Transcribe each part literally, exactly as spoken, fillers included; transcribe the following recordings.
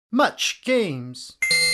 Much Games.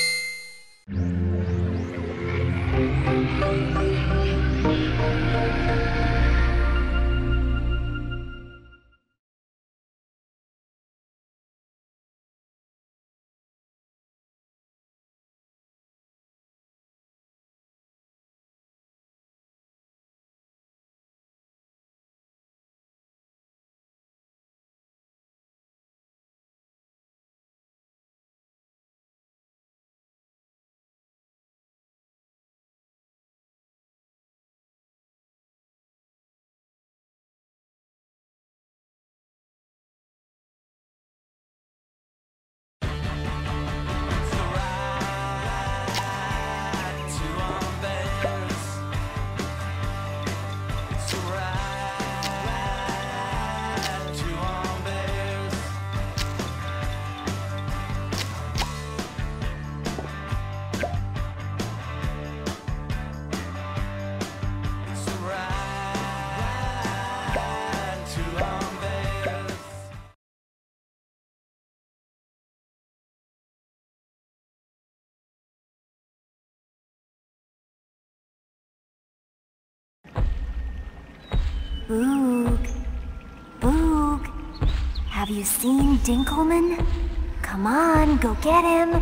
Boog. Boog. Have you seen Dinkelman? Come on, go get him.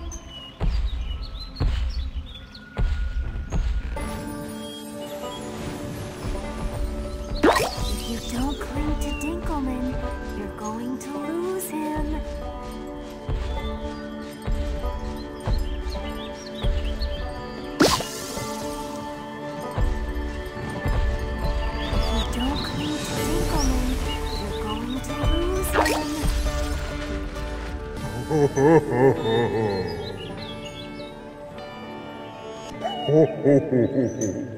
If you don't cling to Dinkelman, you're going to lose him. Don't cling to Dinkelman. You're going to lose him. Ho ho ho ho ho. Ho ho ho ho ho.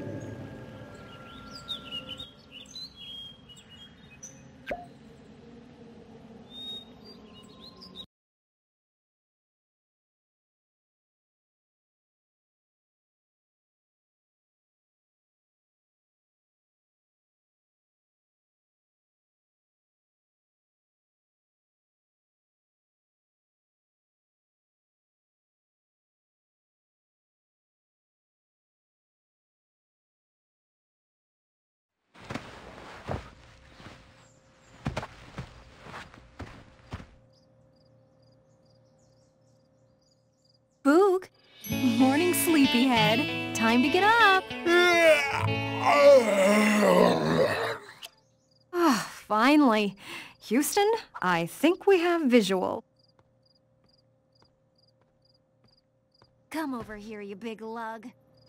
Boog, morning sleepyhead. Time to get up. Ah, finally. Houston, I think we have visual. Come over here, you big lug.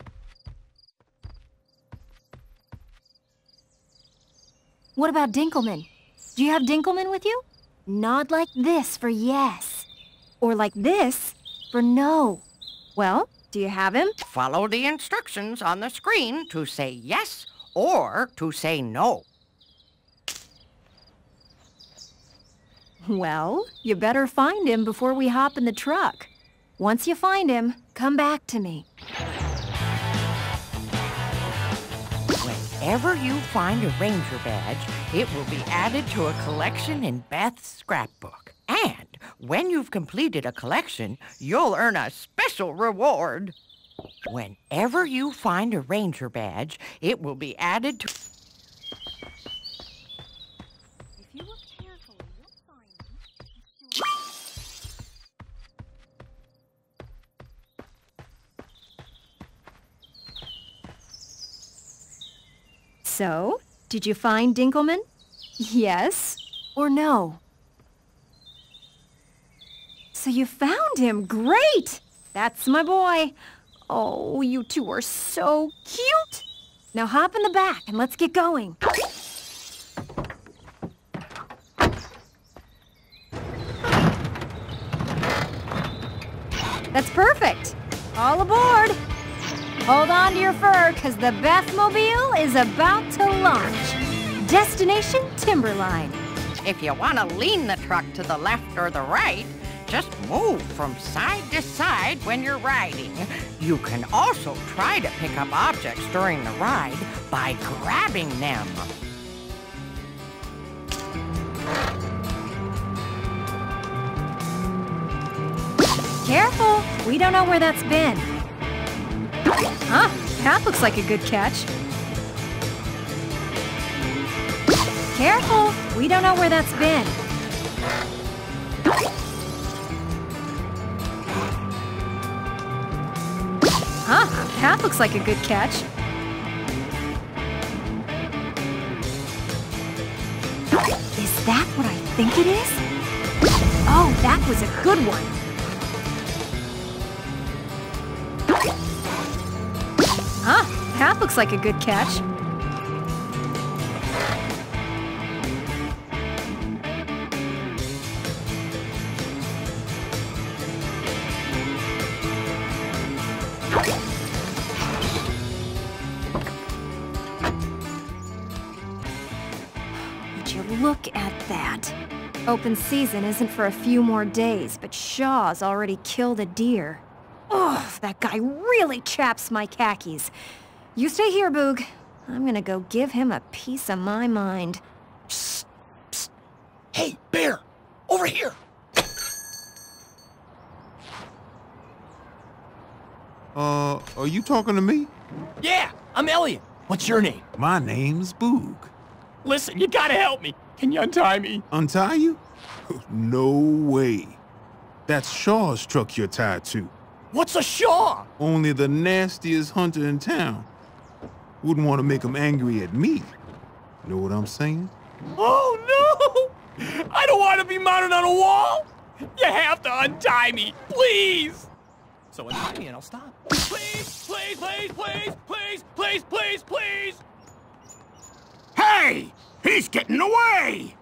What about Dinkelman? Do you have Dinkelman with you? Nod like this for yes. Or like this for no. Well, do you have him? Follow the instructions on the screen to say yes or to say no. Well, you better find him before we hop in the truck. Once you find him, come back to me. Whenever you find a ranger badge, it will be added to a collection in Beth's scrapbook. And when you've completed a collection, you'll earn a special reward. Whenever you find a ranger badge, it will be added to... If you look carefully, you'll find him. So, did you find Dinkelman? Yes or no? So you found him. Great! That's my boy. Oh, you two are so cute. Now hop in the back and let's get going. That's perfect. All aboard. Hold on to your fur, because the Bethmobile is about to launch. Destination Timberline. If you want to lean the truck to the left or the right, just move from side to side when you're riding. You can also try to pick up objects during the ride by grabbing them. Careful! We don't know where that's been. Huh? That looks like a good catch. Careful! We don't know where that's been. Huh? That looks like a good catch. Is that what I think it is? Oh, that was a good one. Huh? That looks like a good catch. Would you look at that? Open season isn't for a few more days, but Shaw's already killed a deer. Ugh, that guy really chaps my khakis. You stay here, Boog. I'm gonna go give him a piece of my mind. Psst, psst. Hey, Bear! Over here! Uh, are you talking to me? Yeah, I'm Elliot. What's your name? My name's Boog. Listen, you gotta help me. Can you untie me? Untie you? No way. That's Shaw's truck you're tied to. What's a Shaw? Only the nastiest hunter in town. Wouldn't want to make him angry at me. Know what I'm saying? Oh, no! I don't want to be mounted on a wall! You have to untie me, please! So untie me and I'll stop. Please, please, please, please, please, please, please, please! Hey! He's getting away!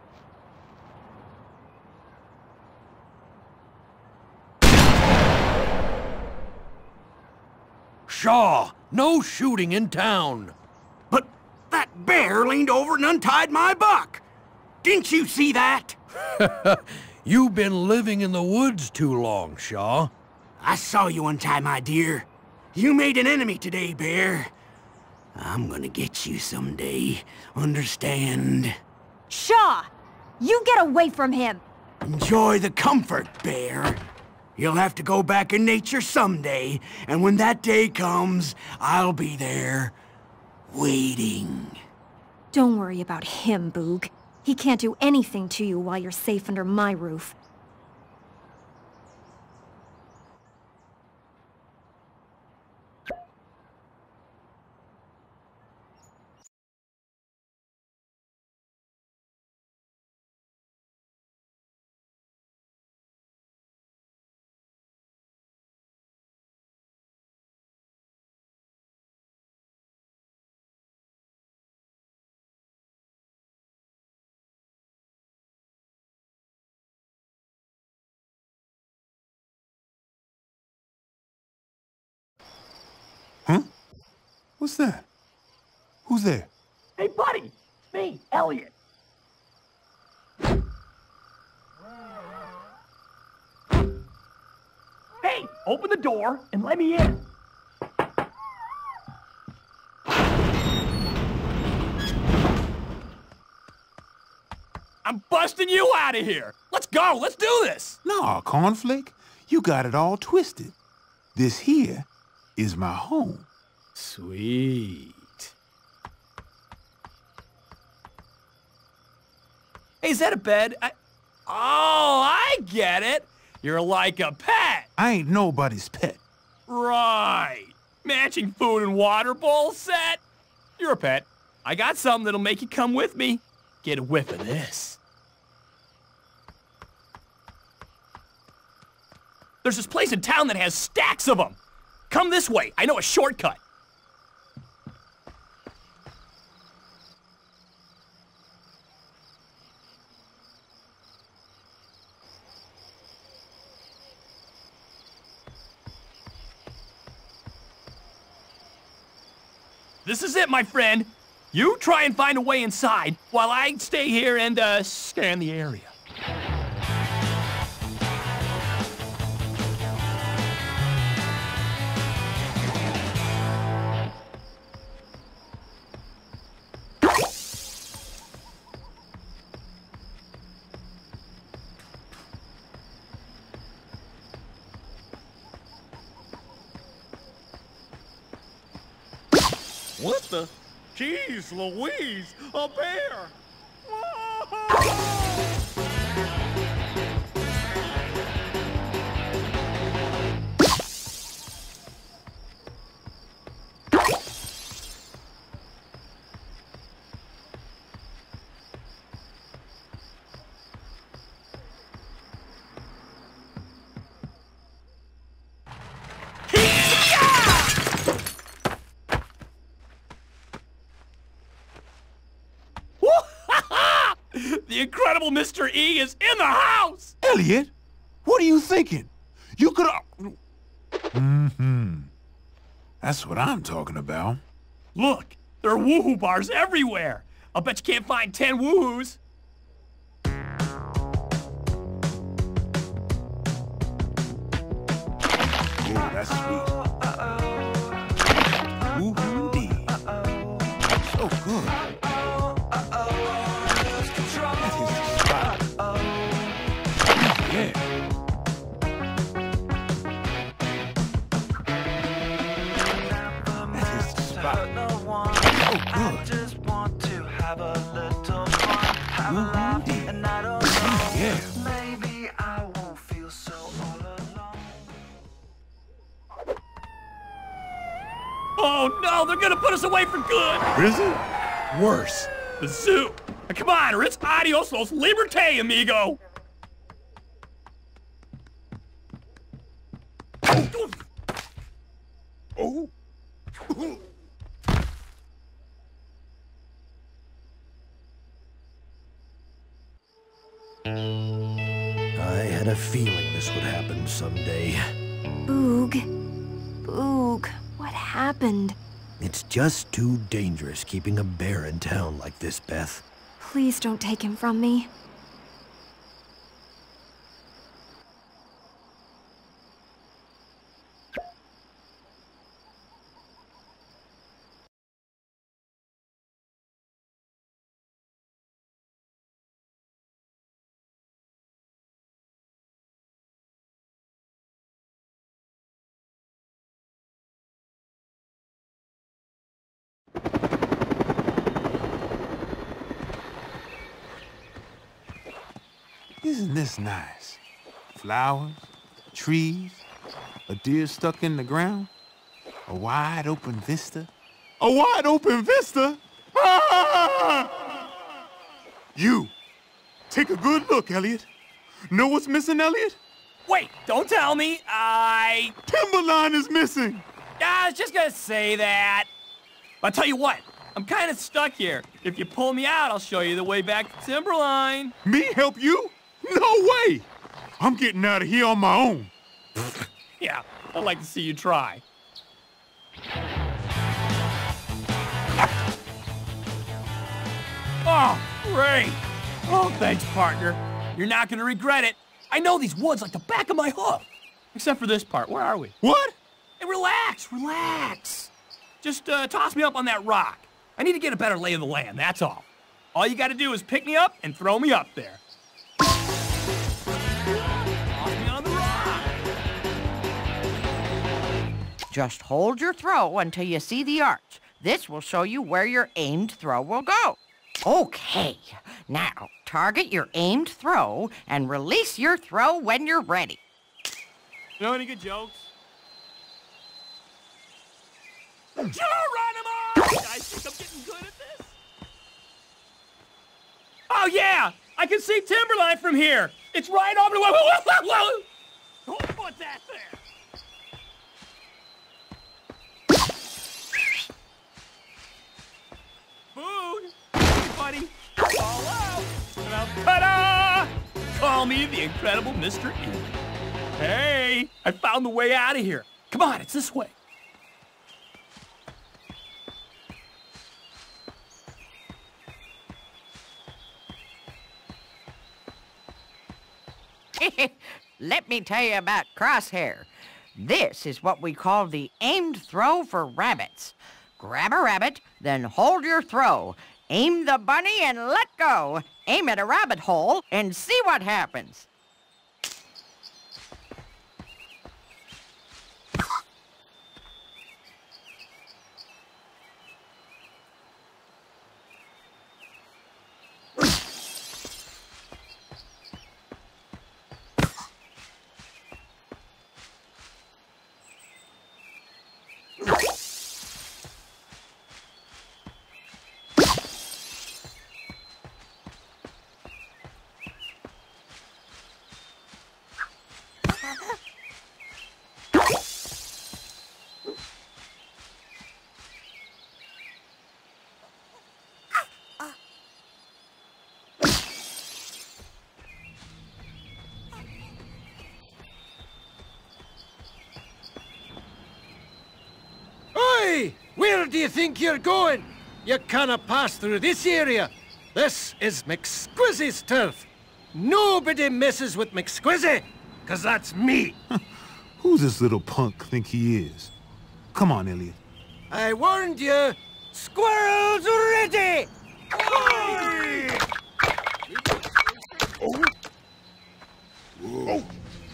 Shaw, no shooting in town. But that bear leaned over and untied my buck. Didn't you see that? You've been living in the woods too long, Shaw. I saw you untie my deer. You made an enemy today, Bear. I'm gonna get you someday. Understand? Shaw! You get away from him! Enjoy the comfort, Bear. You'll have to go back in nature someday, and when that day comes, I'll be there, waiting. Don't worry about him, Boog. He can't do anything to you while you're safe under my roof. Huh? What's that? Who's there? Hey, buddy! Me, Elliot. Hey, open the door and let me in. I'm busting you out of here. Let's go. Let's do this. Nah, Cornflake. You got it all twisted. This here is my home. Sweet. Hey, is that a bed? I... Oh, I get it. You're like a pet. I ain't nobody's pet. Right. Matching food and water bowl set. You're a pet. I got something that'll make you come with me. Get a whiff of this. There's this place in town that has stacks of them. Come this way. I know a shortcut. This is it, my friend. You try and find a way inside while I stay here and uh, scan the area. What the? Jeez Louise, a bear! The Incredible Mister E is in the house! Elliot, what are you thinking? You could have... Mm-hmm. That's what I'm talking about. Look, there are woohoo bars everywhere. I'll bet you can't find ten woohoos. Oh, that's sweet. Woohoo indeed. So good. That is the spot. Yeah. That is the spot. So good. Woohoo indeed. Yeah. Oh no, they're gonna put us away for good! Prison? Worse, the zoo. Now, come on, or it's adios los liberté, amigo! Oh. I had a feeling this would happen someday. Boog. Boog. What happened? It's just too dangerous keeping a bear in town like this, Beth. Please don't take him from me. Isn't this nice? Flowers, trees, a deer stuck in the ground, a wide open vista. A wide open vista? Ah! You, take a good look, Elliot. Know what's missing, Elliot? Wait, don't tell me. I... Timberline is missing. I was just gonna say that. I'll tell you what, I'm kind of stuck here. If you pull me out, I'll show you the way back to Timberline. Me help you? No way! I'm getting out of here on my own. Yeah, I'd like to see you try. Oh, great. Oh, thanks, partner. You're not gonna regret it. I know these woods like the back of my hoof. Except for this part. Where are we? What? Hey, relax, relax. Just uh, toss me up on that rock. I need to get a better lay of the land, that's all. All you gotta do is pick me up and throw me up there. Just hold your throw until you see the arch. This will show you where your aimed throw will go. Okay, now target your aimed throw and release your throw when you're ready. You know any good jokes? Geronimo! I think I'm getting good at this. Oh yeah! I can see Timberline from here! It's right over the... Don't put that there! Food! Hey, buddy! All out! Now, ta-da! Call me the Incredible Mister E. Hey! I found the way out of here. Come on, it's this way. Let me tell you about Crosshair. This is what we call the aimed throw for rabbits. Grab a rabbit, then hold your throw. Aim the bunny and let go. Aim at a rabbit hole and see what happens. Where do you think you're going? You cannot pass through this area. This is McSquizzy's turf. Nobody messes with McSquizzy, because that's me. Who's this little punk think he is? Come on, Elliot. I warned you. Squirrels ready! Oh. Oh.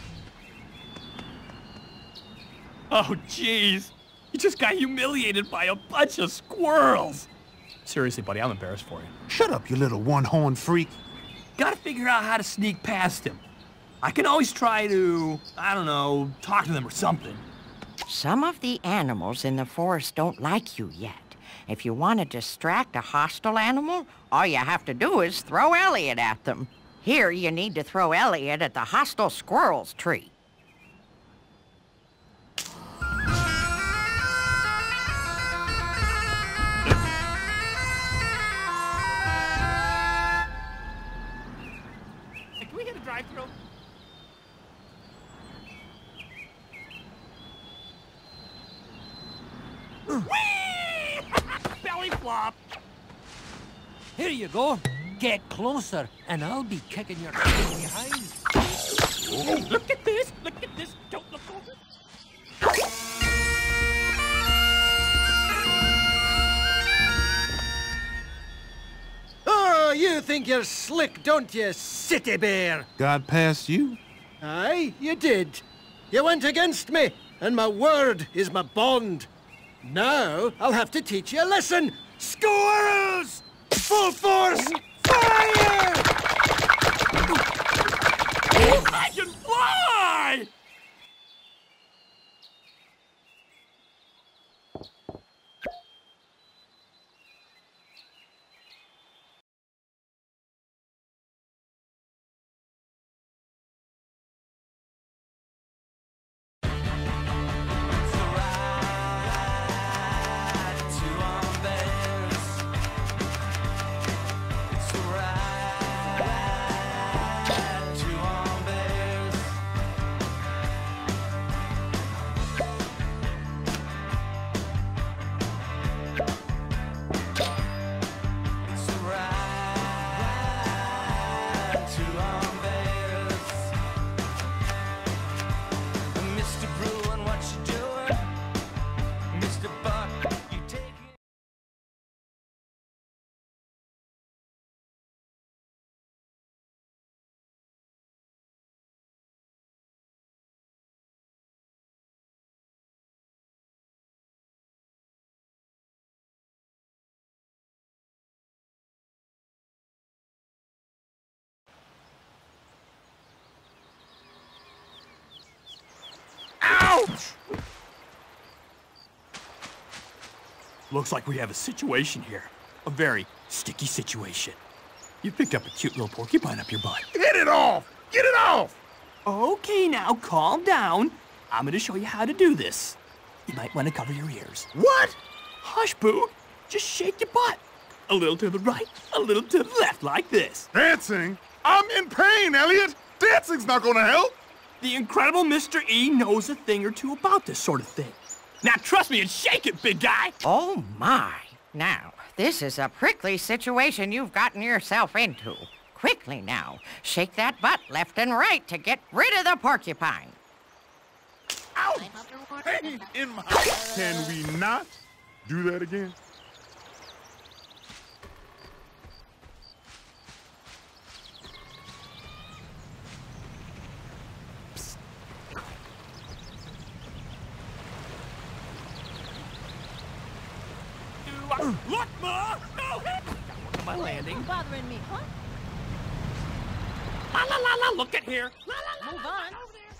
Oh, jeez. You just got humiliated by a bunch of squirrels. Seriously, buddy, I'm embarrassed for you. Shut up, you little one-horned freak. Gotta figure out how to sneak past him. I can always try to, I don't know, talk to them or something. Some of the animals in the forest don't like you yet. If you want to distract a hostile animal, all you have to do is throw Elliot at them. Here, you need to throw Elliot at the hostile squirrel's tree. Can we get a drive-thru? Whee! Belly flop! Here you go. Get closer, and I'll be kicking your behind. Oh, look at this! Look at this! Don't look over! Oh, you think you're slick, don't you, city bear? Got past you? Aye, you did. You went against me, and my word is my bond. Now, I'll have to teach you a lesson. Squirrels! Full force! Fire! Oh, I can fly! Ouch! Looks like we have a situation here. A very sticky situation. You picked up a cute little porcupine up your butt. Get it off! Get it off! Okay, now calm down. I'm gonna show you how to do this. You might want to cover your ears. What? Hush, Boo. Just shake your butt. A little to the right, a little to the left, like this. Dancing? I'm in pain, Elliot! Dancing's not gonna help! The incredible Mister E knows a thing or two about this sort of thing. Now trust me and shake it, big guy! Oh, my. Now, this is a prickly situation you've gotten yourself into. Quickly now, shake that butt left and right to get rid of the porcupine. Ow! Pain in my... Can we not do that again? Look, Ma! No! My landing. Bothering me, huh? La la la la, look at here. La la la. Move on. Over there.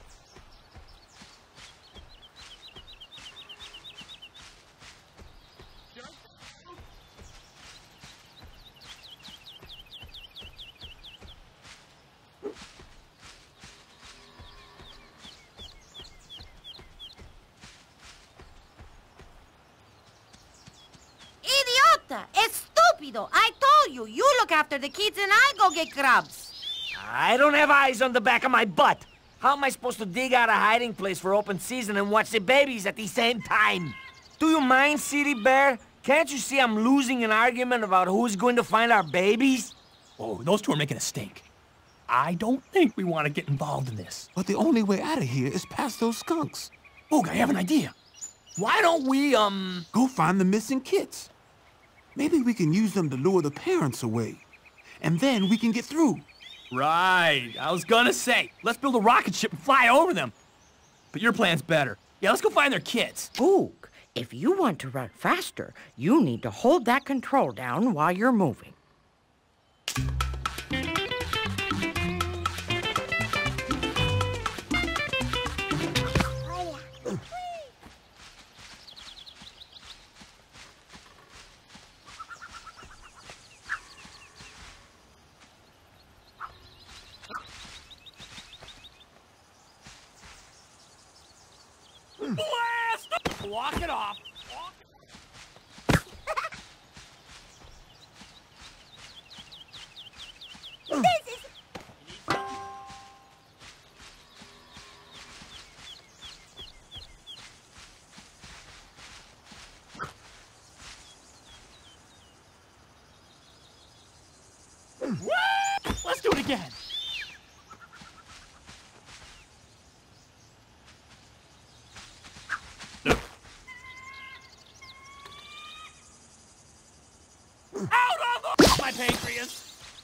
Idiota! Estúpido! I told you, you look after the kids and I go get grubs. I don't have eyes on the back of my butt. How am I supposed to dig out a hiding place for open season and watch the babies at the same time? Do you mind, City Bear? Can't you see I'm losing an argument about who's going to find our babies? Oh, those two are making a stink. I don't think we want to get involved in this. But the only way out of here is past those skunks. Boog, I have an idea. Why don't we, um... Go find the missing kids. Maybe we can use them to lure the parents away. And then we can get through. Right. I was gonna say, let's build a rocket ship and fly over them. But your plan's better. Yeah, let's go find their kids. Boog, if you want to run faster, you need to hold that control down while you're moving. Blast! Walk it off. Walk it... This is... Let's do it again. Out of the... my pancreas.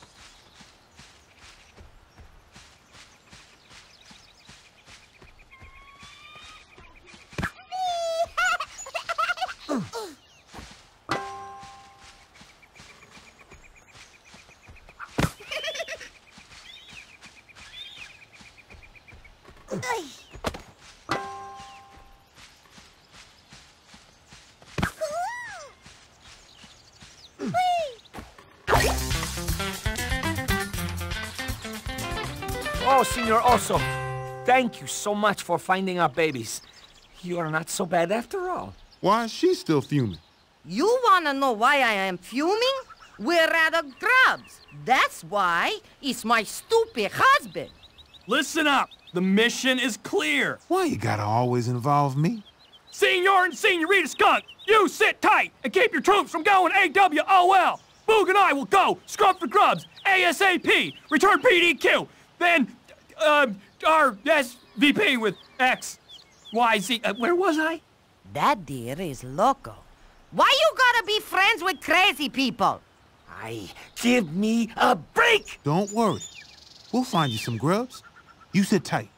Oh, Senor Oso, thank you so much for finding our babies. You are not so bad after all. Why is she still fuming? You wanna know why I am fuming? We're out of grubs. That's why. It's my stupid husband. Listen up. The mission is clear. Why you gotta always involve me? Senor and Senorita Skunk, you sit tight and keep your troops from going A W O L. Boog and I will go scrub for grubs ASAP. Return P D Q. Then, uh, our S V P with X, Y, Z. Uh, where was I? That deer is loco. Why you gotta be friends with crazy people? Aye, give me a break! Don't worry. We'll find you some grubs. You sit tight.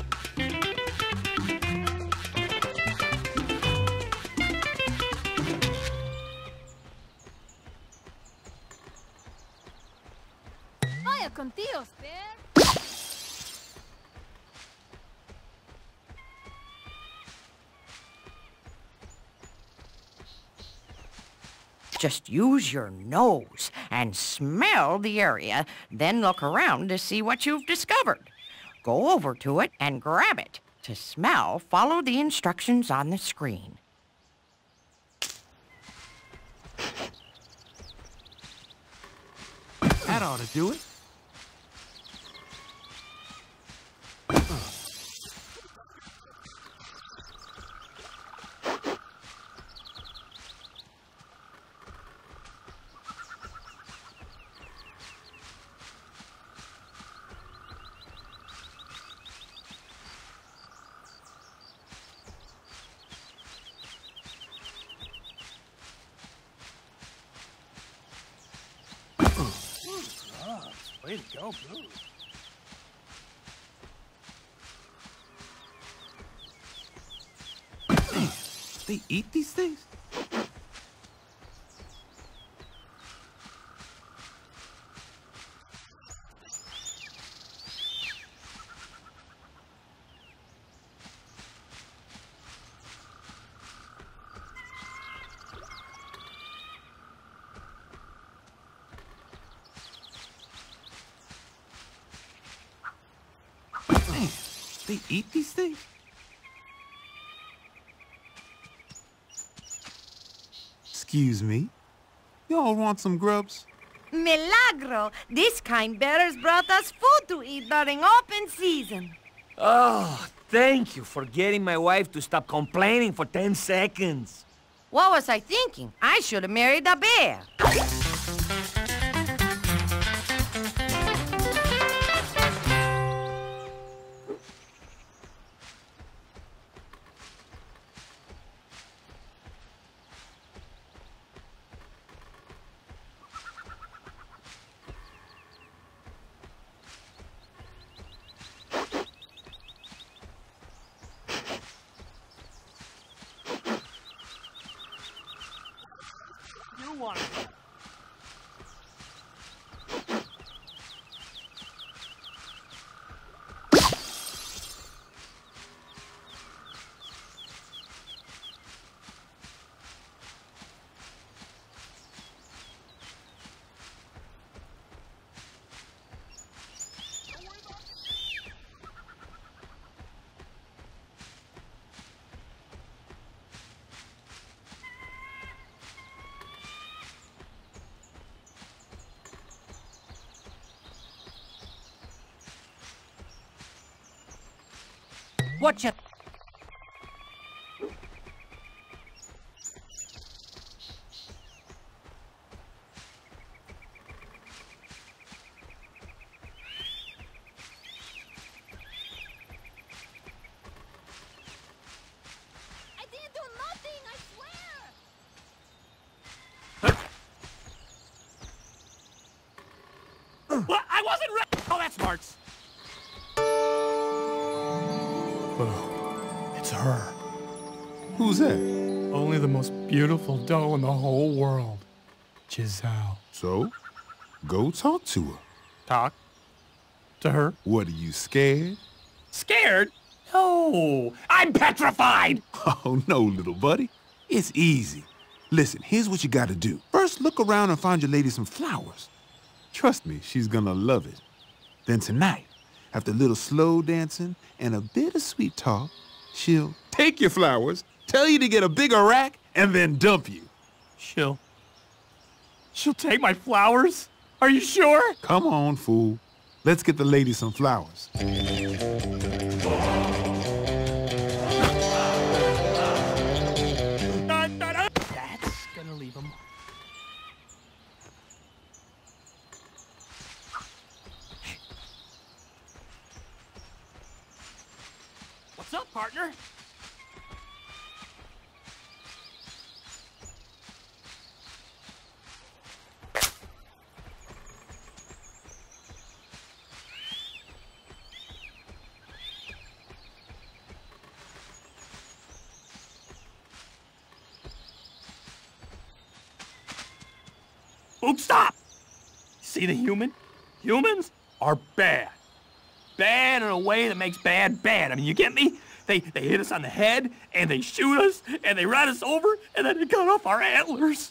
Vaya con tíos, Bear. Just use your nose and smell the area, then look around to see what you've discovered. Go over to it and grab it. To smell, follow the instructions on the screen. That ought to do it. Way to go, Blue. Damn, they eat these things? Damn, they eat these things? Excuse me. Y'all want some grubs? Milagro! This kind bears brought us food to eat during open season. Oh, thank you for getting my wife to stop complaining for ten seconds. What was I thinking? I should have married a bear. You want it. What you... I didn't do nothing, I swear! What? I wasn't ready. Oh, that smarts. Oh, it's her. Who's that? Only the most beautiful doll in the whole world. Giselle. So, go talk to her. Talk to her. What, are you scared? Scared? No, I'm petrified. Oh, no, little buddy. It's easy. Listen, here's what you gotta do. First, look around and find your lady some flowers. Trust me, she's gonna love it. Then tonight, after a little slow dancing and a bit of sweet talk, she'll take your flowers, tell you to get a bigger rack, and then dump you. She'll... She'll take my flowers? Are you sure? Come on, fool. Let's get the lady some flowers. That's gonna leave him. What's up, partner? Boop, stop! See the human? Humans are bad. Bad in a way that makes bad bad. I mean, you get me? They, they hit us on the head, and they shoot us, and they run us over, and then they cut off our antlers.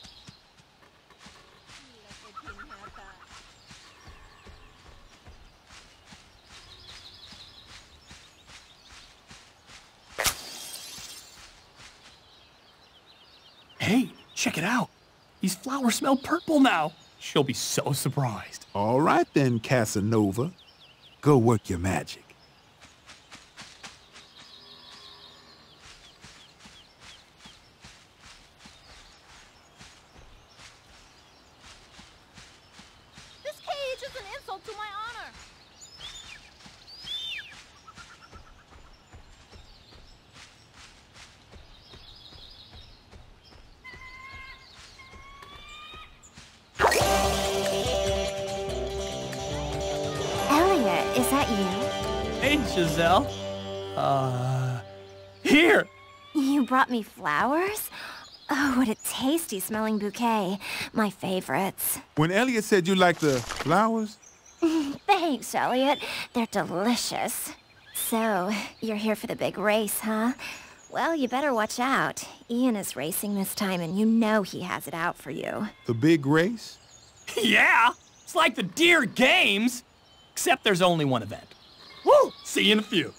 Hey, check it out. These flowers smell purple now. She'll be so surprised. All right then, Casanova. Go work your magic. This cage is an insult to my honor. Elliot, is that you? Hey, Giselle. Uh, here. You brought me flowers? Oh, what a tasty smelling bouquet. My favorites. When Elliot said you liked the flowers, Thanks, Elliot. They're delicious. So, you're here for the big race, huh? Well, you better watch out. Ian is racing this time, and you know he has it out for you. the big race? Yeah, it's like the Deer Games, except there's only one event. Woo! See you in a few.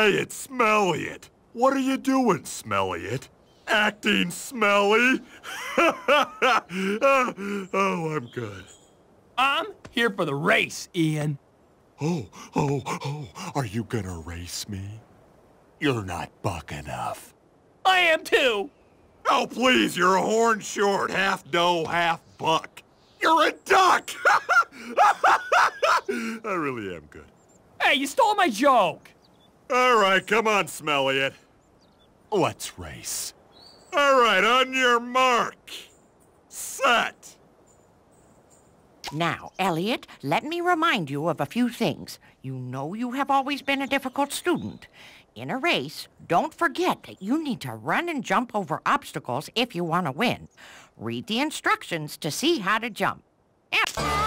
Hey, it's Smelliot. What are you doing, Smelliot? Acting smelly? Oh, I'm good. I'm here for the race, Ian. Oh, oh, oh, are you gonna race me? You're not buck enough. I am too. Oh, please, you're a horn short, half doe, half buck. You're a duck! I really am good. Hey, you stole my joke. All right, come on, Smelliot. Let's race. All right, on your mark. Set. Now, Elliot, let me remind you of a few things. You know you have always been a difficult student. In a race, don't forget that you need to run and jump over obstacles if you want to win. Read the instructions to see how to jump. And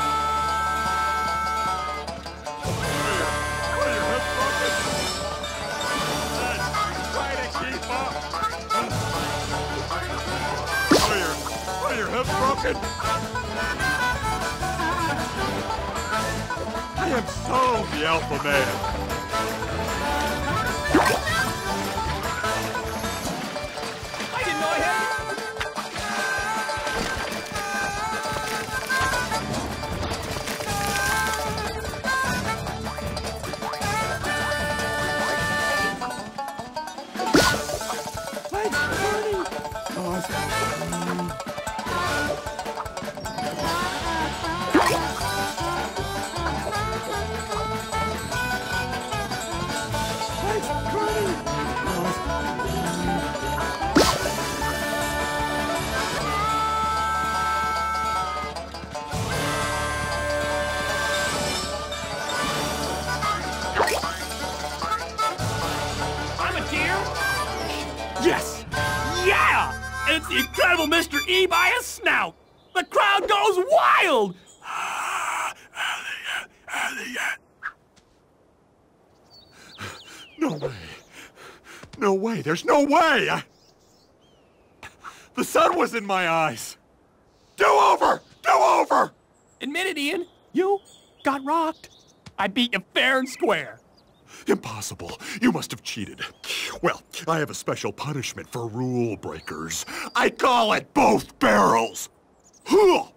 Broken. I am so the alpha man. I didn't know I had Yes! Yeah! It's the incredible Mister E by a snout! The crowd goes wild! No way. No way. There's no way. I... The sun was in my eyes. Do over! Do over! Admit it, Ian. You got rocked. I beat you fair and square. Impossible. You must have cheated. Well, I have a special punishment for rule breakers. I call it both barrels. Huh.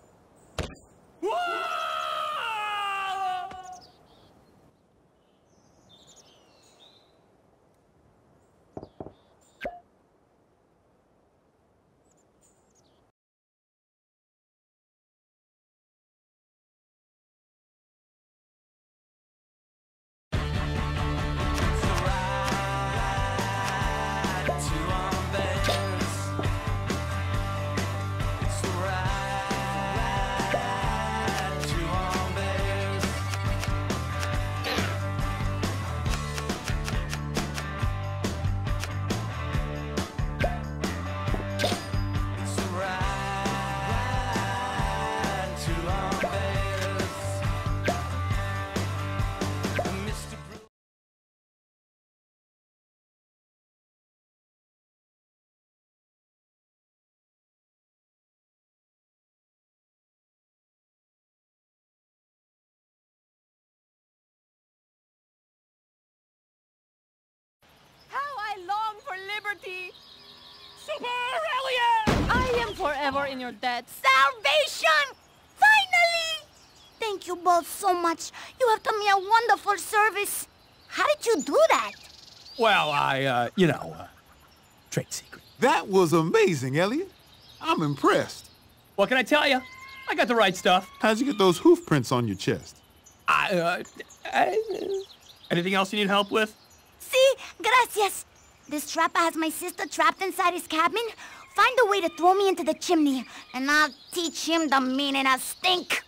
Liberty! Super Elliot! I am forever in your debt. Salvation! Finally! Thank you both so much. You have done me a wonderful service. How did you do that? Well, I, uh, you know, uh, trade secret. That was amazing, Elliot. I'm impressed. What can I tell you? I got the right stuff. How'd you get those hoof prints on your chest? I, uh, I, anything else you need help with? Si, gracias. This trapper has my sister trapped inside his cabin. Find a way to throw me into the chimney, and I'll teach him the meaning of stink.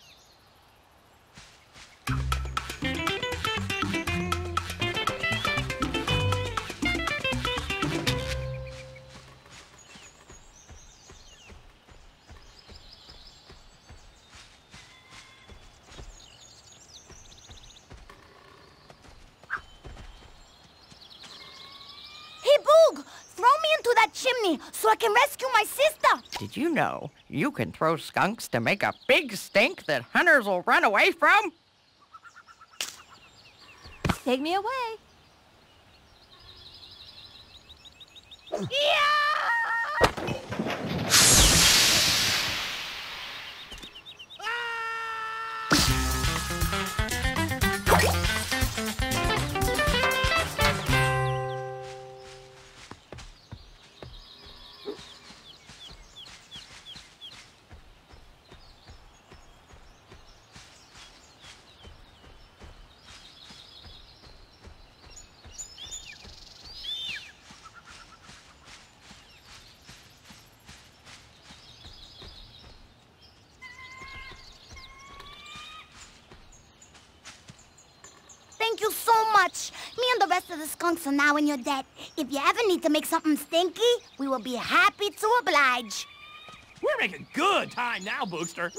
Chimney so I can rescue my sister. Did you know you can throw skunks to make a big stink that hunters will run away from? Take me away. Thank you so much. Me and the rest of the skunks are now in your debt. If you ever need to make something stinky, we will be happy to oblige. We're making good time now, Bookster.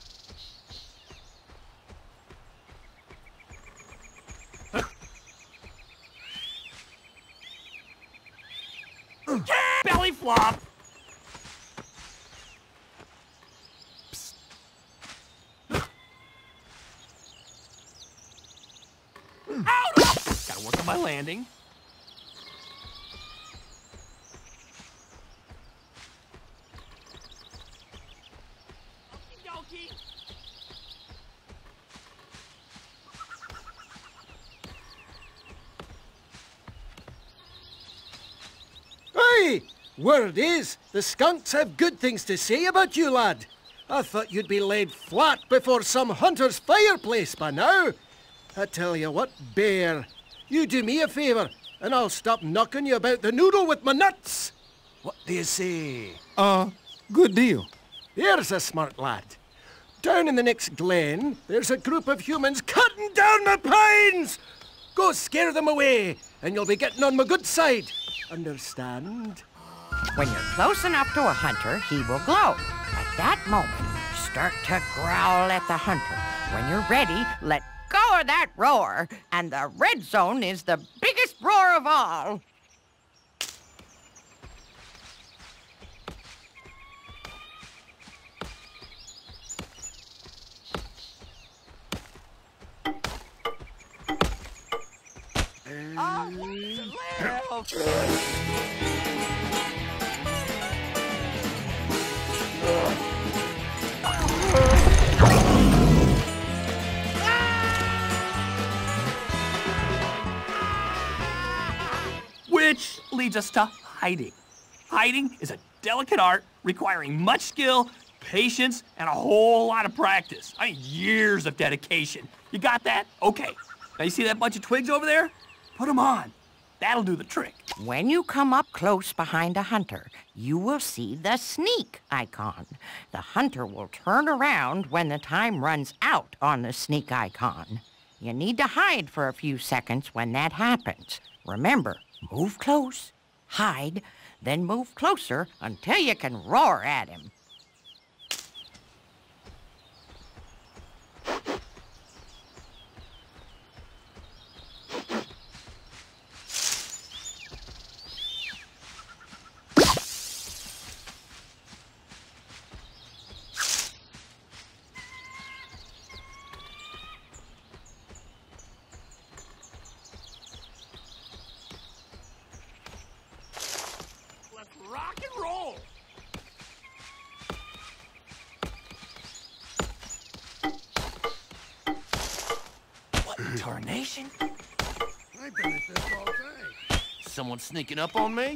Belly flop. Out! Gotta work on my landing. Okey-dokey. Hey! Word is, the skunks have good things to say about you, lad. I thought you'd be laid flat before some hunter's fireplace by now. I tell you what, Bear, you do me a favor, and I'll stop knocking you about the noodle with my nuts. What do you say? Uh, good deal. Here's a smart lad. Down in the next glen, there's a group of humans cutting down my pines! Go scare them away, and you'll be getting on my good side. Understand? When you're close enough to a hunter, he will glow. At that moment, start to growl at the hunter. When you're ready, let go of that roar, and the red zone is the biggest roar of all. Which leads us to hiding. Hiding is a delicate art requiring much skill, patience, and a whole lot of practice. I mean, years of dedication. You got that? Okay. Now you see that bunch of twigs over there? Put them on. That'll do the trick. When you come up close behind a hunter, you will see the sneak icon. The hunter will turn around when the time runs out on the sneak icon. You need to hide for a few seconds when that happens. Remember, move close, hide, then move closer until you can roar at him. Rock and roll! What in tarnation? I've been at this all day. Someone sneaking up on me?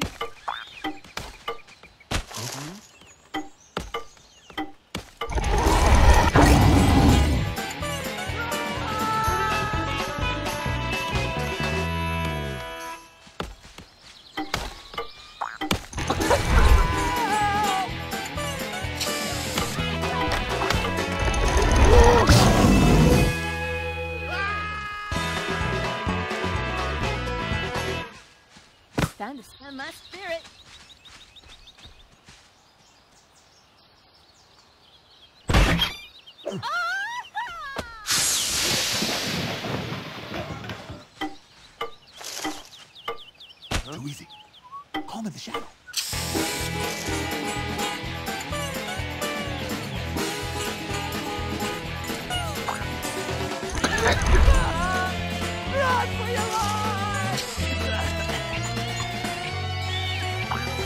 Time to spend my spirit. Too easy. Call him in the shadow. Run for your life!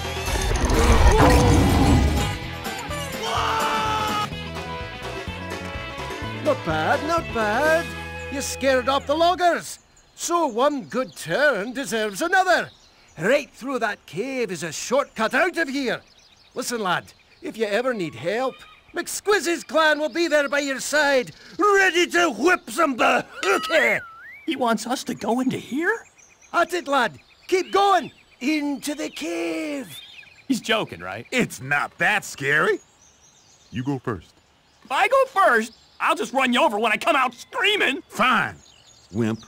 Not bad. You scared off the loggers. So one good turn deserves another. Right through that cave is a shortcut out of here. Listen, lad, if you ever need help, McSquizzy's clan will be there by your side, ready to whip some bahookie. He wants us to go into here? At it, lad. Keep going. Into the cave. He's joking, right? It's not that scary. You go first. If I go first, I'll just run you over when I come out screaming. Fine, wimp.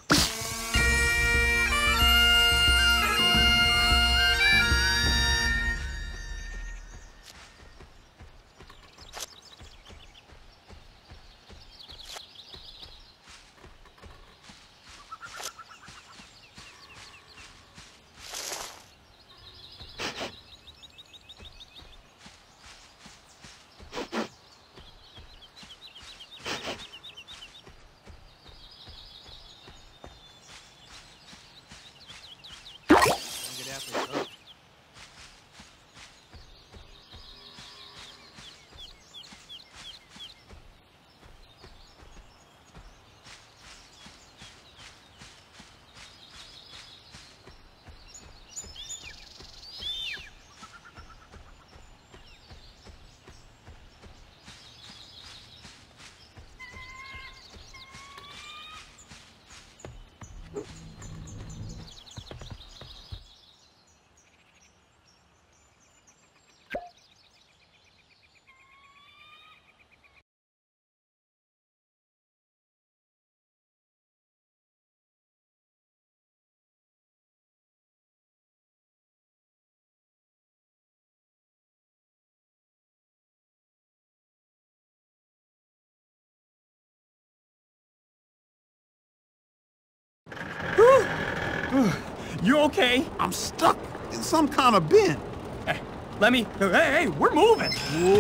You okay? I'm stuck in some kind of bin. Hey, let me... Hey, hey, we're moving.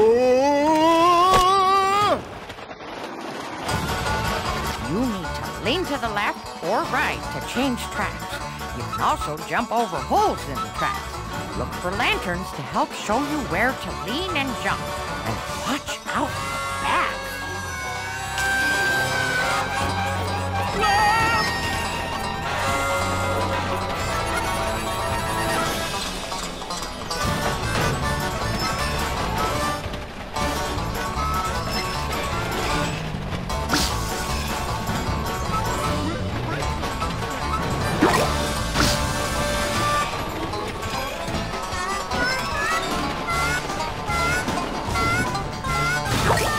Whoa! You need to lean to the left or right to change tracks. You can also jump over holes in the tracks. Look for lanterns to help show you where to lean and jump. And watch out for bags. Go!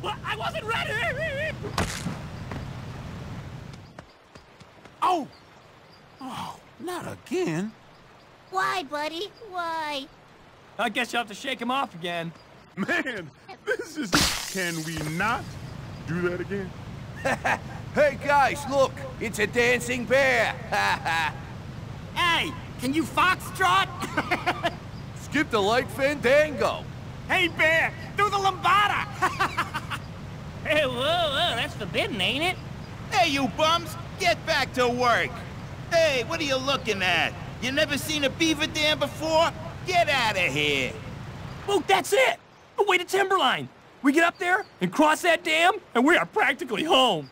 What? I wasn't ready! Oh! Oh, not again. Why, buddy? Why? I guess you'll have to shake him off again. Man, this is... Can we not do that again? Hey, guys, look! It's a dancing bear! Hey, can you foxtrot? Skip the light fandango! Hey, bear, do the lambada! Hey, whoa, whoa, that's forbidden, ain't it? Hey, you bums! Get back to work! Hey, what are you looking at? You never seen a beaver dam before? Get out of here! Well, that's it! The way to Timberline! We get up there and cross that dam, and we are practically home!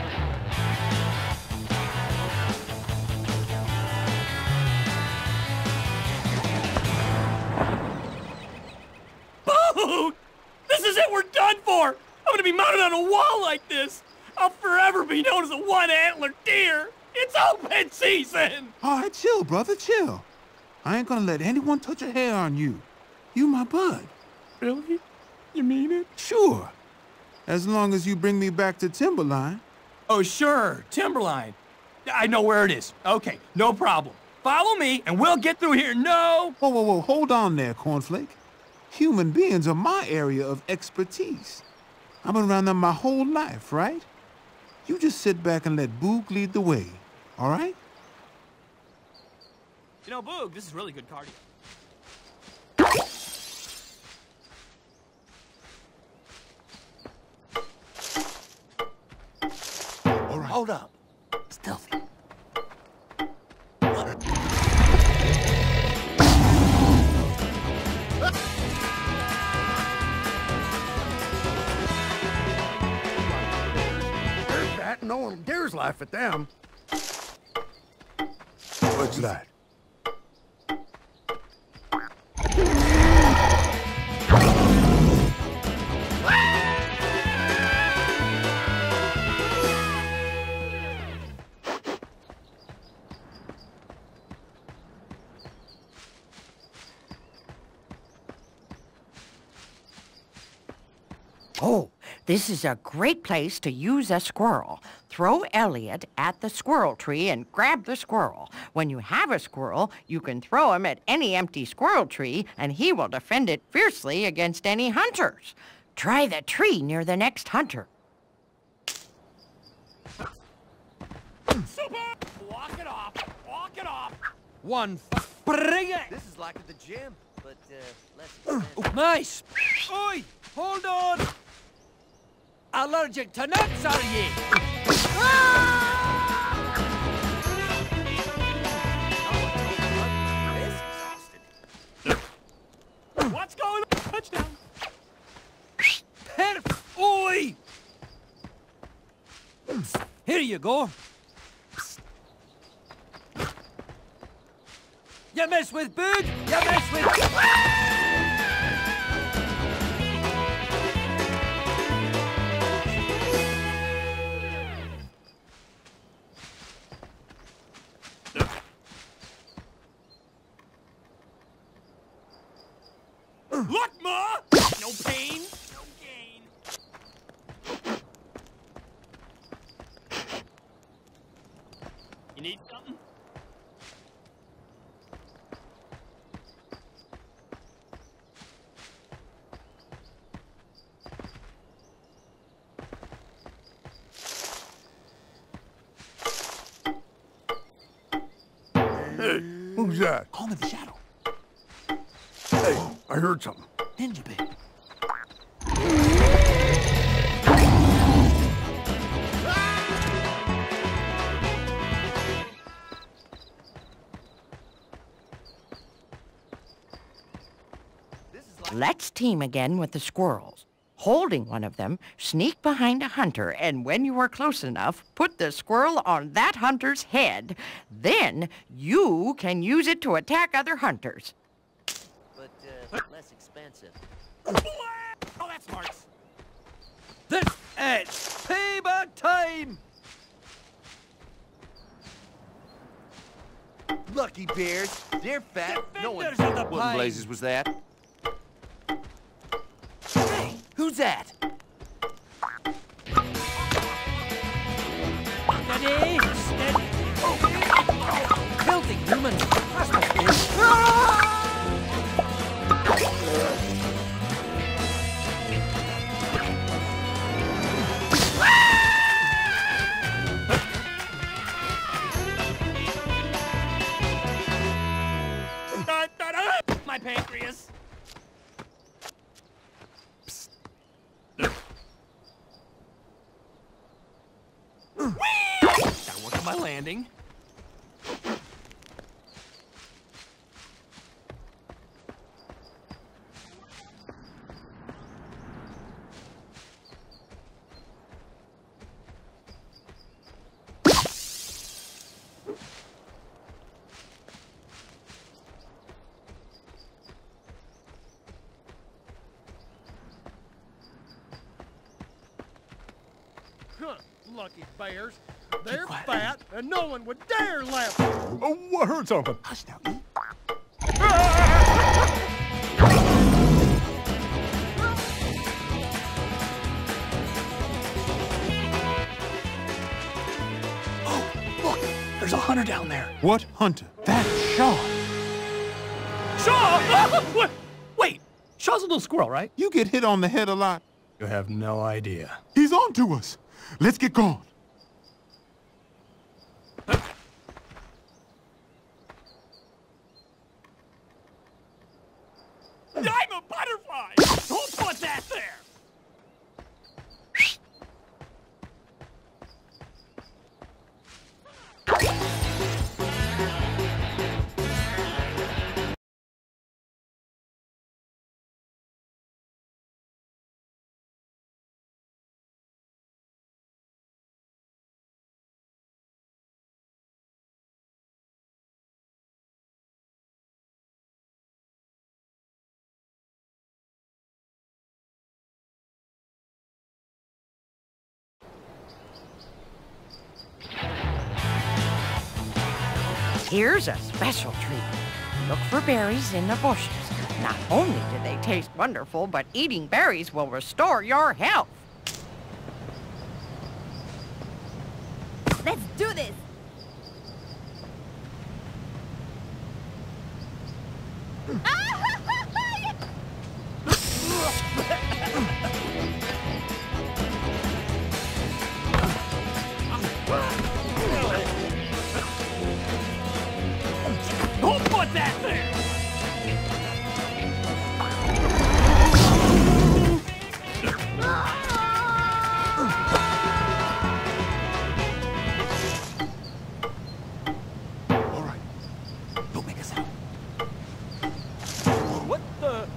Boog! This is it, we're done for! I'm gonna be mounted on a wall like this! I'll forever be known as a one-antlered deer! It's open season! All right, chill, brother, chill. I ain't gonna let anyone touch a hair on you. You my bud. Really? You mean it? Sure. As long as you bring me back to Timberline. Oh, sure, Timberline. I know where it is. Okay, no problem. Follow me, and we'll get through here, no... Whoa, whoa, whoa, hold on there, Cornflake. Human beings are my area of expertise. I've been around them my whole life, right? You just sit back and let Boog lead the way, all right? You know, Boog, this is really good cardio. All right. Hold up. Stealthy. No one dares laugh at them. What's that? Oh, this is a great place to use a squirrel. Throw Elliot at the squirrel tree and grab the squirrel. When you have a squirrel, you can throw him at any empty squirrel tree, and he will defend it fiercely against any hunters. Try the tree near the next hunter. Super! Walk it off! Walk it off! One f bring it! This is like at the gym, but, uh, less... Oh, nice! Oi! Hold on! Allergic to nuts, are ye? What's going on? Touchdown! Perf! Oi! Here you go. You mess with Boog, you mess with... Look, Ma! No pain, no gain. You need something? Hey, who's that? Call me the Shadow. Hey, I heard something. Ninja Bit. Let's team again with the squirrels. Holding one of them, sneak behind a hunter, and when you are close enough, put the squirrel on that hunter's head. Then you can use it to attack other hunters. But, uh, less expensive. Oh, that's Mark's. This is payback time! Lucky bears. They're fat. No one... Defenders of the What in pine. blazes was that? Hey, who's that? No landing. Huh, lucky bears. They're fat, and no one would dare laugh. Oh, I heard something. Hush now. Oh, look, there's a hunter down there. What hunter? That's Shaw. Shaw! Wait, Shaw's a little squirrel, right? You get hit on the head a lot. You have no idea. He's on to us. Let's get going. I'm a butterfly! Don't put that there! Here's a special treat. Look for berries in the bushes. Not only do they taste wonderful, but eating berries will restore your health. Let's do this! Don't put that there! All right. Don't make a sound. What the?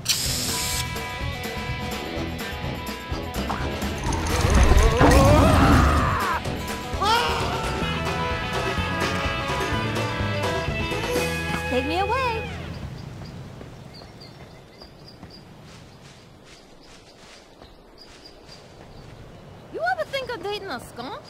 Take me away! You ever think of dating a skunk?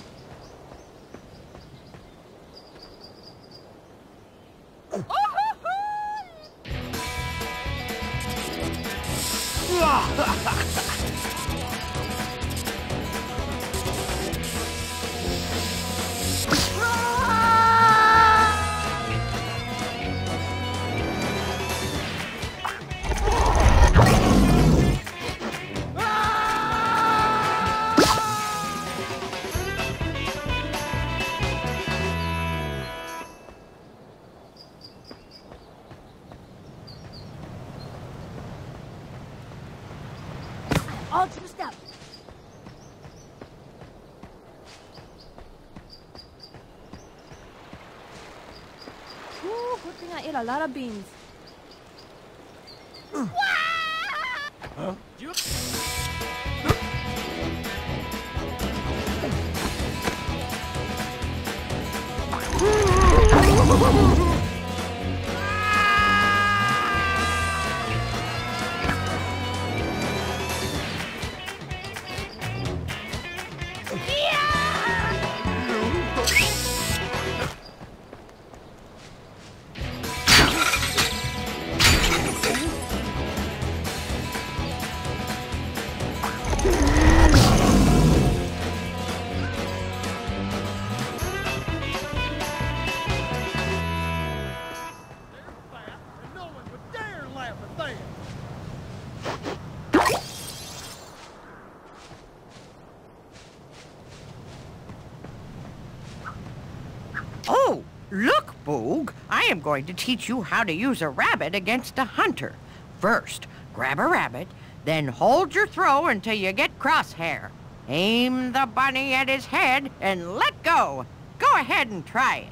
All juiced up. Ooh, good thing I ate a lot of beans. Huh? You... Oh, look, Boog. I am going to teach you how to use a rabbit against a hunter. First, grab a rabbit, then hold your throw until you get Crosshair. Aim the bunny at his head and let go. Go ahead and try it.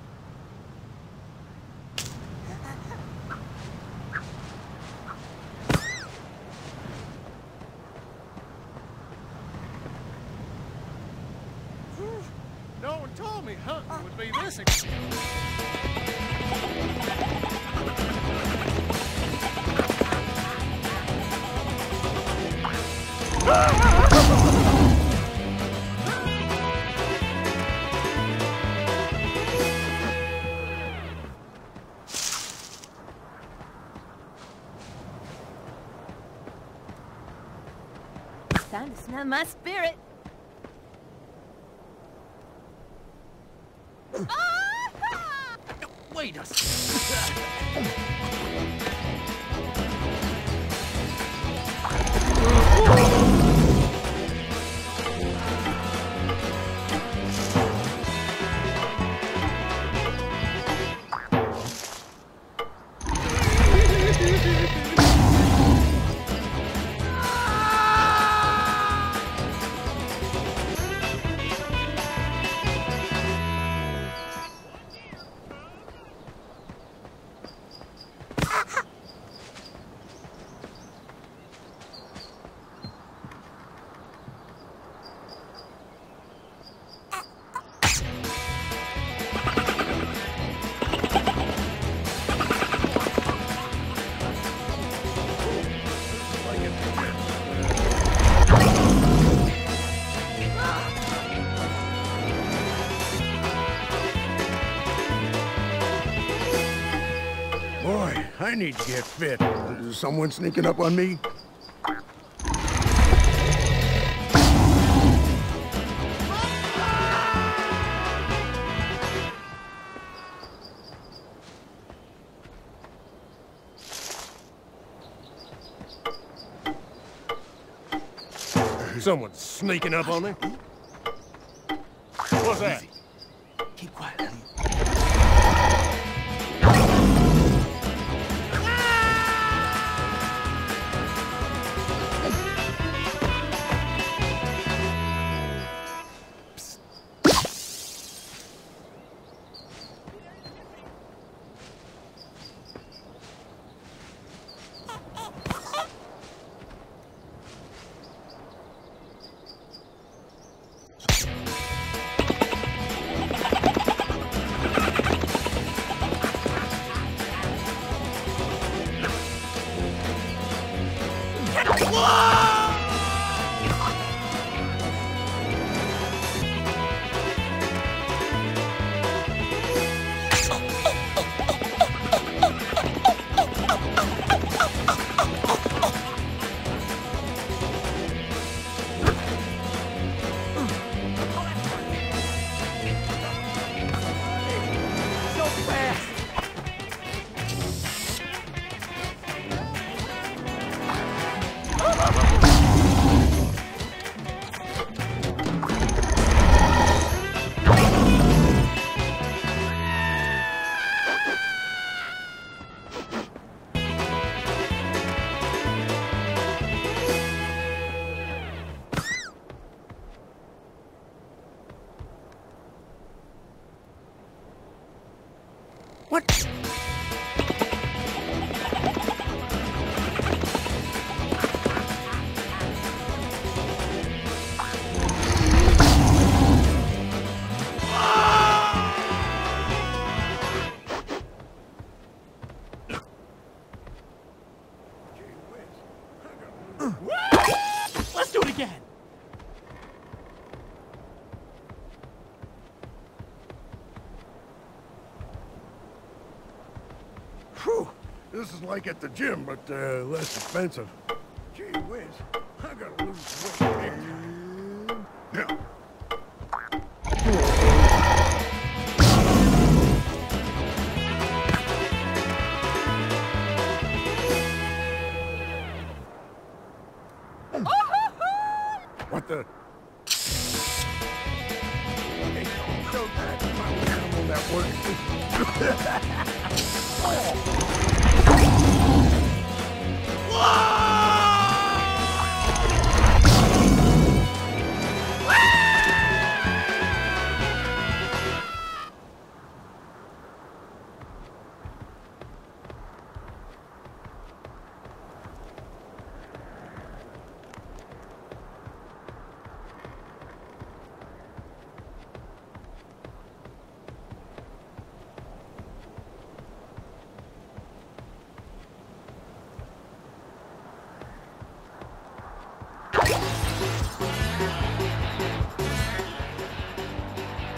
No one told me hunting would be this exciting. Time to smell my spirit. Wait a second. Boy, I need to get fit. Is someone sneaking up on me? Someone's sneaking up on me. What's that? Keep quiet. What? Let's do it again. Whew. This is like at the gym, but uh, less expensive. Gee whiz, I gotta lose weight big time. Now. What the? Hey, don't show that. My animal network.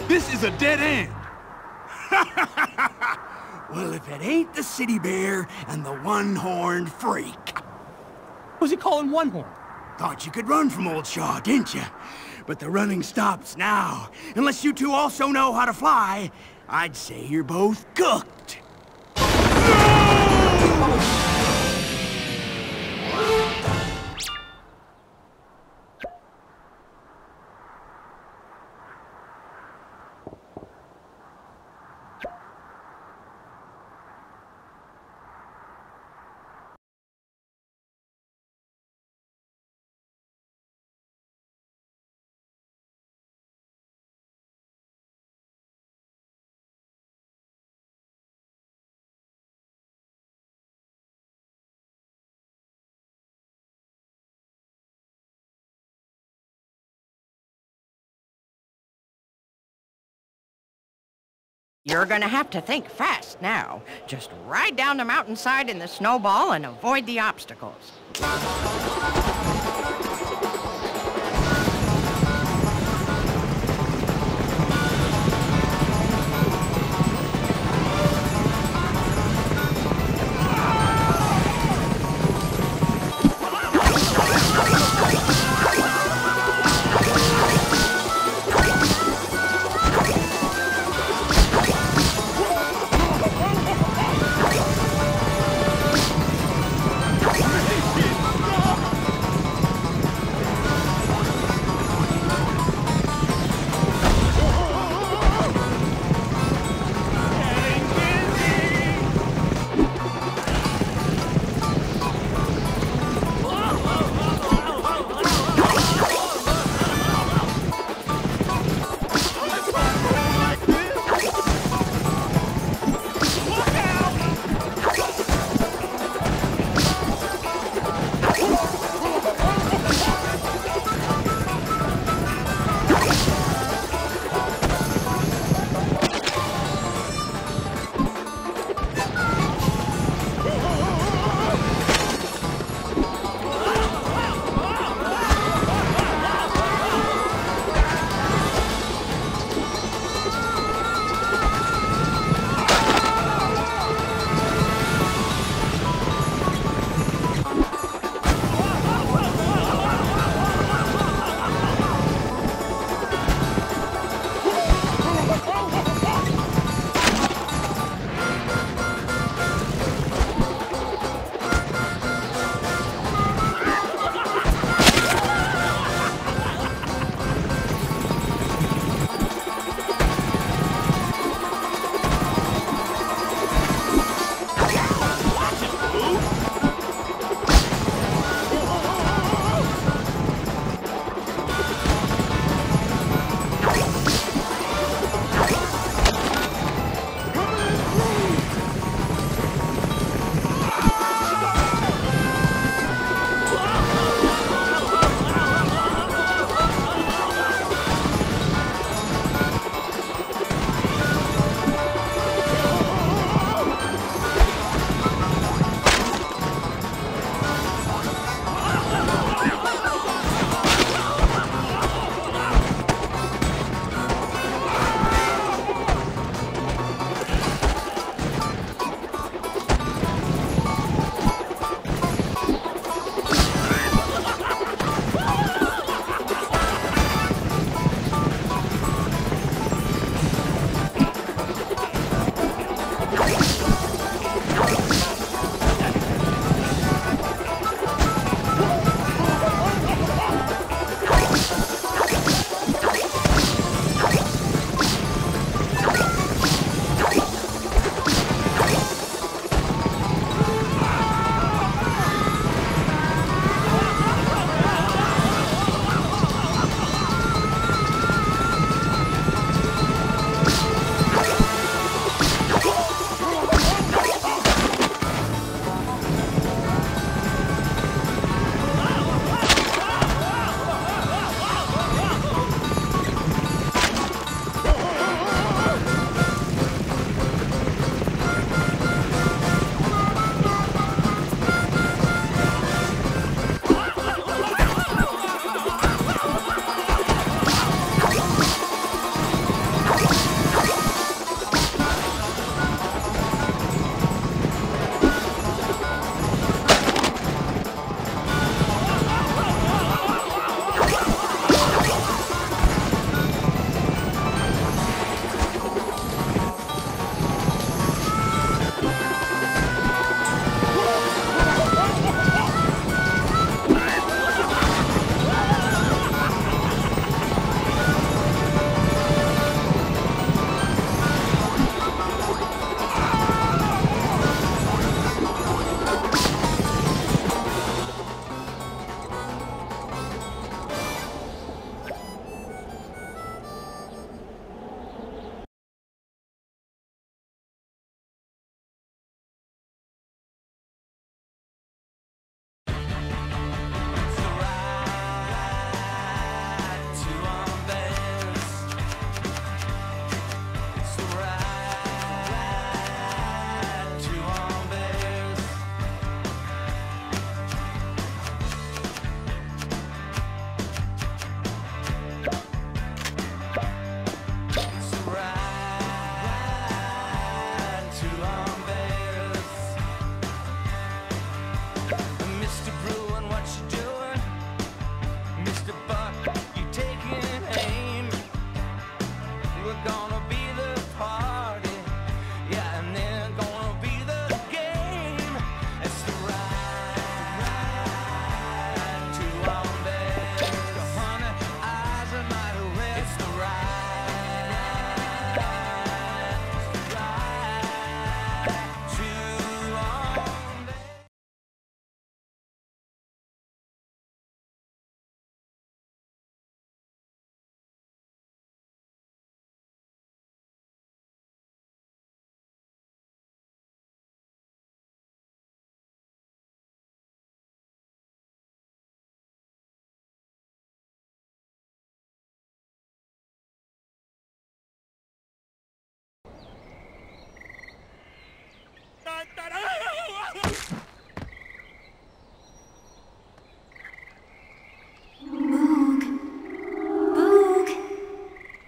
This is a dead end. Well, if it ain't the city bear and the one-horned freak. Who's he calling one-horn? Thought you could run from old Shaw, didn't you? But the running stops now. Unless you two also know how to fly, I'd say you're both cooked. You're gonna have to think fast now. Just ride down the mountainside in the snowball and avoid the obstacles.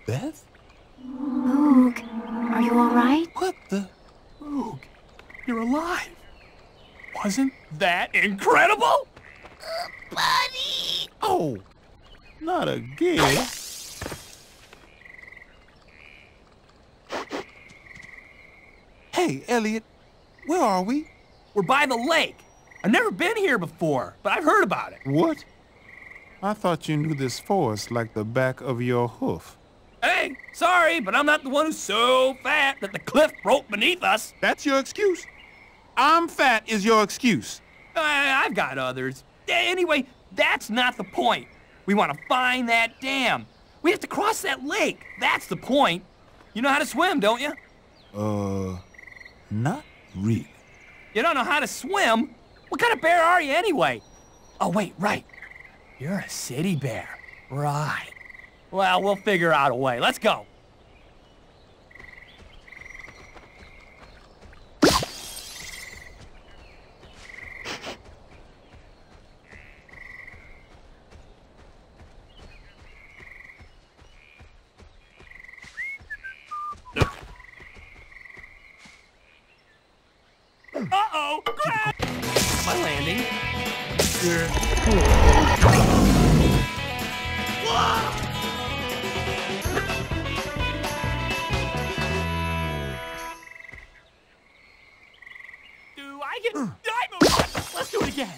Beth? Boog, are you all right? What the? Boog, you're alive. Wasn't that incredible? Buddy! Oh, not again. Hey, Elliot, where are we? We're by the lake. I've never been here before, but I've heard about it. What? I thought you knew this forest like the back of your hoof. Hey, sorry, but I'm not the one who's so fat that the cliff broke beneath us. That's your excuse? I'm fat is your excuse. I, I've got others. Anyway, that's not the point. We want to find that dam. We have to cross that lake. That's the point. You know how to swim, don't you? Uh, not really. You don't know how to swim? What kind of bear are you anyway? Oh, wait, right. You're a city bear. Right. Well, we'll figure out a way. Let's go. Uh-oh! My landing. Do I get diamond? Let's do it again.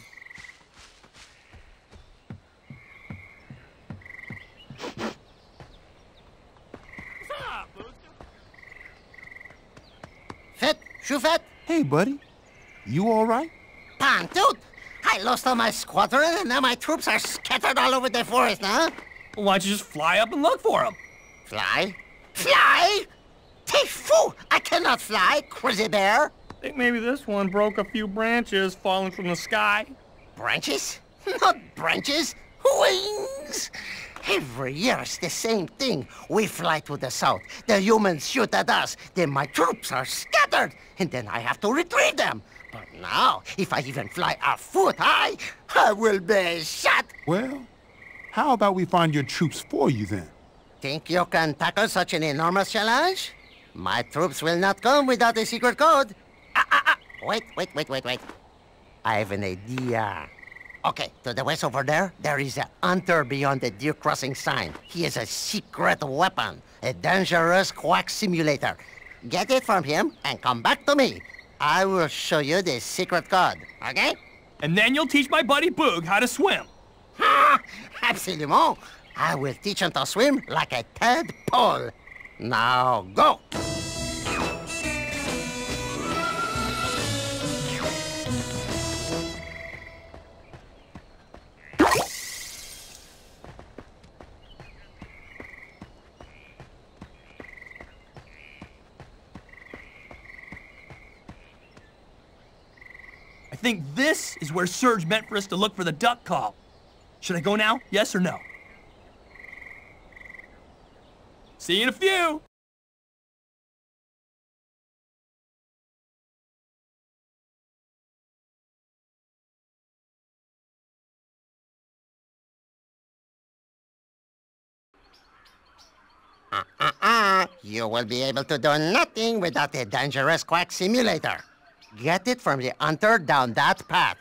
Fett, Shufet? Hey, buddy. You all right? Pantoot! I lost all my squadron and now my troops are scattered all over the forest, huh? Well, why don't you just fly up and look for them? Fly? Fly? T'es fou! I cannot fly, crazy bear! I think maybe this one broke a few branches falling from the sky. Branches? Not branches, wings! Every year it's the same thing. We fly to the south, the humans shoot at us, then my troops are scattered, and then I have to retrieve them. But now, if I even fly a foot high, I will be shot. Well, how about we find your troops for you then? Think you can tackle such an enormous challenge? My troops will not come without a secret code. Ah, ah, ah. Wait, wait, wait, wait, wait. I have an idea. Okay, to the west over there, there is a hunter beyond the deer crossing sign. He has a secret weapon, a dangerous quack simulator. Get it from him and come back to me. I will show you the secret code, okay? And then you'll teach my buddy Boog how to swim. Ha! Absolument. I will teach him to swim like a tadpole. Now, go! I think this is where Surge meant for us to look for the duck call. Should I go now? Yes or no? See you in a few. Uh-uh-uh. You will be able to do nothing without a dangerous quack simulator. Get it from the hunter down that path.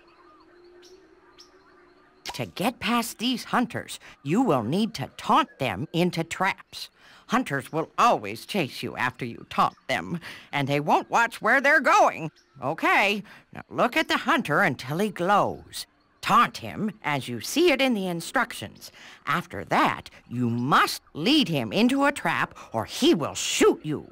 To get past these hunters, you will need to taunt them into traps. Hunters will always chase you after you taunt them, and they won't watch where they're going. Okay, now look at the hunter until he glows. Taunt him as you see it in the instructions. After that, you must lead him into a trap or he will shoot you.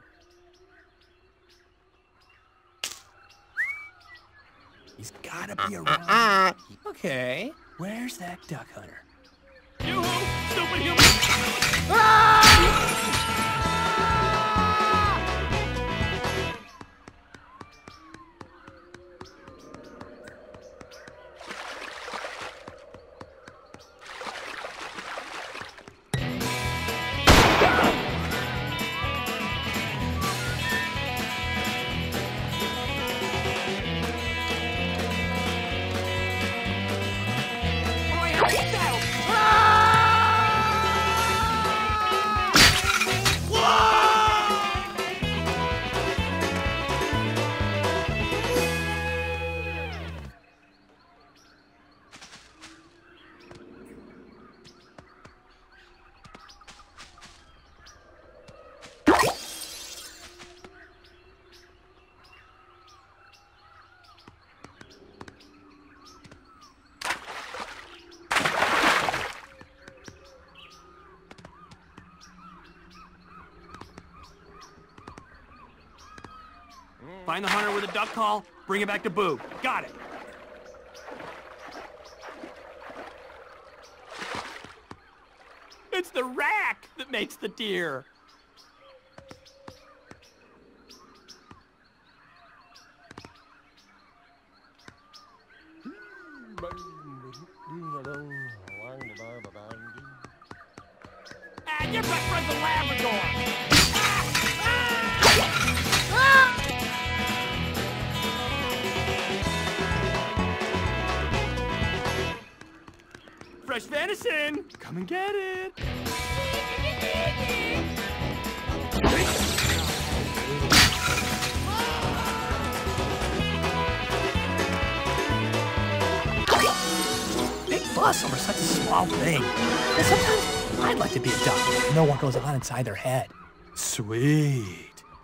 He's gotta be around. Uh-uh. Okay, where's that duck hunter? Yoo-hoo, stupid human! Find the hunter with a duck call, bring it back to Boo. Got it. It's the rack that makes the deer. Ah, your best friend's a Labrador. Fresh venison! Come and get it! Big fuss over such a small thing. And sometimes I'd like to be a duck and know what goes on inside their head. Sweet.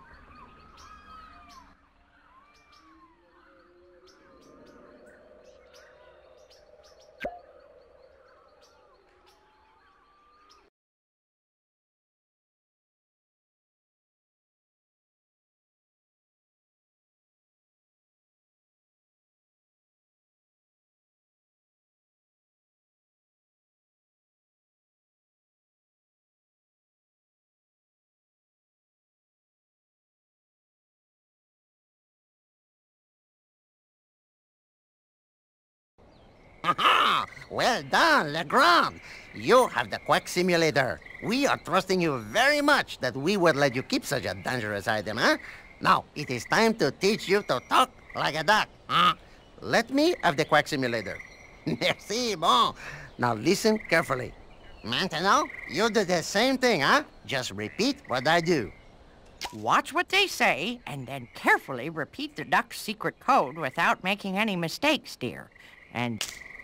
Aha! Well done, Legrand. You have the Quack Simulator. We are trusting you very much that we would let you keep such a dangerous item, huh? Now, it is time to teach you to talk like a duck, huh? Let me have the Quack Simulator. Merci, bon. Now listen carefully. Maintenant, you do the same thing, huh? Just repeat what I do. Watch what they say, and then carefully repeat the duck's secret code without making any mistakes, dear. And...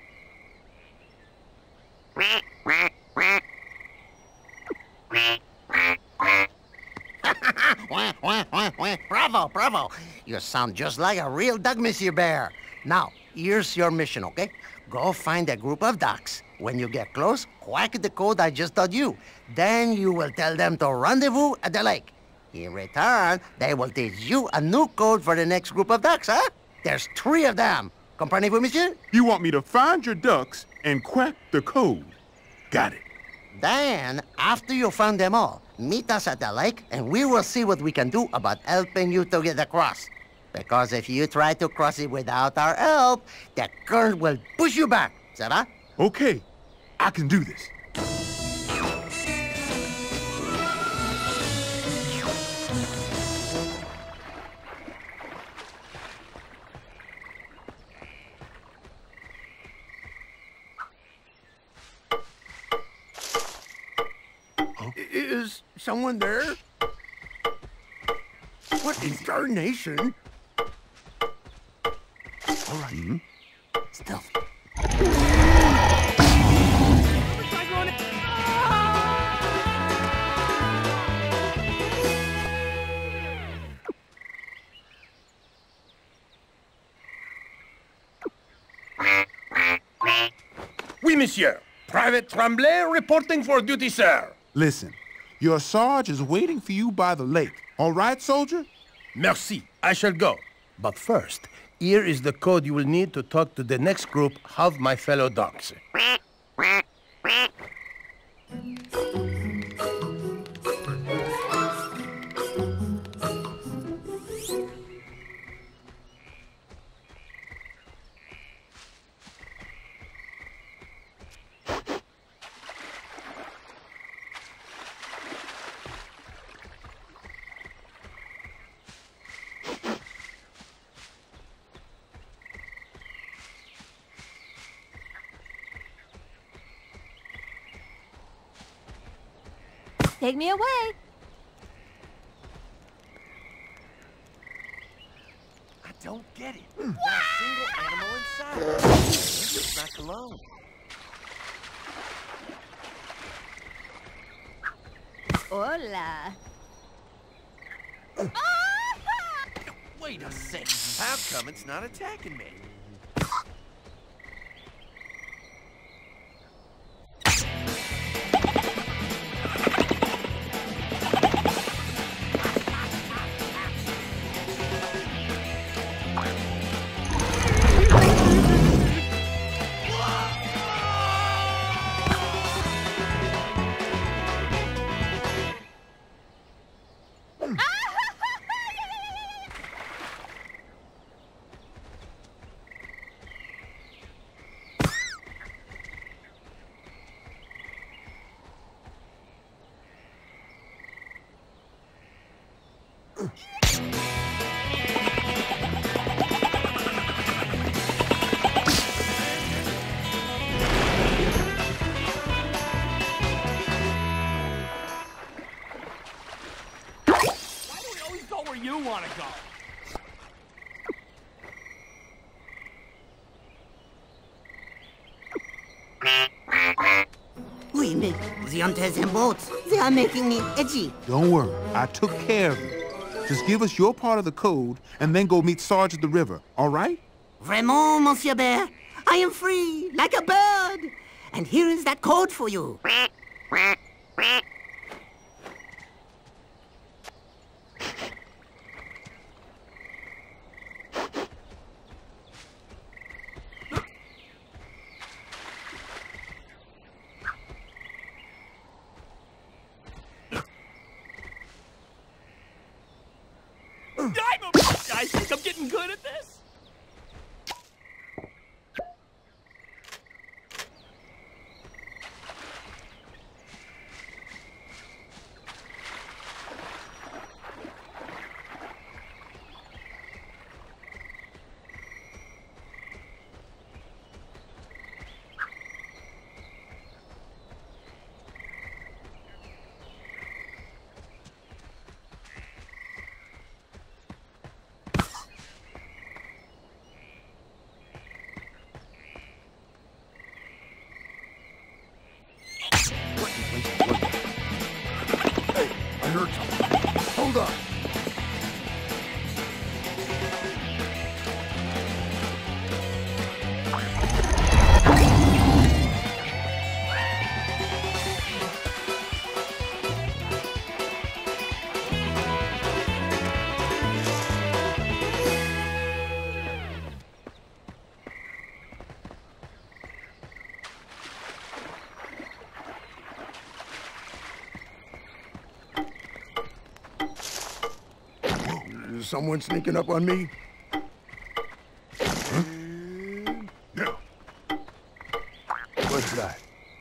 Bravo, bravo. You sound just like a real duck, Monsieur Bear. Now, here's your mission, okay? Go find a group of ducks. When you get close, quack the code I just taught you. Then you will tell them to rendezvous at the lake. In return, they will teach you a new code for the next group of ducks, huh? There's three of them. Comprenez-vous, monsieur? You want me to find your ducks and quack the code. Got it. Then, after you found them all, meet us at the lake and we will see what we can do about helping you to get across. Because if you try to cross it without our help, the current will push you back. Ça va? Okay, I can do this. Is someone there? What in darnation? All right. Mm-hmm. Stealth. Oui, monsieur. Private Tremblay reporting for duty, sir. Listen, your Sarge is waiting for you by the lake. All right, soldier? Merci. I shall go. But first, here is the code you will need to talk to the next group of my fellow dogs. Take me away. I don't get it. Not a single animal inside. It's not alone. Hola. Wait a second. How come it's not attacking me? You want to go? We make the hunters and boats. They are making me edgy. Don't worry, I took care of you. Just give us your part of the code and then go meet Sarge at the river, all right? Vraiment, Monsieur Bear. I am free, like a bird. And here is that code for you. I think I'm getting good at this. Hold on. Is someone sneaking up on me? Huh? No. What's that?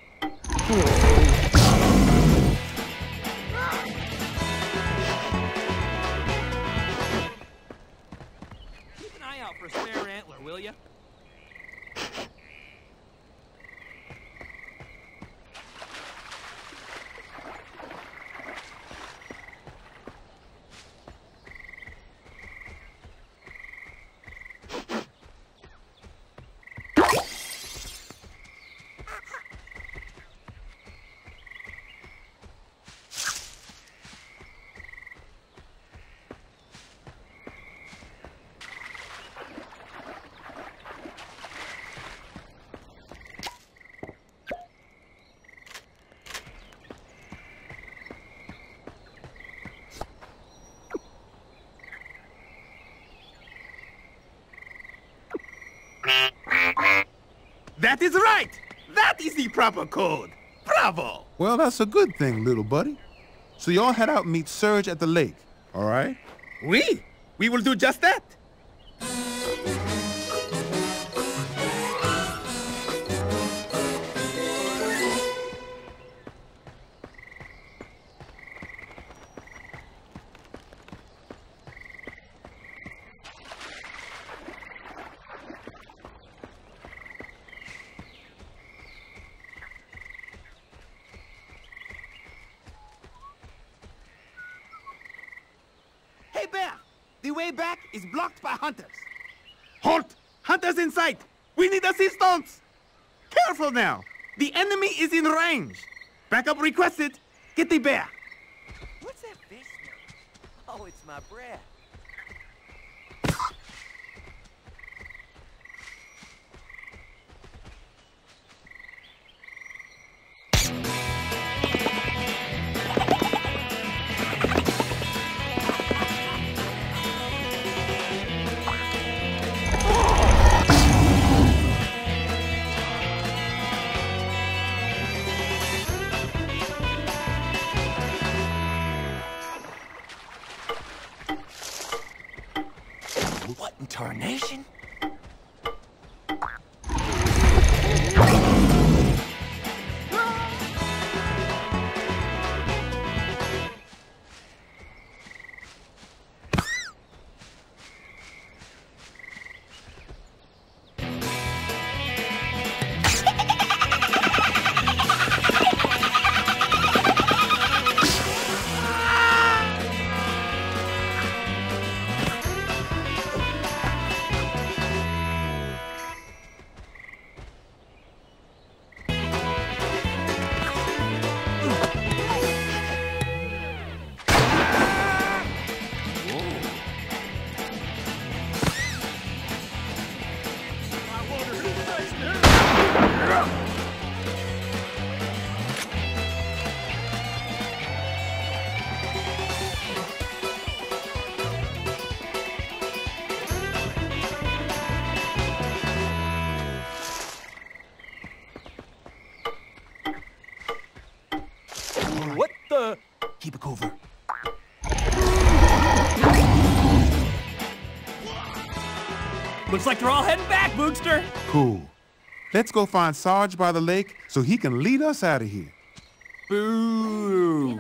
Keep an eye out for a spare antler, will ya? That is right! That is the proper code! Bravo! Well, that's a good thing, little buddy. So y'all head out and meet Surge at the lake, all right? Oui! We will do just that! Hey, Bear! The way back is blocked by hunters. Halt! Hunters in sight! We need assistance! Careful now! The enemy is in range! Backup requested! Get the bear! What's that fish smell? Oh, it's my breath. What in tarnation? the... Keep it covert. Looks like they're all heading back, Boogster. Cool. Let's go find Sarge by the lake so he can lead us out of here. Boo.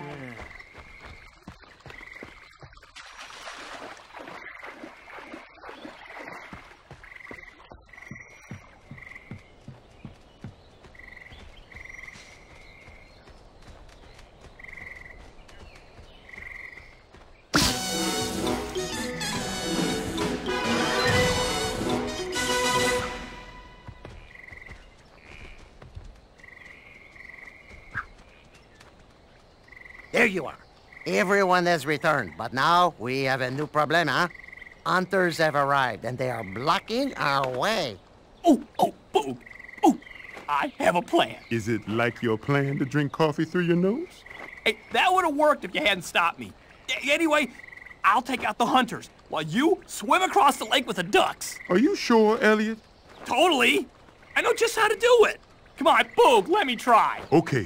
There you are. Everyone has returned, but now we have a new problem, huh? Hunters have arrived, and they are blocking our way. Oh, oh, Boog. Oh, I have a plan. Is it like your plan to drink coffee through your nose? Hey, that would have worked if you hadn't stopped me. A- Anyway, I'll take out the hunters while you swim across the lake with the ducks. Are you sure, Elliot? Totally. I know just how to do it. Come on, Boog, let me try. Okay.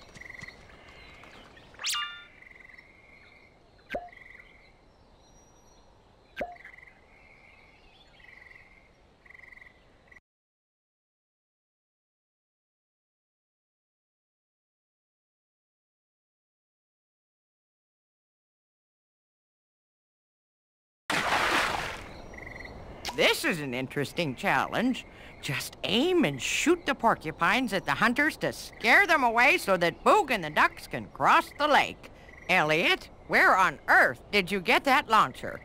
This is an interesting challenge. Just aim and shoot the porcupines at the hunters to scare them away so that Boog and the ducks can cross the lake. Elliot, where on earth did you get that launcher?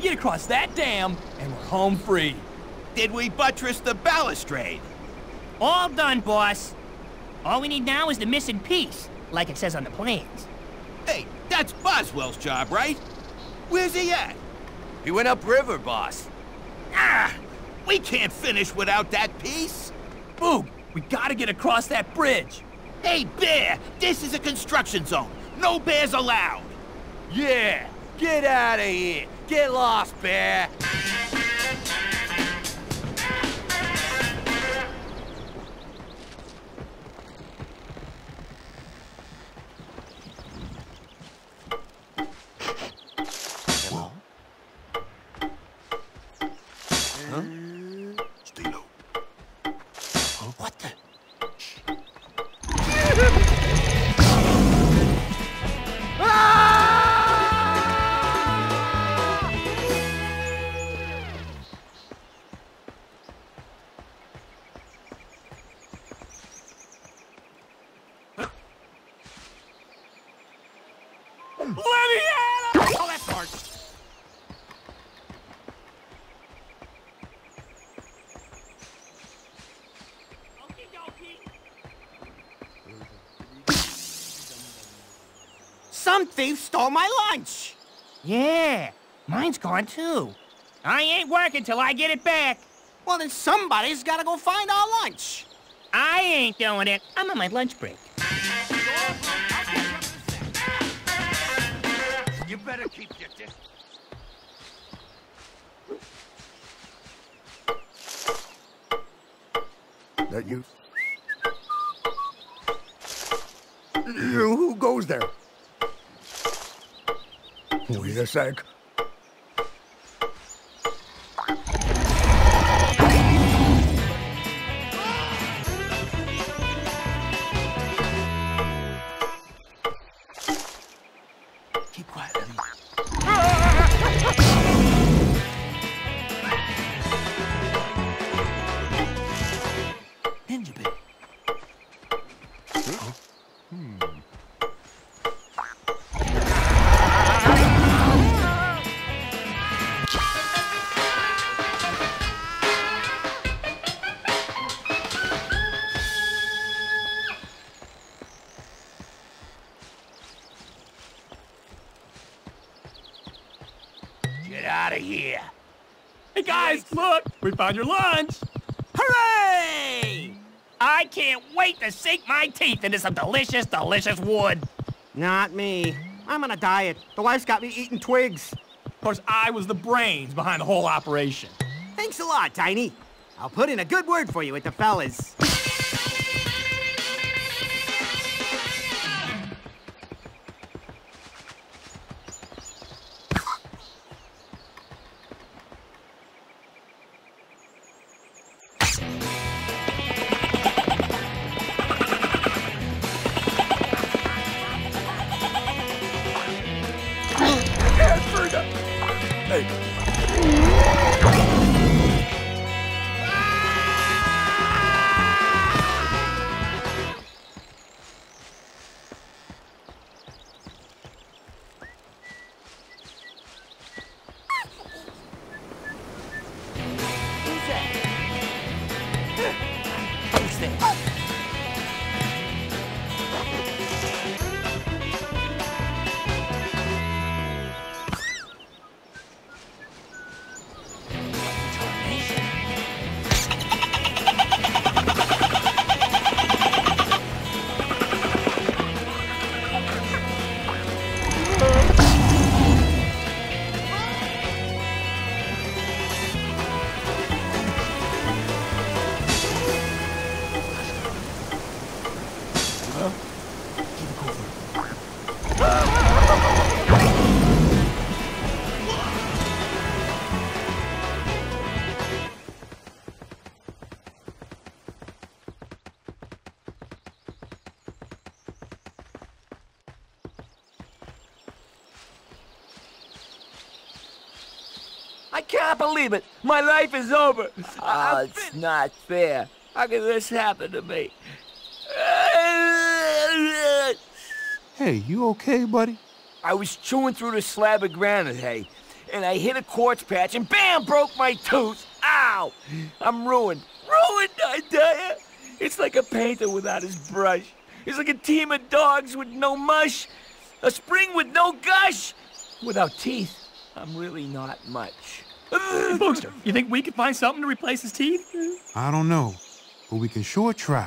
get across that dam, and we're home free. Did we buttress the balustrade? All done, boss. All we need now is the missing piece, like it says on the plans. Hey, that's Boswell's job, right? Where's he at? He went upriver, boss. Ah! We can't finish without that piece. Boog, we gotta get across that bridge. Hey, Bear, this is a construction zone. No bears allowed. Yeah, get out of here. Get lost, Bear. Oh, that's hard. Some thief stole my lunch. Yeah, mine's gone too. I ain't working till I get it back. Well, then somebody's gotta go find our lunch. I ain't doing it. I'm on my lunch break. You better keep your distance. That you? Who goes there? Wait a sec. Keep quiet, Ninja bit. Huh? Hmm. Get out of here. Hey guys, look, we found your lunch. Hooray! I can't wait to sink my teeth into some delicious, delicious wood. Not me. I'm on a diet. The wife's got me eating twigs. Of course, I was the brains behind the whole operation. Thanks a lot, Tiny. I'll put in a good word for you with the fellas. I can't believe it. My life is over. Oh, it's been... not fair. How could this happen to me? Hey, you okay, buddy? I was chewing through the slab of granite, hey. and I hit a quartz patch, and bam, broke my tooth. Ow! I'm ruined. Ruined, I tell ya. It's like a painter without his brush. It's like a team of dogs with no mush. A spring with no gush. Without teeth, I'm really not much. Hey, Bookster, you think we could find something to replace his teeth? I don't know, but we can sure try.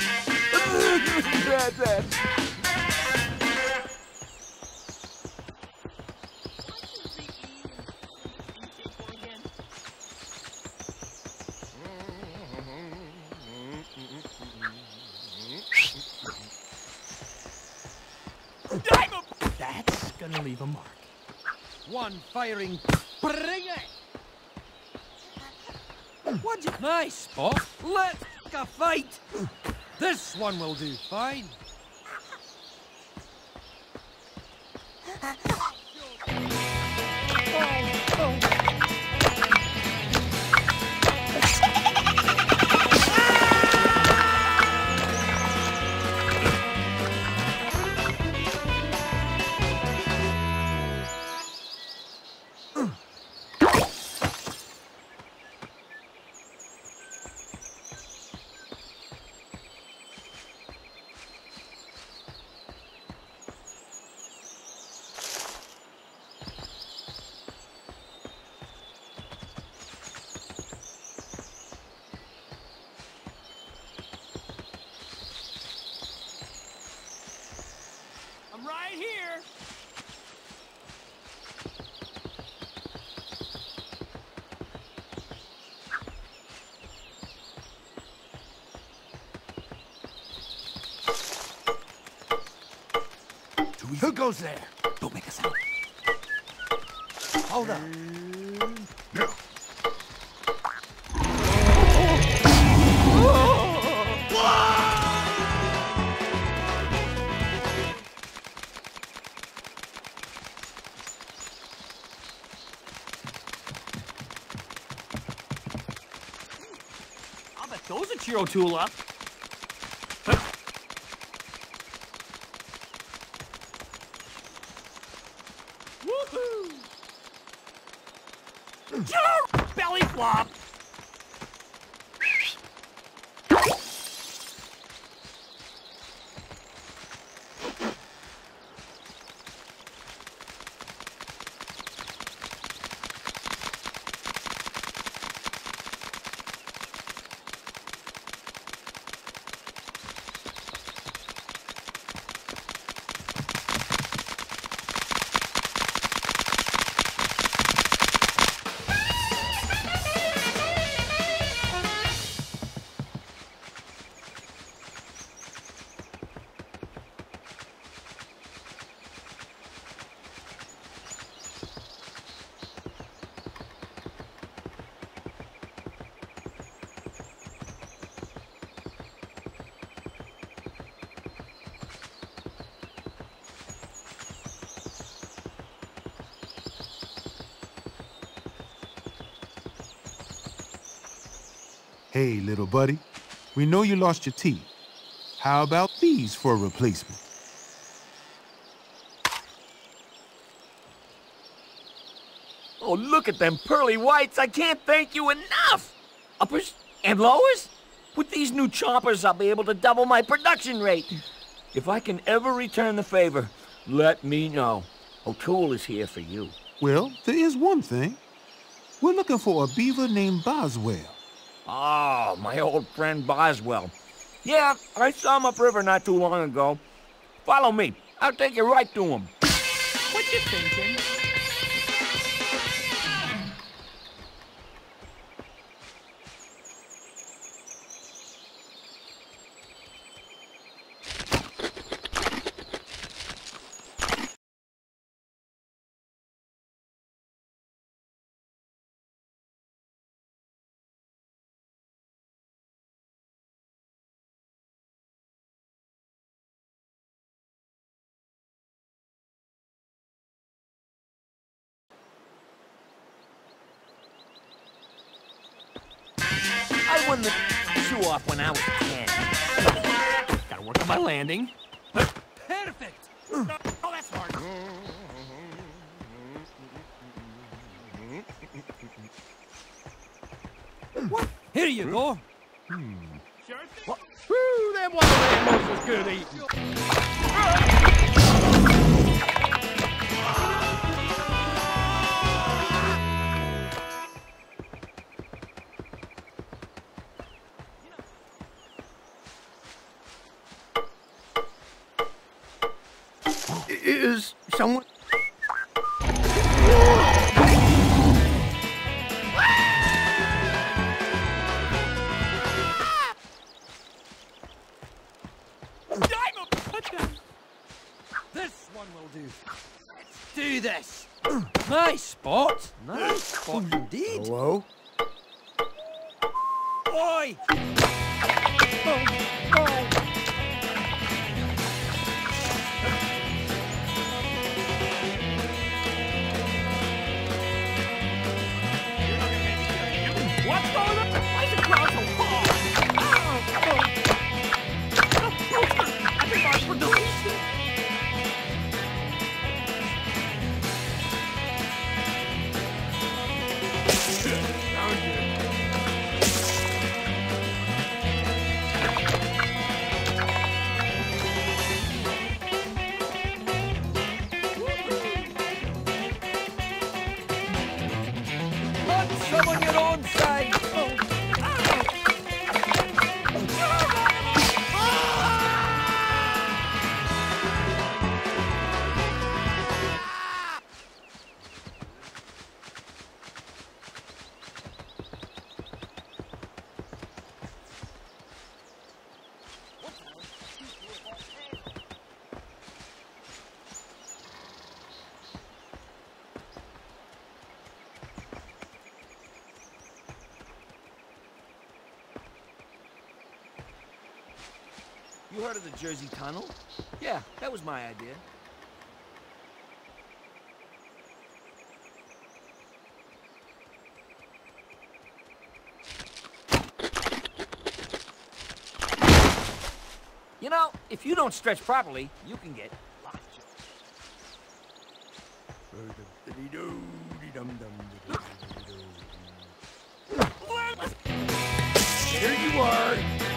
Bad, bad. That's gonna leave a mark. One firing. Bring it! What'd you... Nice, Spot. Let's a fight. This one will do fine. I'm right here. Who goes there? Don't make a sound. Hold up. No. I'll bet those are Chiro Tula. Woohoo! Belly flop! Hey, little buddy, we know you lost your teeth. How about these for a replacement? Oh, look at them pearly whites. I can't thank you enough. Uppers and lowers? With these new choppers, I'll be able to double my production rate. If I can ever return the favor, let me know. O'Toole is here for you. Well, there is one thing. We're looking for a beaver named Boswell. Oh, my old friend Boswell. Yeah, I saw him upriver not too long ago. Follow me. I'll take you right to him. What you thinking? I won the shoe-off when I was ten. Gotta work on my landing. Perfect! Oh, that's hard. Here you go. Hmm. What? Woo, them wild animals is good eating. Is someone... This one will do. Let's do this. Nice spot. Nice spot indeed. Hello? Boy! Oh, oh. What's going on? Why is the crowd so hard? Oh, oh. I think I'm for deletion. Some on your own side. Oh. You heard of the Jersey Tunnel? Yeah, that was my idea. You know, if you don't stretch properly, you can get lockjaw. Here you are.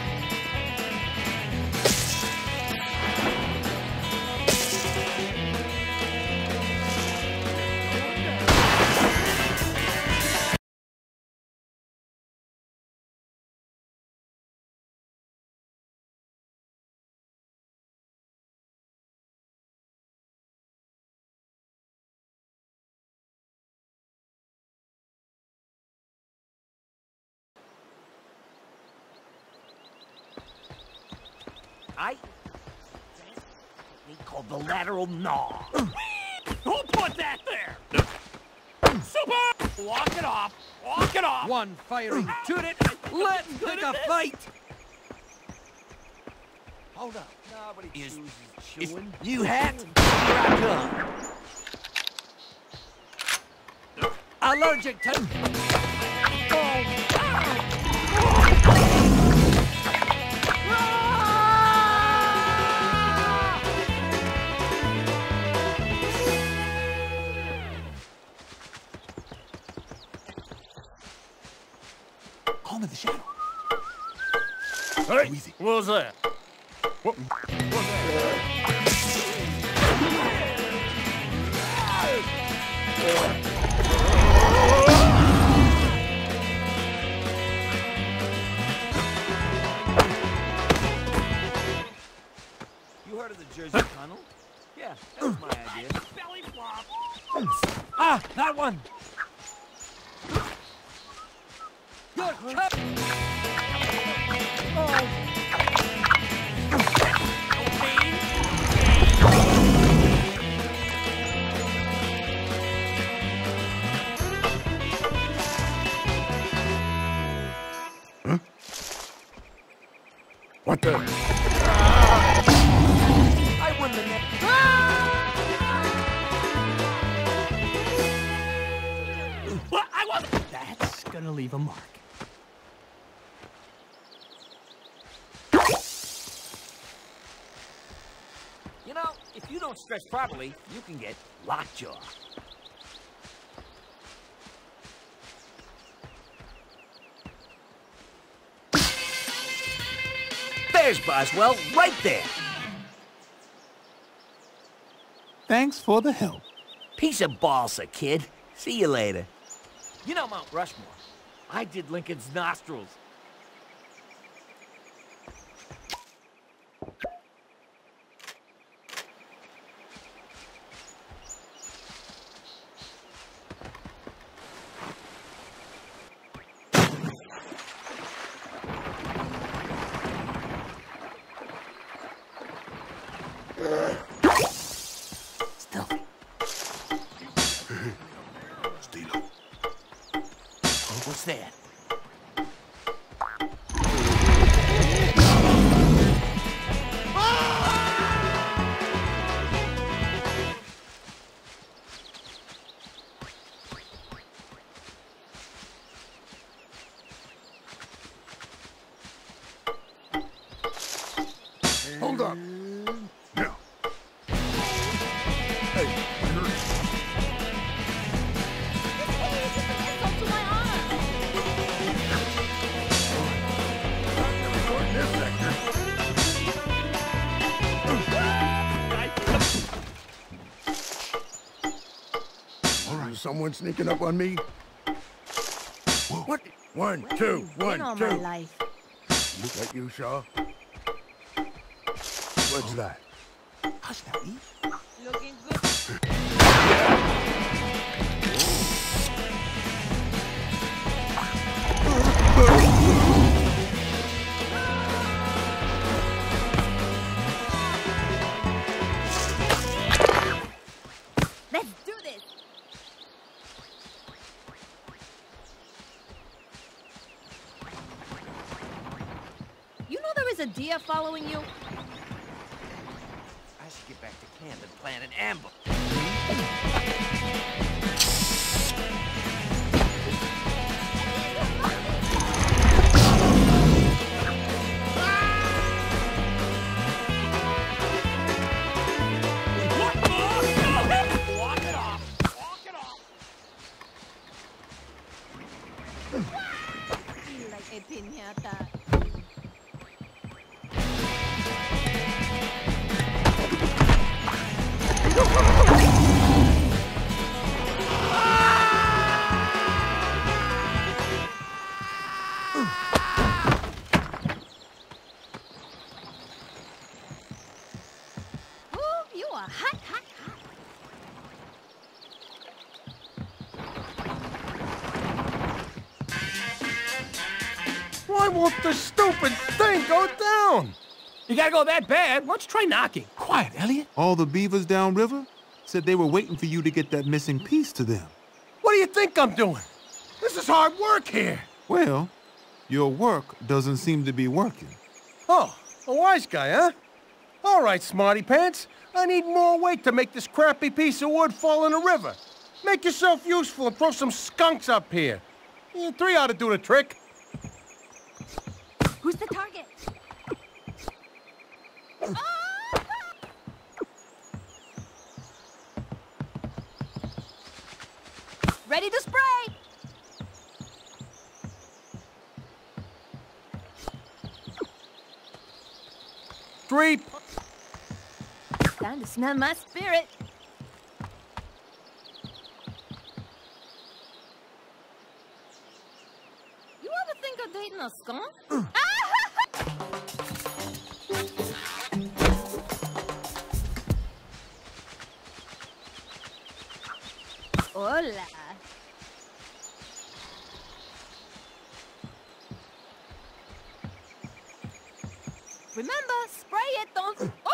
I called the lateral gnaw. Who put that there? Super! Walk it off. Walk it off. One firing to it. Let's pick a fight. Hold up. Nobody Is, chooses is chewing. you hat? Here I come. Allergic to... Call me the shadow. Hey, easy. what was that? What? What's You heard of the Jersey Tunnel? Yeah, that was my idea. Belly flop. Ah, that one. Good cup. Oh. Huh? What the? I wouldn't have... What? I wasn't... That's gonna leave a mark. You know, if you don't stretch properly, you can get lockjaw. There's Boswell, right there. Thanks for the help. Piece of balsa, kid. See you later. You know Mount Rushmore? I did Lincoln's nostrils. Stealthy. Stilo. What's that? Hold up. Now. All right, someone sneaking up on me? What? One, two, one, In all two. my life. Look at you, Shaw. What's that? Hush now, E. Looking good. Let's do this. You know there is a deer following you? I should get back to camp and plan an ambush. Walk it off! Walk it off! Like a piñata. Ooh, you are hot, hot, hot. Why won't the stupid thing go down? You gotta go that bad? Why don't you try knocking? Quiet, Elliot. All the beavers downriver said they were waiting for you to get that missing piece to them. What do you think I'm doing? This is hard work here. Well, your work doesn't seem to be working. Oh, a wise guy, huh? All right, smarty pants. I need more weight to make this crappy piece of wood fall in the river. Make yourself useful and throw some skunks up here. Yeah, three ought to do the trick. Who's the target? Ready to spray! Three. Time to smell my spirit. You ever think of dating a skunk? Hola. Remember, spray it, don't... Oh!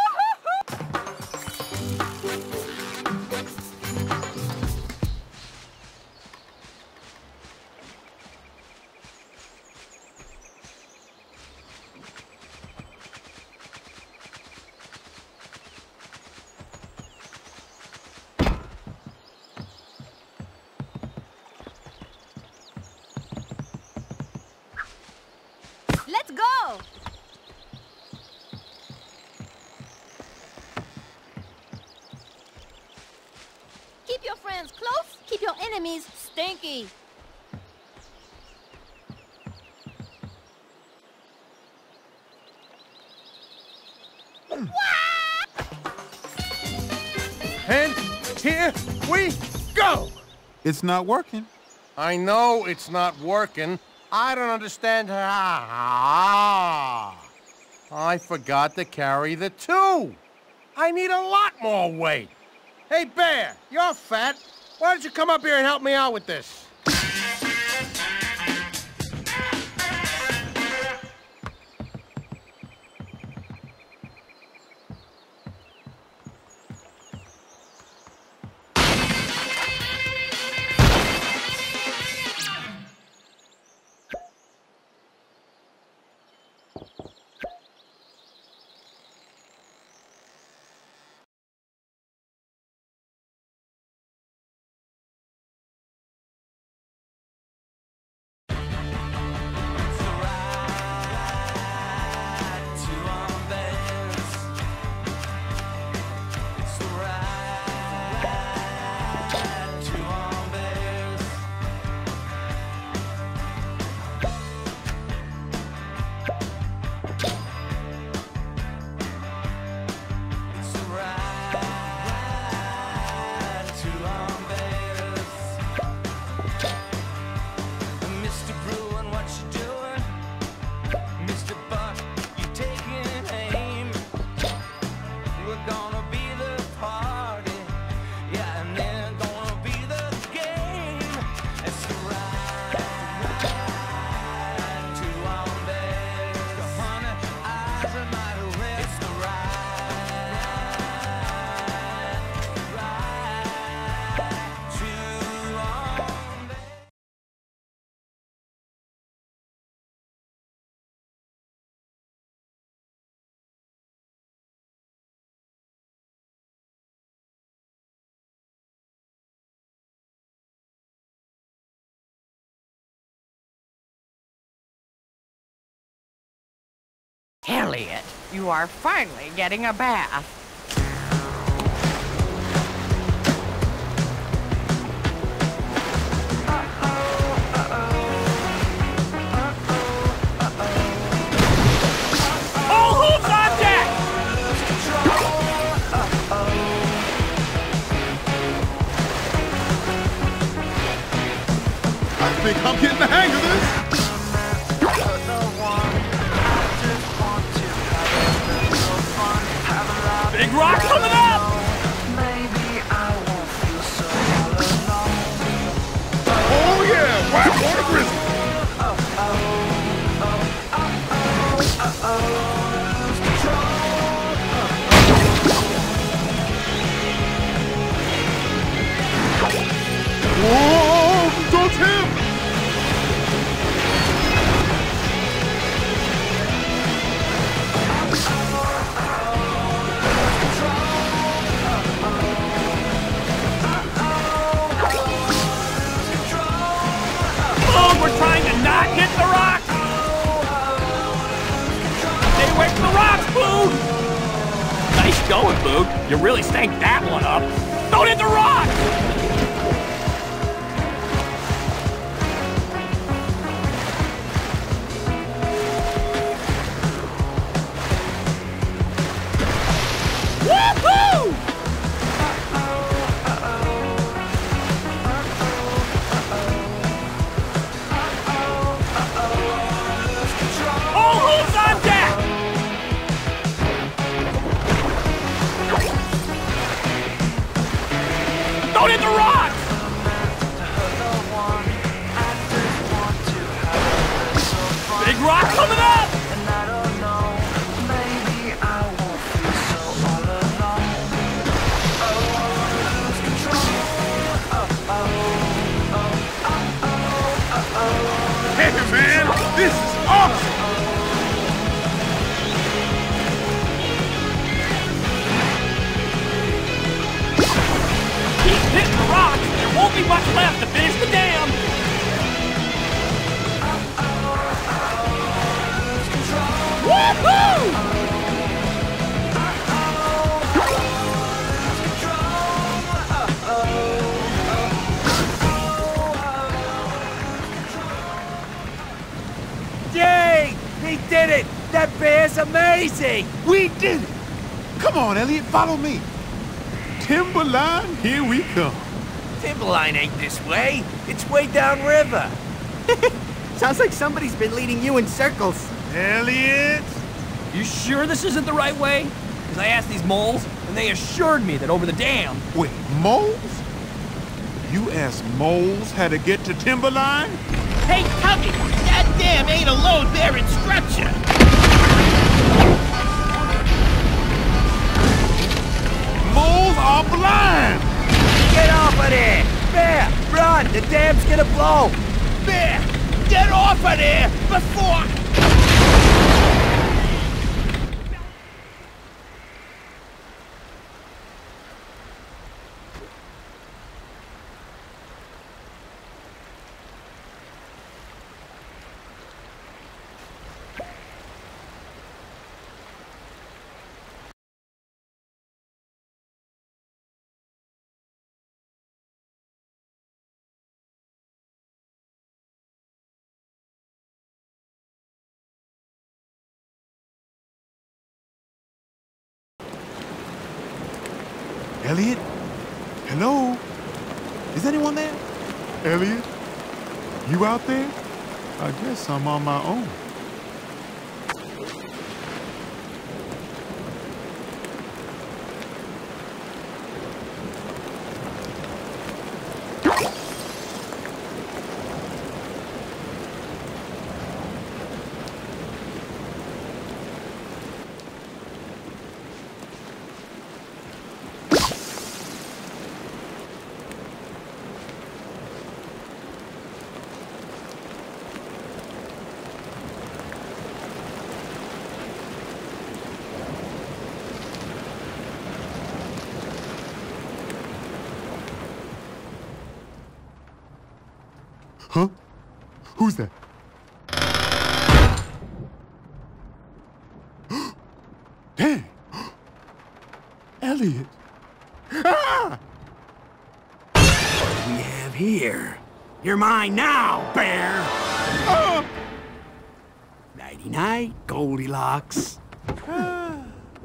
Let's go! Keep your friends close, keep your enemies stinky. And here we go! It's not working. I know it's not working. I don't understand how. I forgot to carry the two. I need a lot more weight. Hey, Bear, you're fat. Why don't you come up here and help me out with this? Elliot, you are finally getting a bath. All hooves on deck! I think I'm getting the hang of this. Big rock coming up! Oh yeah, white water grizzly. Whoa, don't him! We're trying to not hit the rocks! Stay away from the rocks, Boog! Nice going, Boog. You really stank that one up. Don't hit the rocks! Woohoo! Don't hit the rocks! Big rock coming up! Hey man, this is awesome! Hitting the rocks, there won't be much left to finish the dam! Woohoo! Yay! He did it! That bear's amazing! We did it! Come on, Elliot, follow me. Timberline, here we come. Timberline ain't this way. It's way downriver. Sounds like somebody's been leading you in circles. Elliot! You sure this isn't the right way? Because I asked these moles, and they assured me that over the dam... Wait, moles? You asked moles how to get to Timberline? Hey, Tuggy! That dam ain't a load-bearing structure! Moles are blind! Get off of there! Bear, run! The dam's gonna blow! Bear, get off of there before... Elliot? Hello? Is anyone there? Elliot? You out there? I guess I'm on my own. Huh? Who's that? Dang! Elliot! Ah! What do we have here? You're mine now, bear! Ah! Nighty-night, Goldilocks. Ah.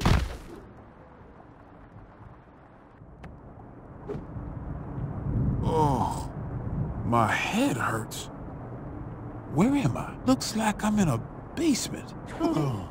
Oh, my head hurts. Where am I? Looks like I'm in a basement. Oh.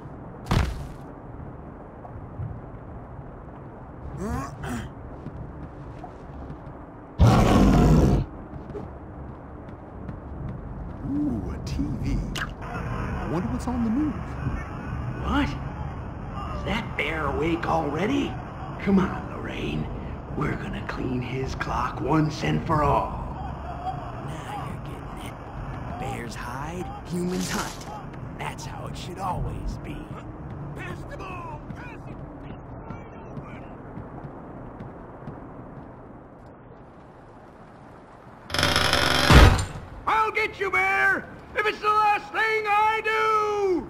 Ooh, a T V. I wonder what's on the news. What? Is that bear awake already? Come on, Lorraine. We're gonna clean his clock once and for all. Now you're getting it. Bears hide, humans hunt. That's how it should always be. Pass the ball! Pass it! I'll get you, bear! If it's the last thing I do!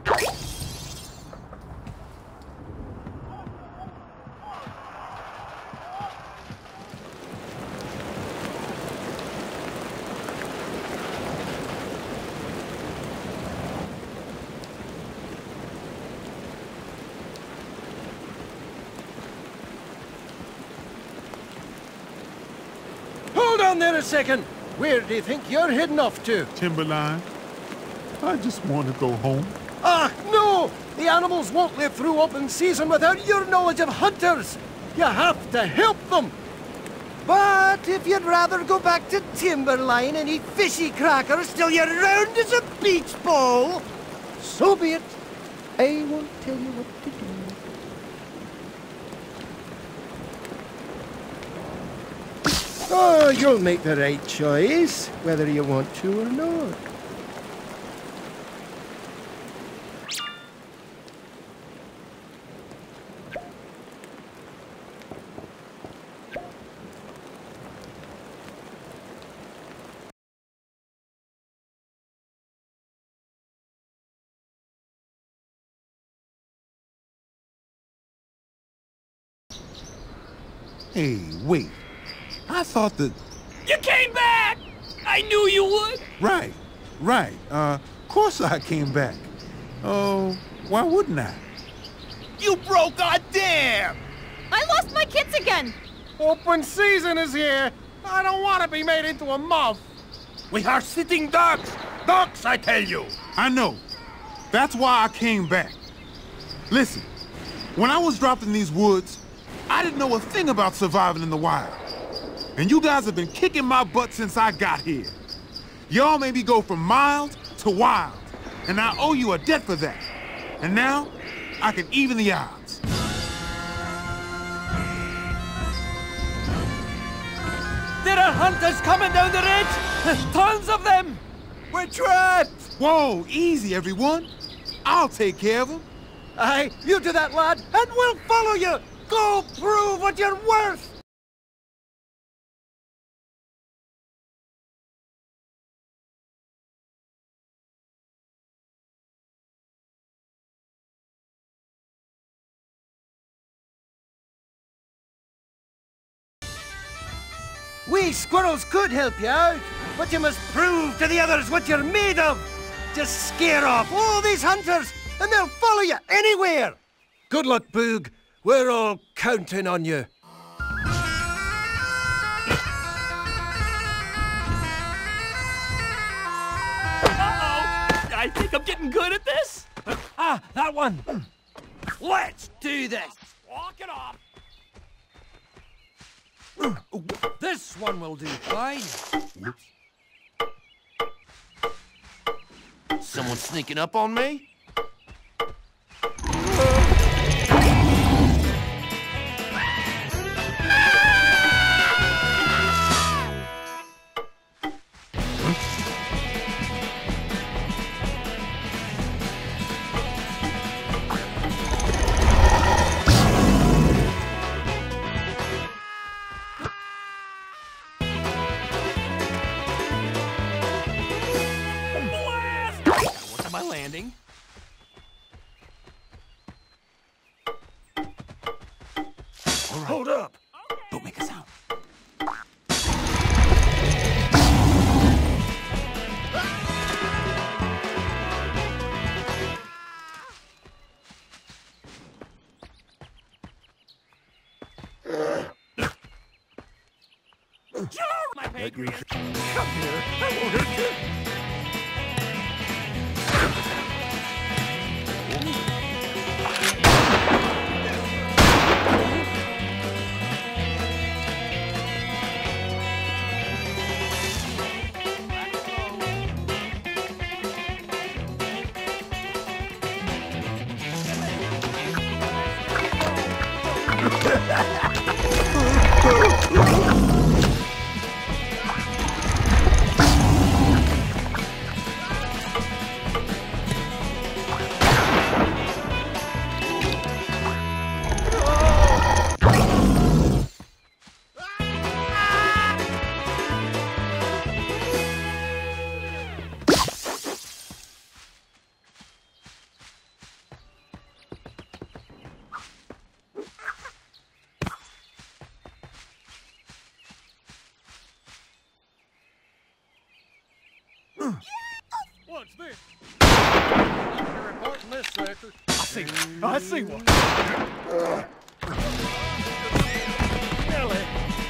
Hold on there a second. Where do you think you're heading off to? Timberline, I just want to go home. Ah, no! The animals won't live through open season without your knowledge of hunters. You have to help them. But if you'd rather go back to Timberline and eat fishy crackers till you're round as a beach ball, so be it. I won't tell you what to do. Oh, you'll make the right choice, whether you want to or not. Hey, wait. I thought that... You came back! I knew you would! Right, right. Uh, of course I came back. Oh, why wouldn't I? You broke our dam! I lost my kids again! Open season is here! I don't want to be made into a moth! We are sitting ducks! Ducks, I tell you! I know. That's why I came back. Listen, when I was dropped in these woods, I didn't know a thing about surviving in the wild. And you guys have been kicking my butt since I got here. Y'all made me go from mild to wild, and I owe you a debt for that. And now, I can even the odds. There are hunters coming down the ridge! Tons of them! We're trapped! Whoa, easy, everyone. I'll take care of them. Aye, you do that, lad, and we'll follow you! Go prove what you're worth! We squirrels could help you out, but you must prove to the others what you're made of. Just scare off all these hunters, and they'll follow you anywhere. Good luck, Boog. We're all counting on you. Uh-oh! I think I'm getting good at this. Ah, that one. Let's do this. Walk it off. This one will do fine. Someone sneaking up on me? My landing. All right. Hold up. Okay. Don't make a sound. My pancreas. Come here. I won't hurt you. What's this? You're reporting this, Senator. I see one. I see one. Nelly.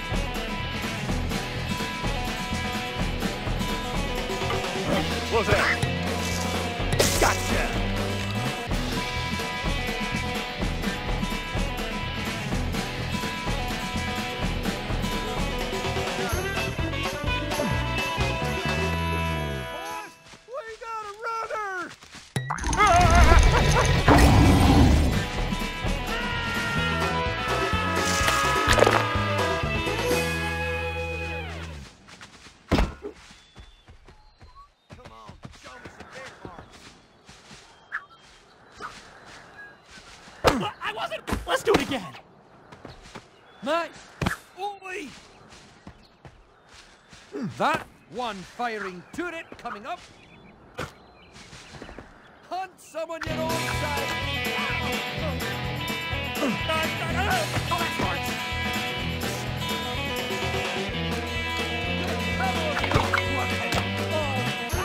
What's that? Gotcha! I wasn't. Let's do it again. Nice. Oi! That one firing turret coming up. Hunt someone your own side. Oh, that hurts.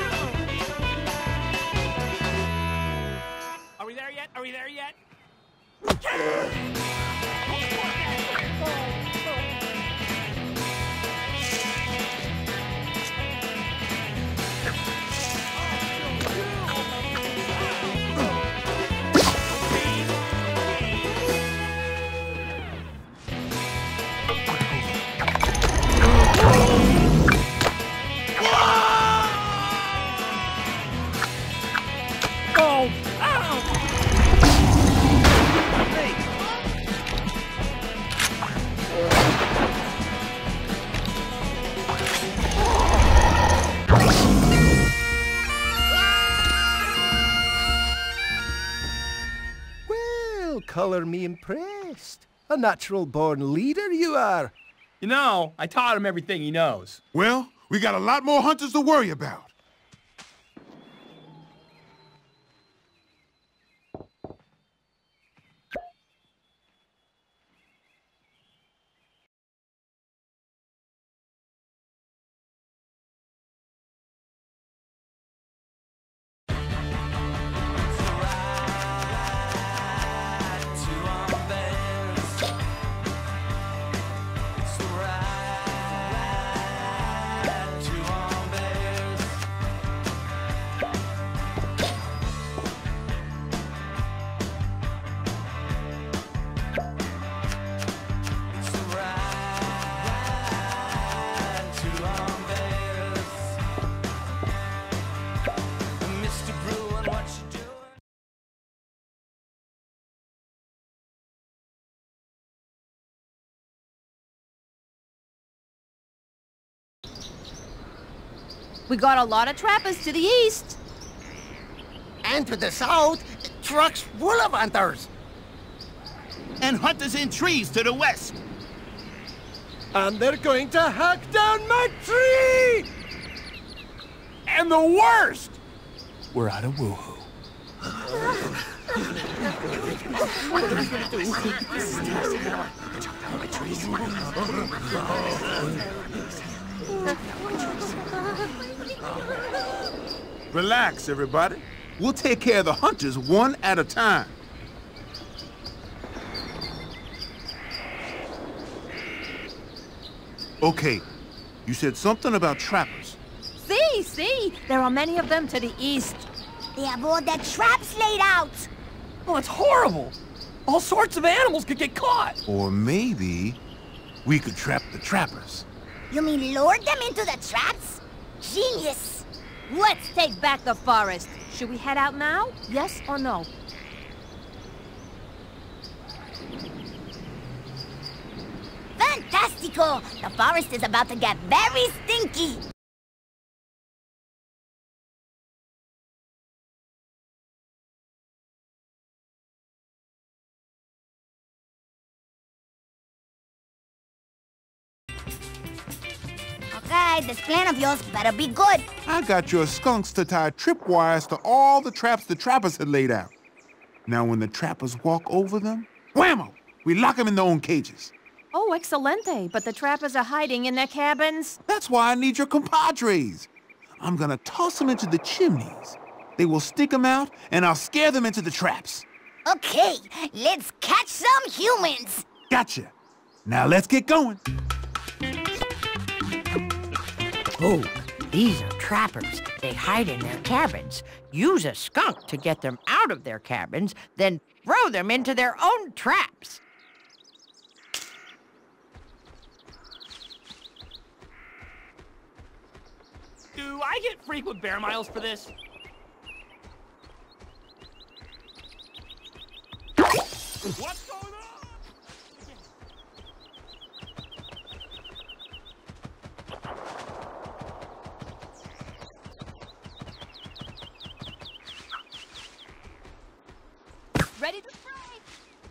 Are we there yet? Are we there yet? Color me impressed. A natural-born leader you are. You know, I taught him everything he knows. Well, we got a lot more hunters to worry about. We got a lot of trappers to the east. And to the south, trucks full of hunters. And hunters in trees to the west. And they're going to hack down my tree! And the worst! We're out of woohoo. Relax, everybody. We'll take care of the hunters one at a time. Okay, you said something about trappers. See, see, there are many of them to the east. They have all their traps laid out. Oh, it's horrible. All sorts of animals could get caught. Or maybe we could trap the trappers. You mean lure them into the traps? Genius! Let's take back the forest. Should we head out now? Yes or no? Fantastico! The forest is about to get very stinky. Okay, this plan of yours better be good. I got your skunks to tie tripwires to all the traps the trappers had laid out. Now when the trappers walk over them, whammo! We lock them in their own cages. Oh, excelente. But the trappers are hiding in their cabins. That's why I need your compadres. I'm gonna toss them into the chimneys. They will stick them out, and I'll scare them into the traps. Okay, let's catch some humans. Gotcha. Now let's get going. Oh, these are trappers. They hide in their cabins. Use a skunk to get them out of their cabins, then throw them into their own traps. Do I get frequent bear miles for this? What's going on? Ready to spray?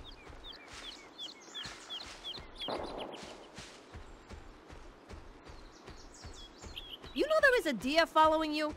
You know there is a deer following you?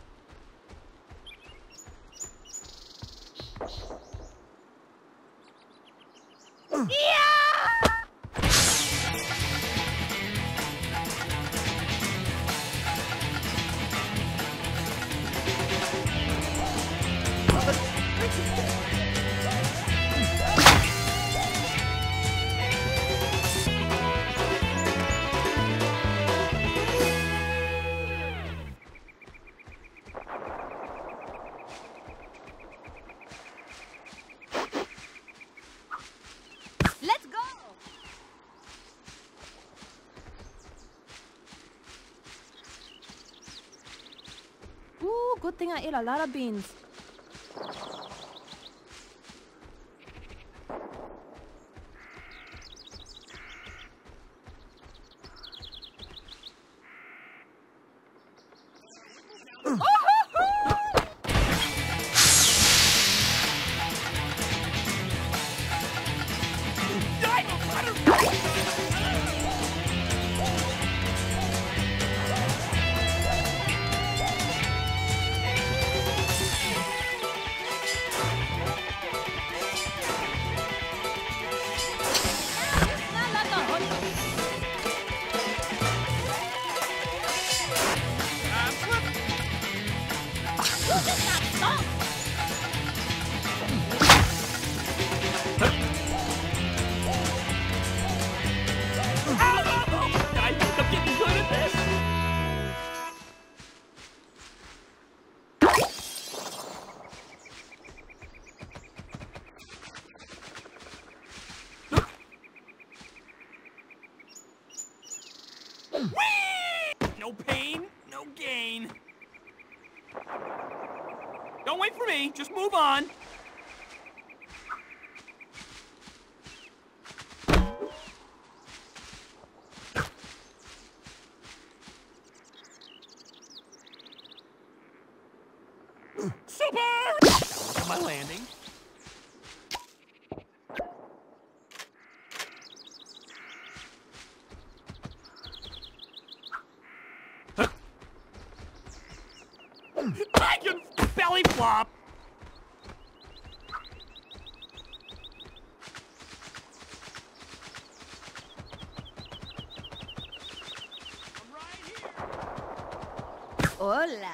think I ate a lot of beans. No pain, no gain. Don't wait for me, just move on. Super! Look at my landing. I can belly flop. Hola.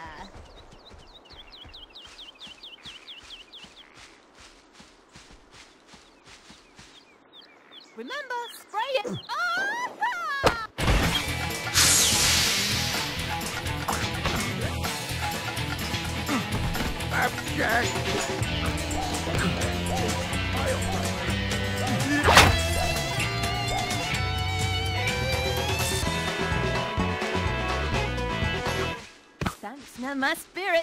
Remember, spray it. Ah! Time to smell my spirit.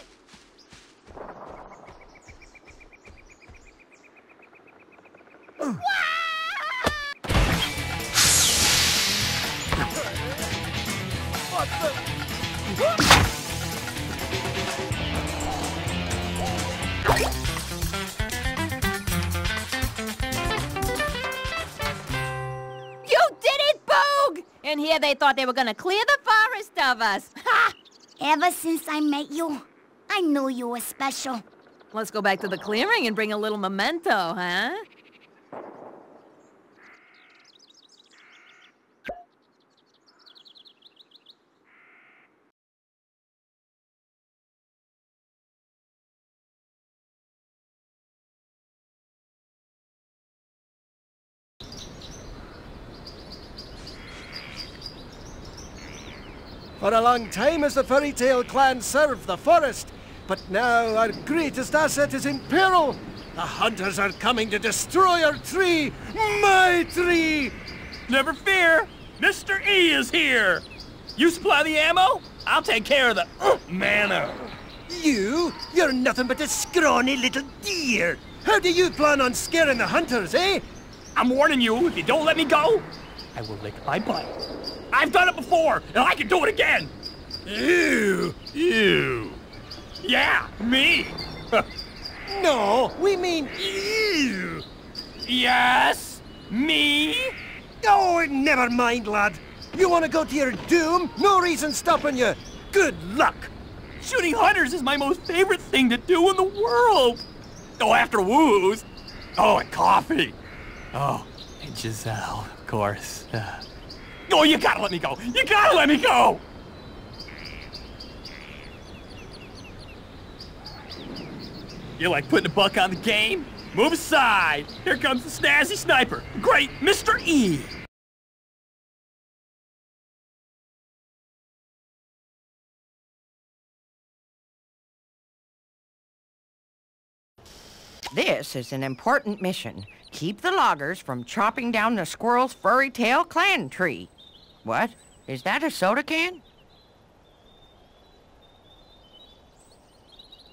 And here they thought they were gonna clear the forest of us. Ha! Ever since I met you, I knew you were special. Let's go back to the clearing and bring a little memento, huh? For a long time has the Fairy Tale clan served the forest, but now our greatest asset is in peril. The hunters are coming to destroy our tree, my tree! Never fear, Mister E is here. You supply the ammo, I'll take care of the uh, mana. You? You're nothing but a scrawny little deer. How do you plan on scaring the hunters, eh? I'm warning you, if you don't let me go, I will lick my butt. I've done it before, and I can do it again! Ew! Ew! Yeah, me! No, we mean you! Yes, me? Oh, never mind, lad. You want to go to your doom? No reason stopping you. Good luck! Shooting hunters is my most favorite thing to do in the world! Oh, after woos! Oh, and coffee! Oh, and Giselle, of course. Uh, Oh, you gotta let me go! You gotta let me go! You like putting a buck on the game? Move aside! Here comes the snazzy sniper! Great Mister E! This is an important mission. Keep the loggers from chopping down the squirrel's furry tail clan tree. What? Is that a soda can?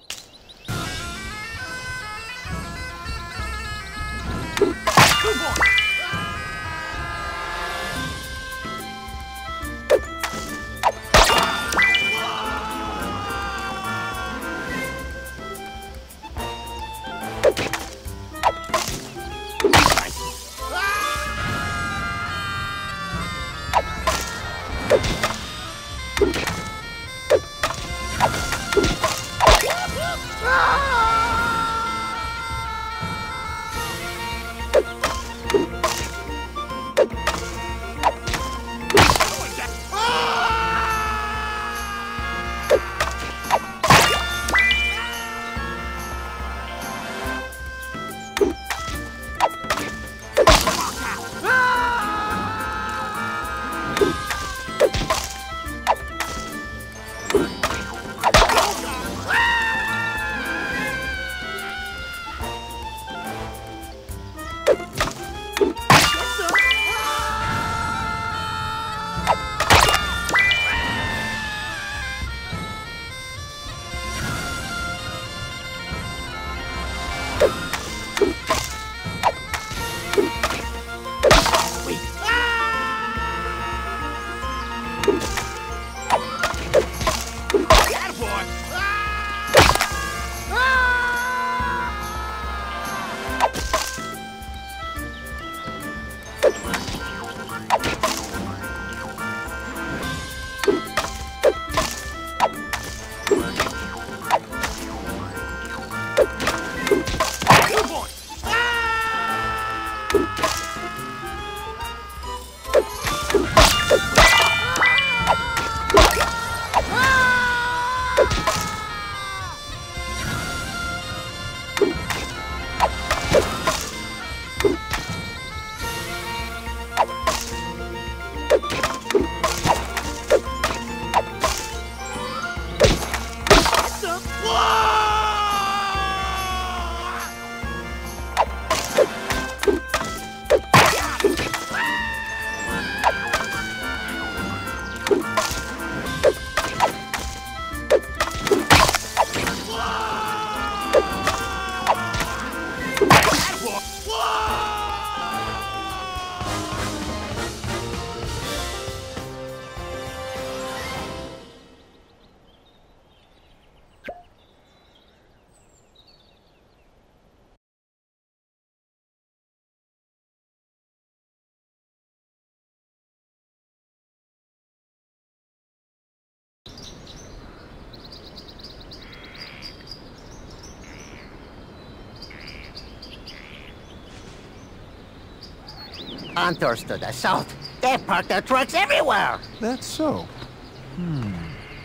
Hunters to the south. They park their trucks everywhere. That's so. Hmm.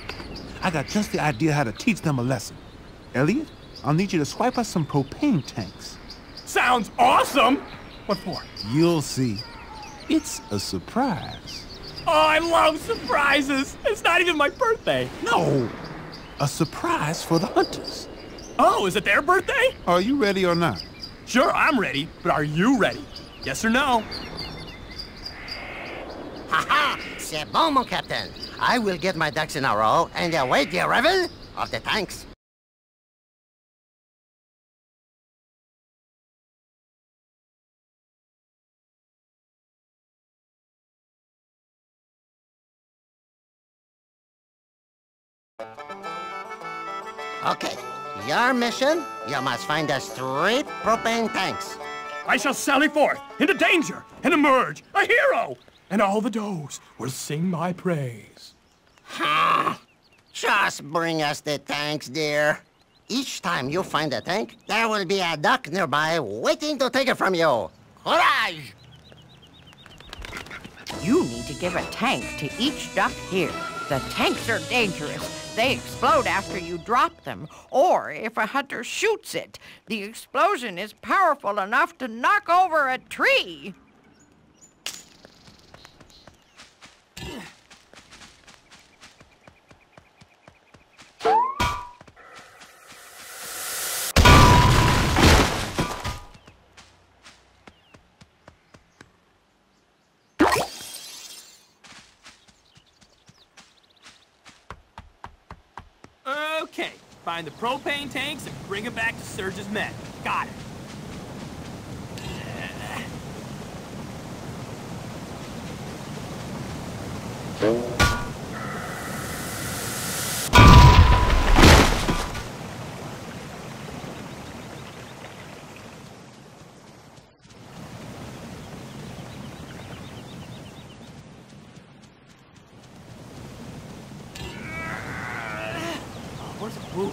I got just the idea how to teach them a lesson. Elliot, I'll need you to swipe us some propane tanks. Sounds awesome! What for? You'll see. It's a surprise. Oh, I love surprises! It's not even my birthday. No! A surprise for the hunters. Oh, is it their birthday? Are you ready or not? Sure, I'm ready, but are you ready? Yes or no? Ha-ha! C'est bon, mon captain. I will get my ducks in a row and await the arrival of the tanks. Okay, your mission, you must find the street propane tanks. I shall sally forth into danger and emerge a hero, and all the does will sing my praise. Ha! Just bring us the tanks, dear. Each time you find a tank, there will be a duck nearby waiting to take it from you. Courage! You need to give a tank to each duck here. The tanks are dangerous. They explode after you drop them, or if a hunter shoots it. The explosion is powerful enough to knock over a tree. Okay, find the propane tanks and bring them back to Surge's men. Got it. Where's the boo-hoo?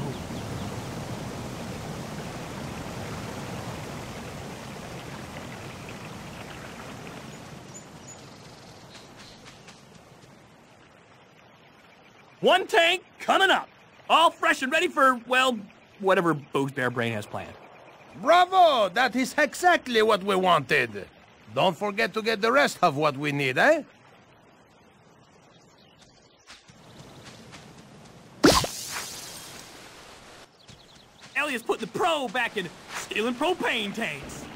One tank coming up. All fresh and ready for, well, whatever Boo's Bear Brain has planned. Bravo! That is exactly what we wanted. Don't forget to get the rest of what we need, eh? Elliot's putting the pro back in stealing propane tanks.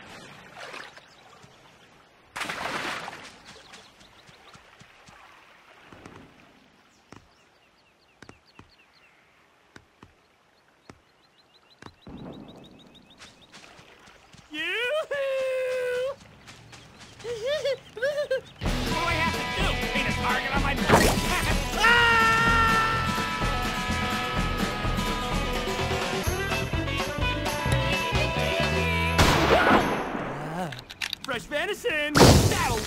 What do I have to do? Paint a target on my brain? Ah! Fresh venison! Saddle!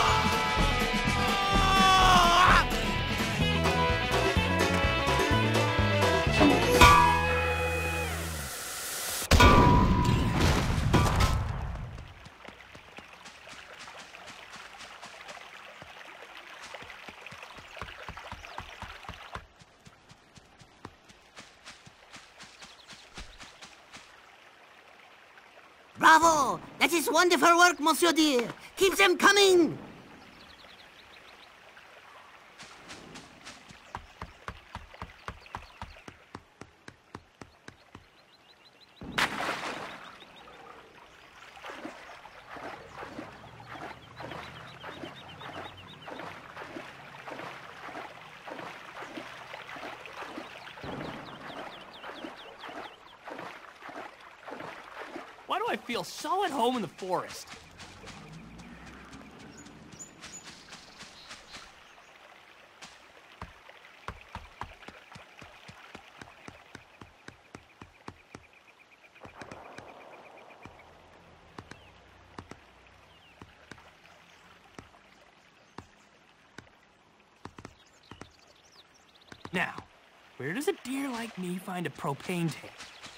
Bravo! That is wonderful work, Monsieur dear. Keep them coming! Why do I feel so at home in the forest? Now, where does a deer like me find a propane tank?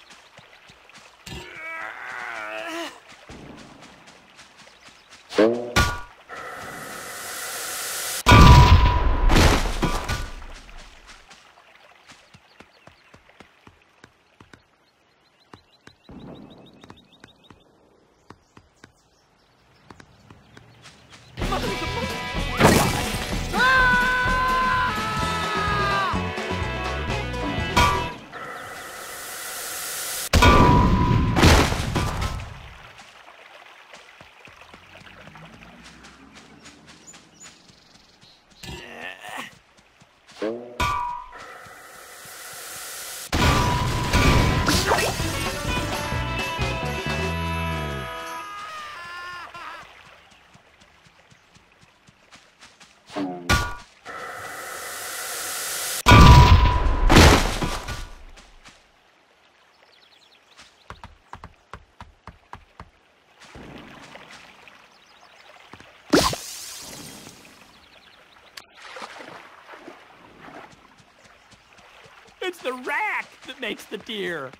It's the rack that makes the deer.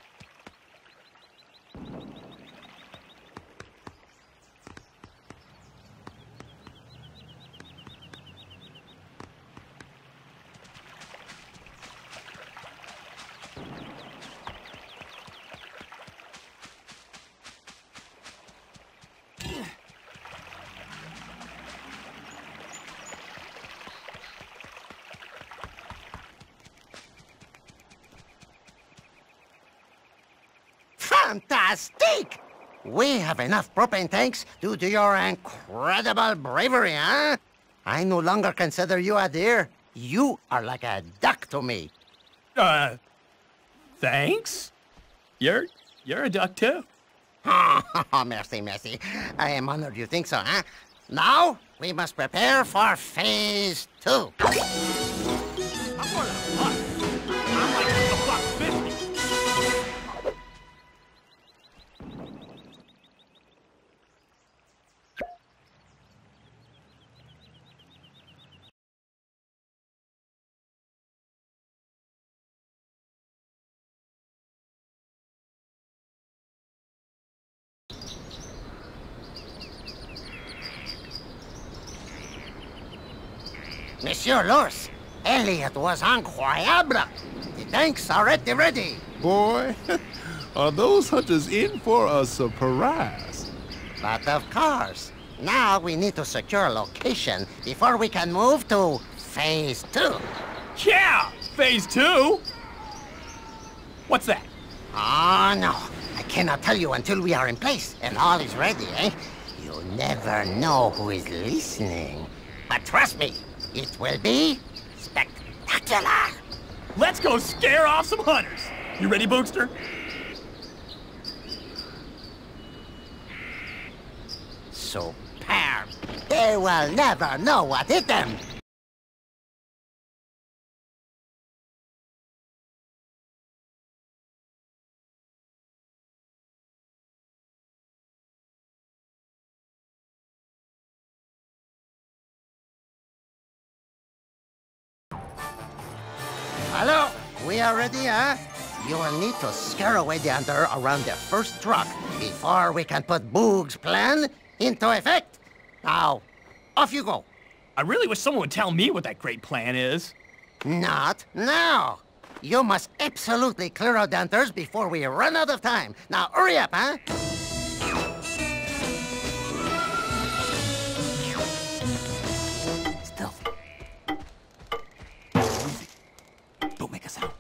Fantastic! We have enough propane tanks due to your incredible bravery, huh? I no longer consider you a deer. You are like a duck to me. Uh, thanks? You're, you're a duck too. Oh, merci, merci. I am honored you think so, huh? Now, we must prepare for phase two. I'm going to the bus. I'm like a buck fifty. Monsieur Lurs, Elliot was incroyable. The tanks are at the ready. Boy, are those hunters in for a surprise? But of course, now we need to secure a location before we can move to phase two. Yeah, phase two? What's that? Oh, no. I cannot tell you until we are in place and all is ready, eh? You never know who is listening. But trust me, it will be spectacular. Let's go scare off some hunters. You ready, Bookster? Superb. They will never know what hit them. Hello, we are ready, huh? You will need to scare away the hunter around the first truck before we can put Boog's plan into effect. Now, off you go. I really wish someone would tell me what that great plan is. Not now. You must absolutely clear out the hunters before we run out of time. Now, hurry up, huh? Stealth. Don't make a sound.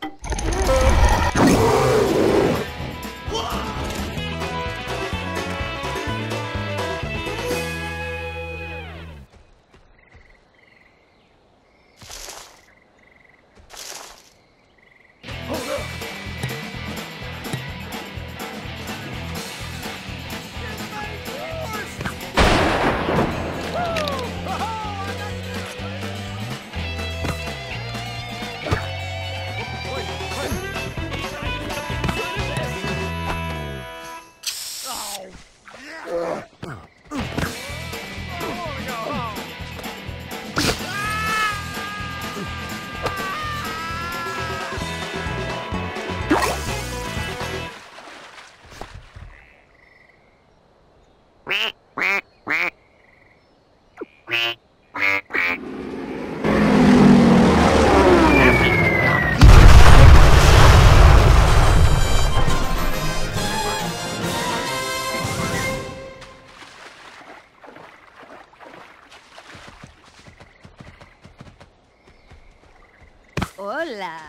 Hola.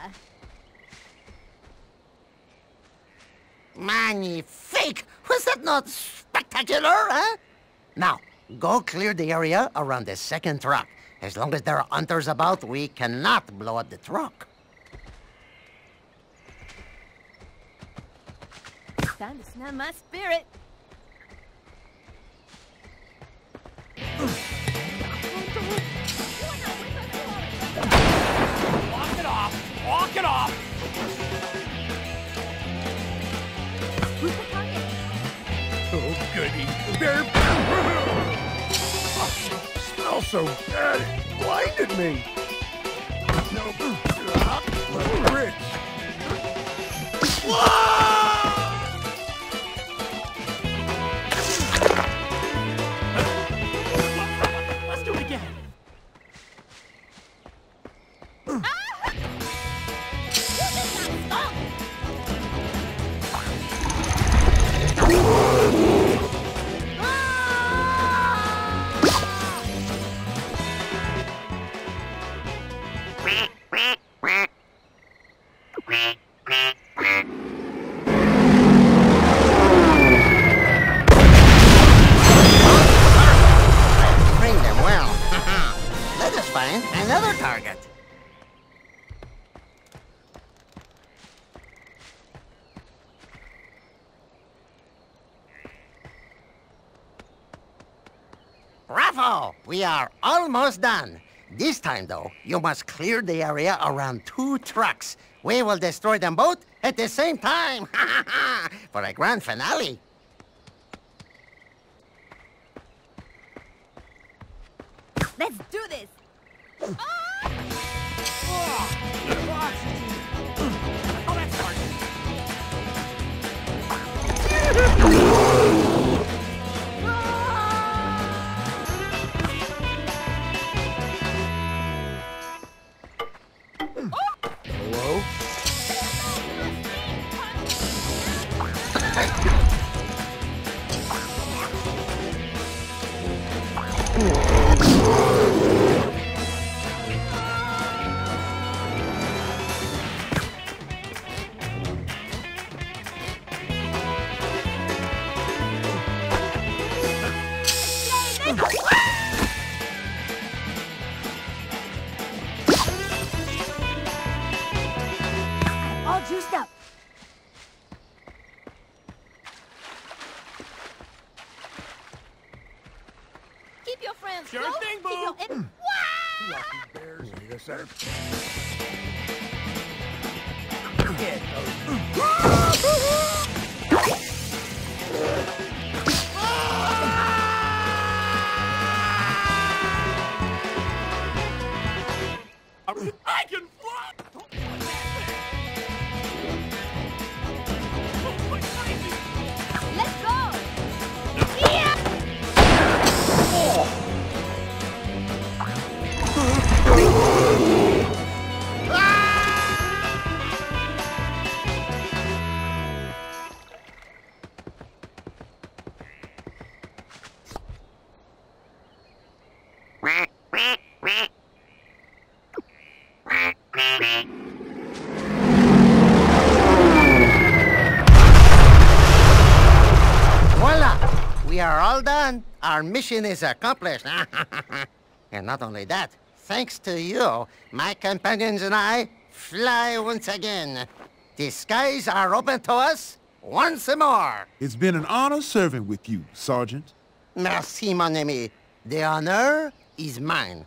Magnifique! Was that not spectacular, huh? Now, go clear the area around the second truck. As long as there are hunters about, we cannot blow up the truck. Time to smell my spirit. Walk it off! Walk it off! Oh, goody. They're... Smells so bad, it blinded me. No, little rich. Let's do it again. Bring them well. Let us find another target. Bravo! We are almost done. This time, though, you must clear the area around two trucks. We will destroy them both at the same time. For a grand finale. Let's do this. Hello? All juiced up. Keep your friends Sure close. thing, Keep Boo. your en- Lucky bears. Need a sir. I can fly! Let's go. Voila! We are all done. Our mission is accomplished. And not only that, thanks to you, my companions and I fly once again. The skies are open to us once more. It's been an honor serving with you, Sergeant. Merci, mon ami. The honor is mine.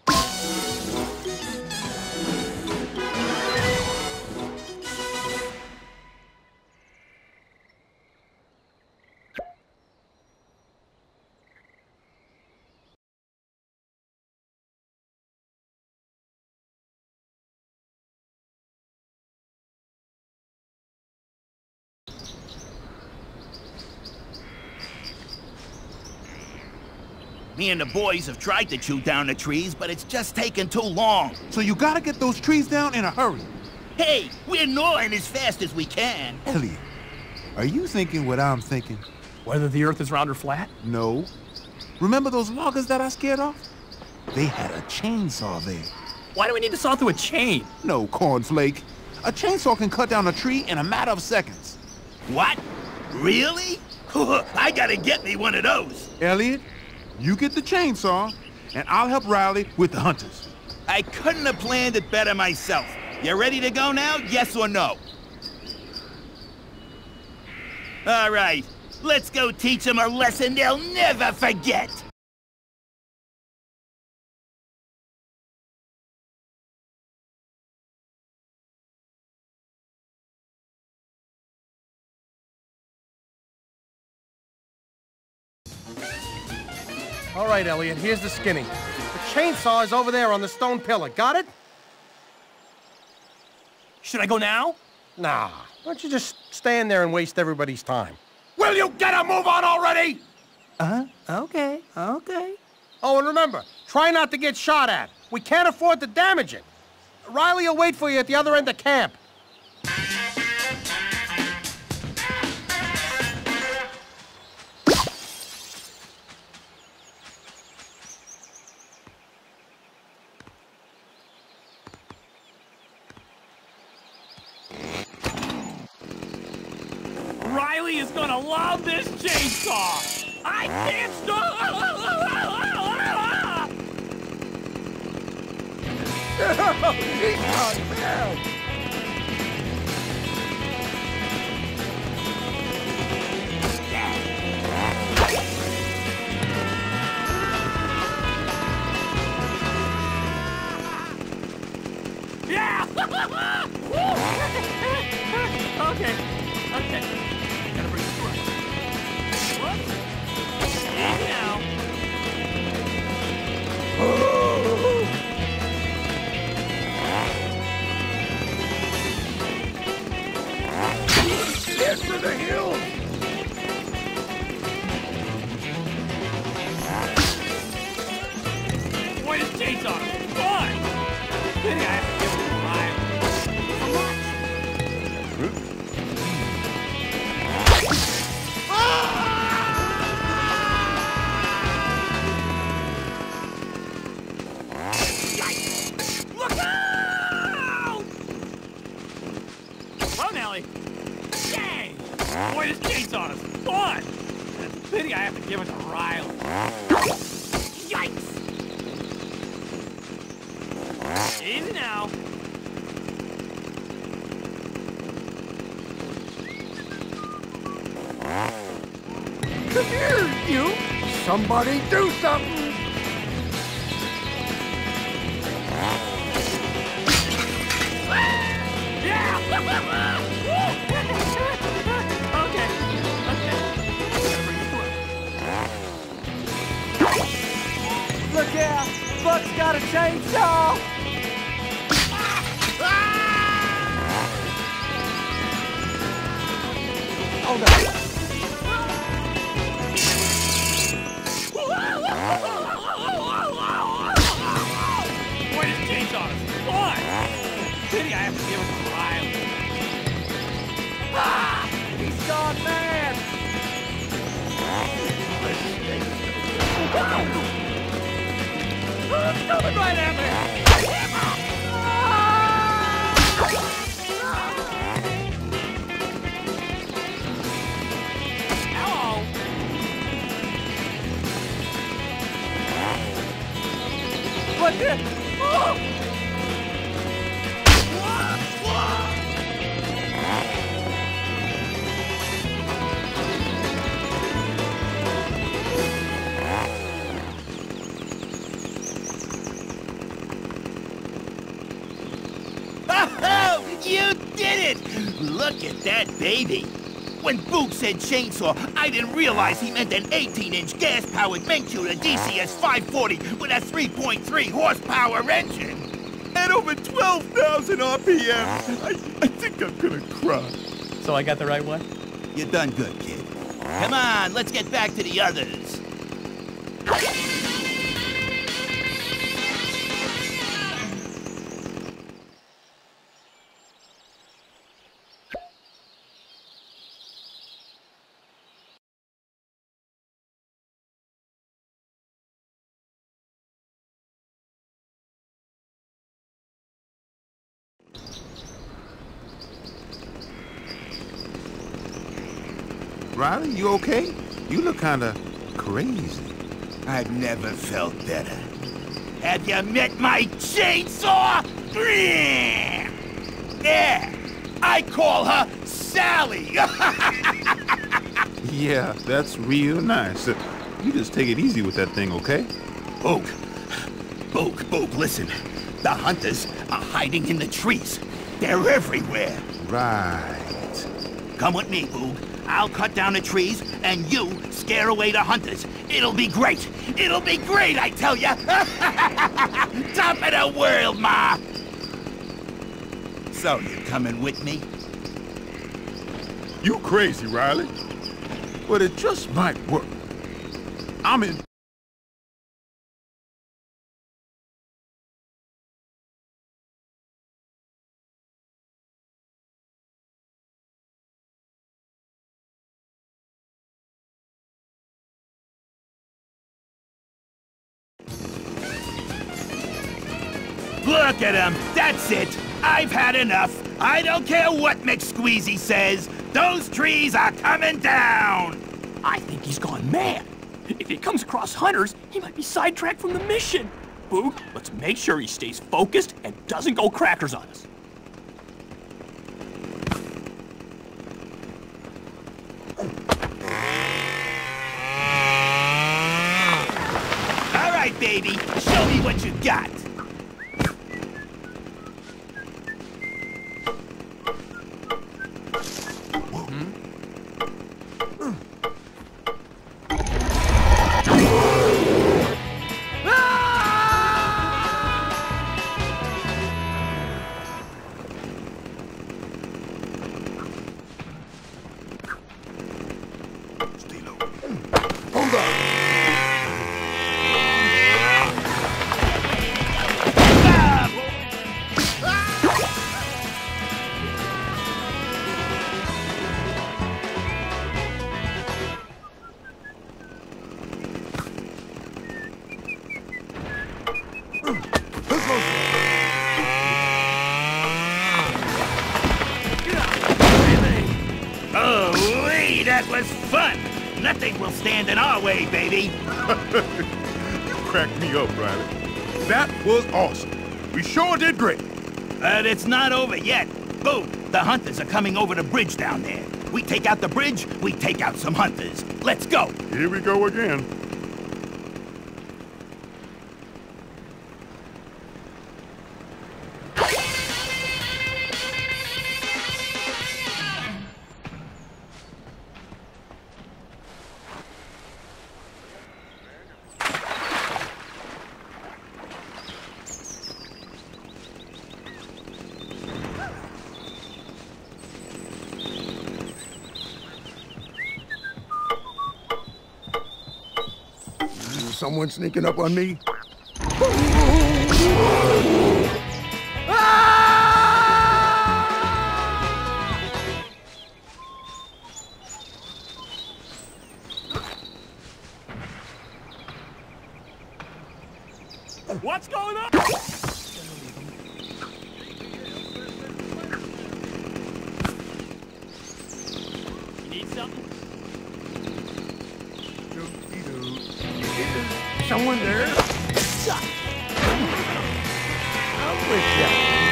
Me and the boys have tried to chew down the trees, but it's just taken too long. So you gotta get those trees down in a hurry. Hey, we're gnawing as fast as we can. Elliot, are you thinking what I'm thinking? Whether the earth is round or flat? No. Remember those loggers that I scared off? They had a chainsaw there. Why do we need to saw through a chain? No, cornflake. A chainsaw can cut down a tree in a matter of seconds. What? Really? I gotta get me one of those. Elliot, you get the chainsaw, and I'll help Riley with the hunters. I couldn't have planned it better myself. You ready to go now, yes or no? All right, let's go teach them a lesson they'll never forget. All right, Elliot, here's the skinny. The chainsaw is over there on the stone pillar. Got it? Should I go now? Nah. Why don't you just stand there and waste everybody's time? Will you get a move on already? Uh-huh. Okay, okay. Oh, and remember, try not to get shot at. We can't afford to damage it. Riley will wait for you at the other end of camp. Riley is gonna love this chainsaw! I can't stop! He's gone down. Okay, okay. Gotta bring this right. Whoops. Easy now. Get to the hill! Boy, this chainsaw is fun! Pity I have to give it a ride. Look out! Well, Nelly. Yay! Boy, this chainsaw is fun! It's a pity I have to give it to Riley. Yikes! Easy now. Come here, you! Somebody do something! Yeah! Okay, okay. Look out! Buck's got a chainsaw! Oh no! Boy, this chainsaw is fun! Pity I have to give it to Riley. Ah! He's gone mad! It's coming right at me! Hello! What the? Oh! Oh, you did it! Look at that baby. When Boog said chainsaw, I didn't realize he meant an eighteen inch gas-powered Mancuda D C S five forty with a three point three horsepower engine. At over twelve thousand R P M. I, I think I'm gonna cry. So I got the right one? You done good, kid. Come on, let's get back to the others. Riley, you okay? You look kinda crazy. I've never felt better. Have you met my chainsaw? Yeah, I call her Sally. Yeah, that's real nice. Uh, You just take it easy with that thing, okay? Boog, Boog, Boog, listen. The hunters are hiding in the trees. They're everywhere. Right. Come with me, Boog. I'll cut down the trees, and you scare away the hunters. It'll be great. It'll be great, I tell ya. Top of the world, Ma. So, you coming with me? You crazy, Riley. But it just might work. I'm in. Look at him. That's it. I've had enough. I don't care what McSqueezy says. Those trees are coming down. I think he's gone mad. If he comes across hunters, he might be sidetracked from the mission. Boog, let's make sure he stays focused and doesn't go crackers on us. All right, baby. Show me what you got. Oh, wee, that was fun! Nothing will stand in our way, baby! You cracked me up, Riley. That was awesome. We sure did great. But it's not over yet. Boom! The hunters are coming over the bridge down there. We take out the bridge, we take out some hunters. Let's go! Here we go again. Someone sneaking up on me? What's going on? You need something? Someone there? I'm with ya.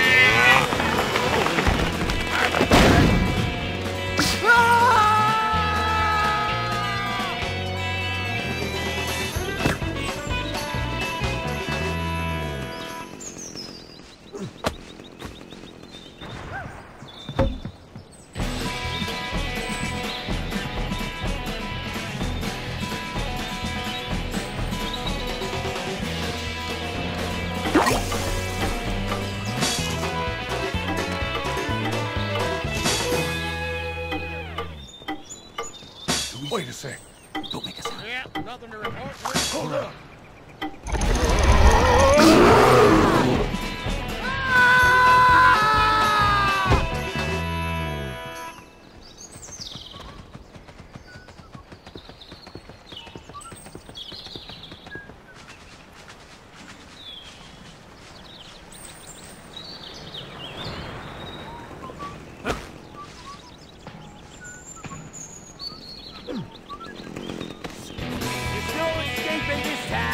Wait a sec. Don't make a sound. Yeah, nothing to report. Hold up. There's no escaping this time.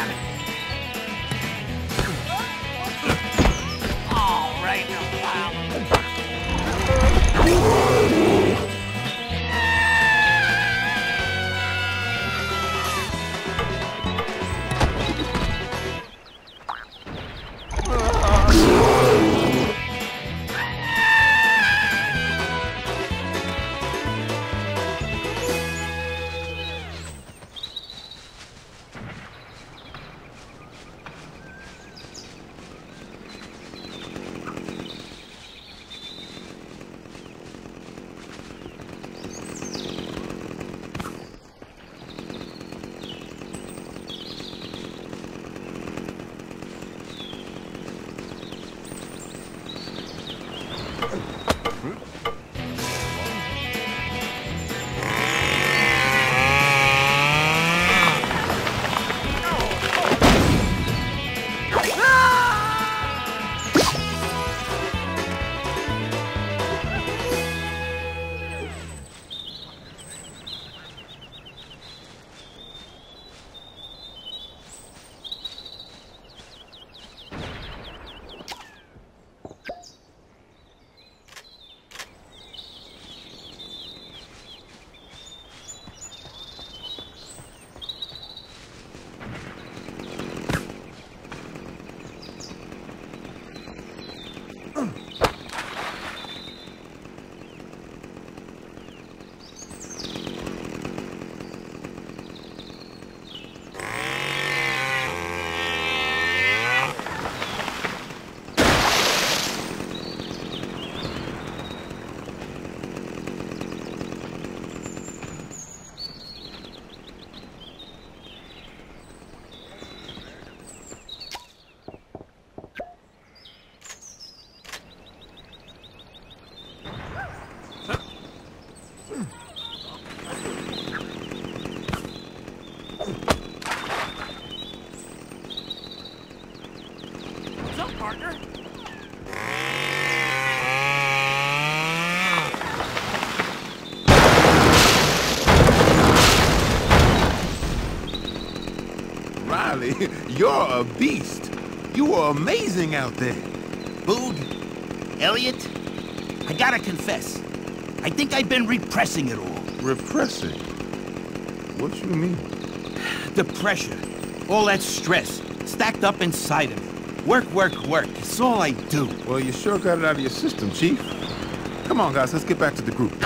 partner. Riley, you're a beast. You are amazing out there. Boog, Elliot, I gotta confess, I think I've been repressing it all. Repressing? What you mean? The pressure, all that stress, stacked up inside of me. Work, work, work, it's all I do. Well, you sure got it out of your system, Chief. Come on, guys, let's get back to the group.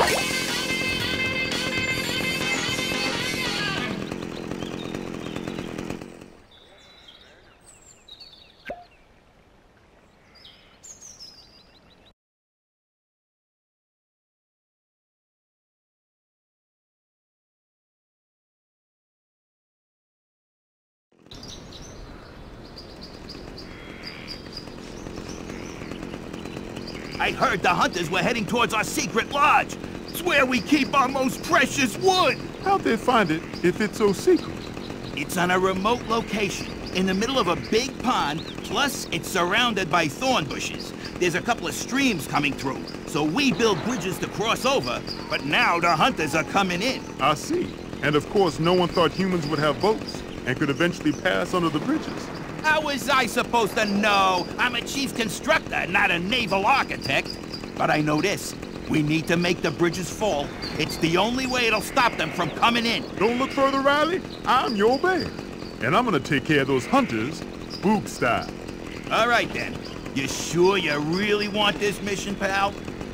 I heard the hunters were heading towards our secret lodge. It's where we keep our most precious wood. How'd they find it if it's so secret? It's on a remote location, in the middle of a big pond, plus it's surrounded by thorn bushes. There's a couple of streams coming through, so we build bridges to cross over, but now the hunters are coming in. I see. And of course, no one thought humans would have boats and could eventually pass under the bridges. How was I supposed to know? I'm a chief constructor, not a naval architect. But I know this. We need to make the bridges fall. It's the only way it'll stop them from coming in. Don't look further, Riley. I'm your man. And I'm gonna take care of those hunters, Boog style. All right, then. You sure you really want this mission, pal?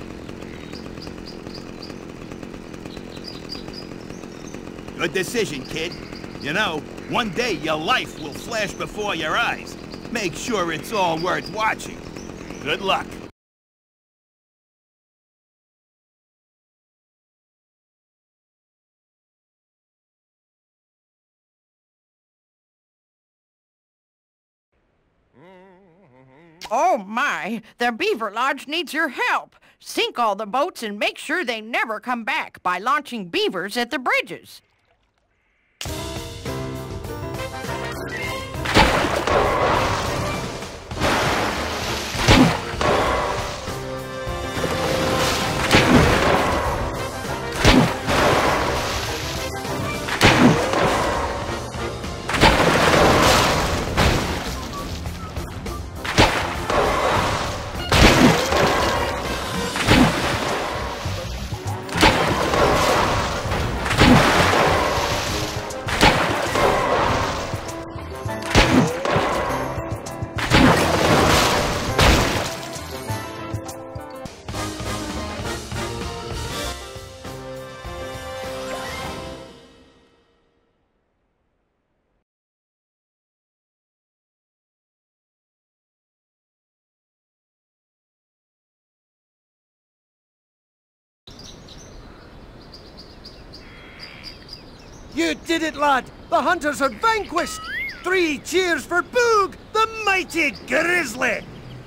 Good decision, kid. You know, one day your life will flash before your eyes. Make sure it's all worth watching. Good luck. Oh my, the Beaver Lodge needs your help. Sink all the boats and make sure they never come back by launching beavers at the bridges. You did it, lad! The hunters are vanquished! Three cheers for Boog, the mighty grizzly!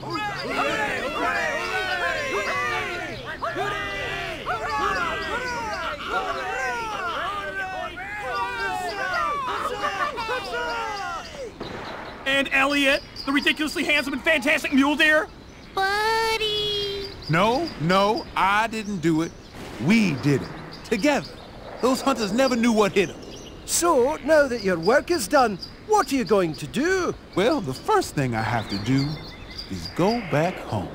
And Elliot, the ridiculously handsome and fantastic mule deer? Buddy! No, no, I didn't do it. We did it. Together. Those hunters never knew what hit them. So, now that your work is done, what are you going to do? Well, the first thing I have to do is go back home.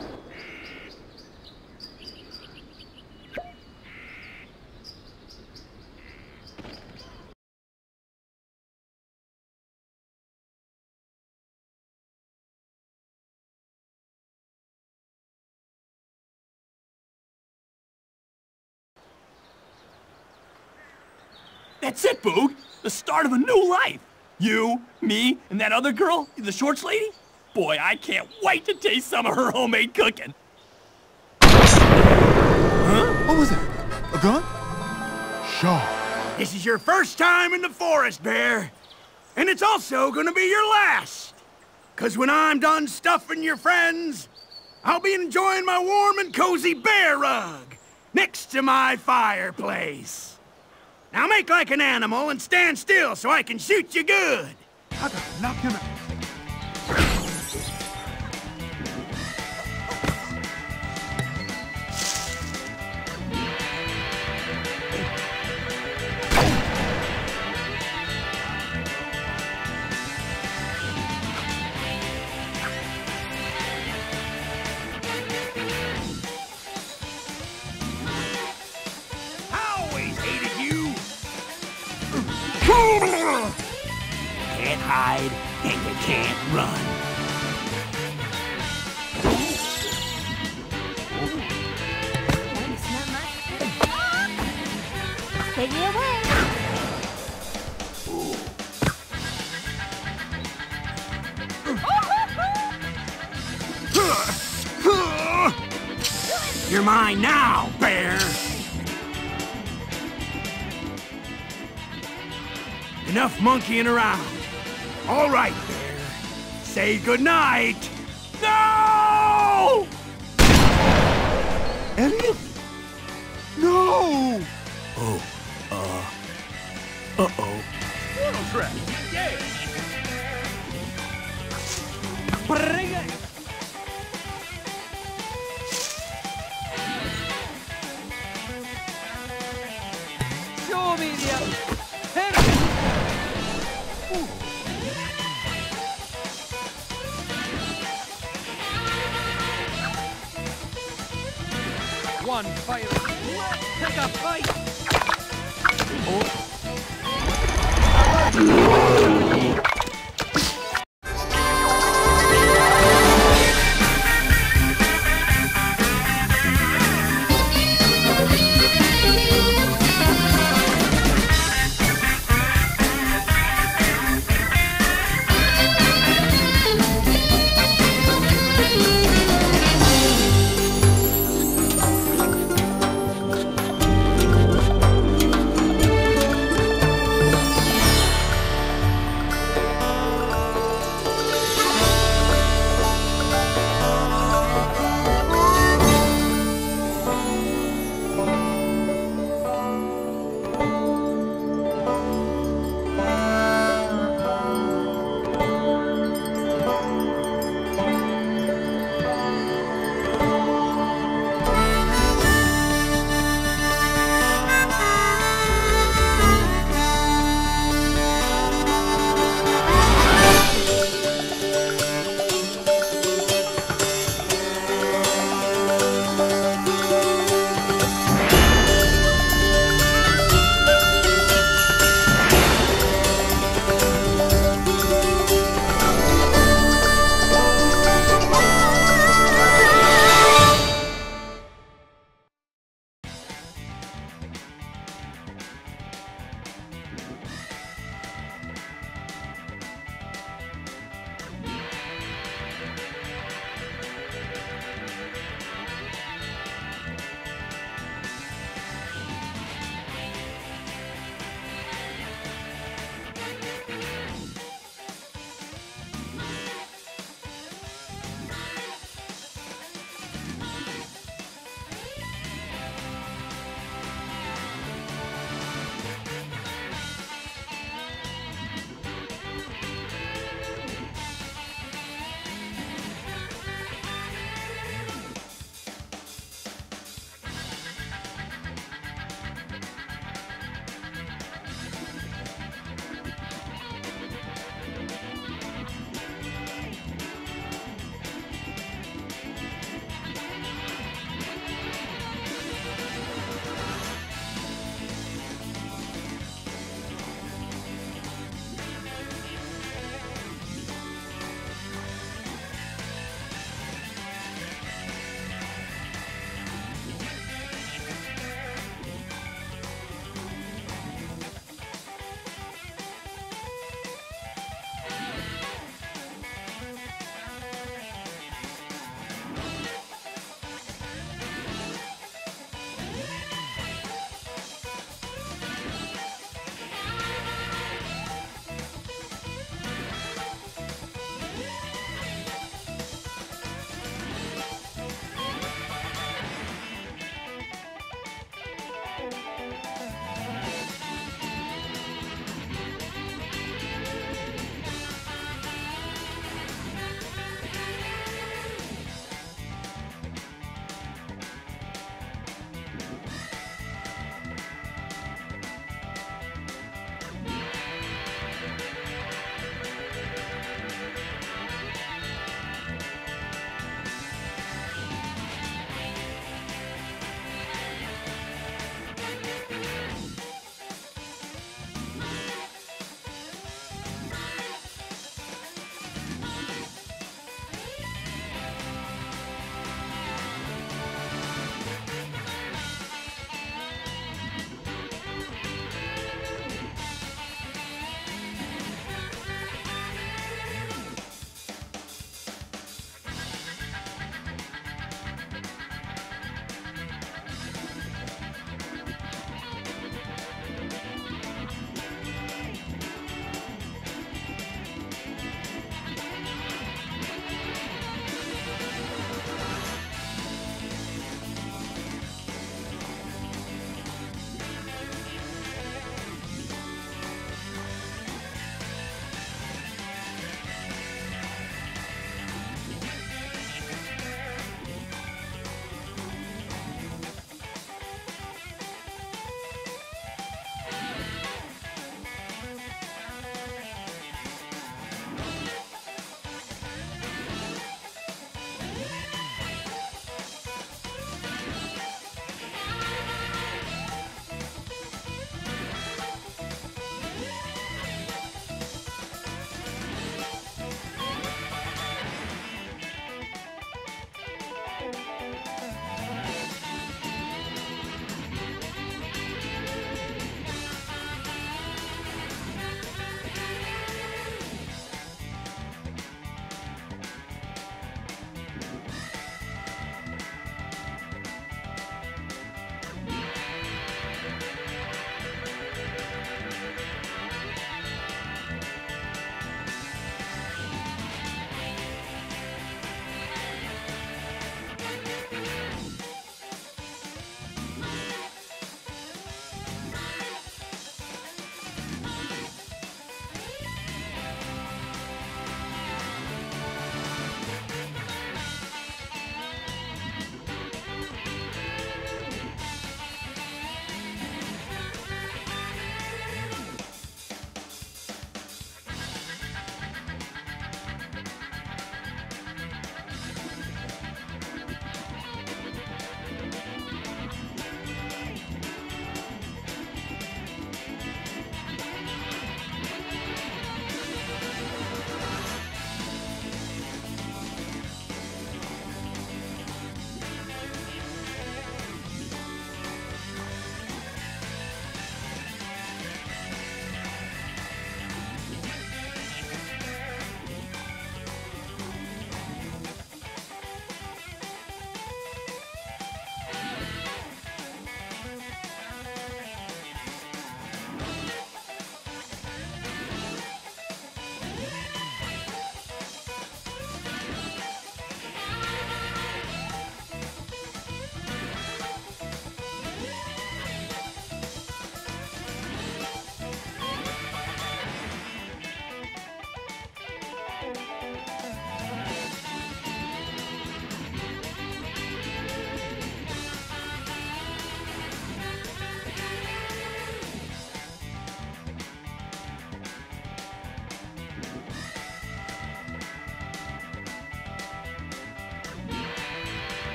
That's it, Boog. The start of a new life. You, me, and that other girl, the shorts lady? Boy, I can't wait to taste some of her homemade cooking. Huh? What was that? A gun? Shaw. This is your first time in the forest, Bear. And it's also gonna be your last. Cause when I'm done stuffing your friends, I'll be enjoying my warm and cozy bear rug next to my fireplace. Now make like an animal and stand still so I can shoot you good. I gotta knock him out. can't hide, and you can't run. Take me away. You're mine now, bear! Enough monkeying around. All right, bear. Say goodnight. No! Elliot? No! Oh, uh... Uh-oh. Portal trap! Yeah! Bring it! Show me the... Hit it! One fire. Take a fight! Oh.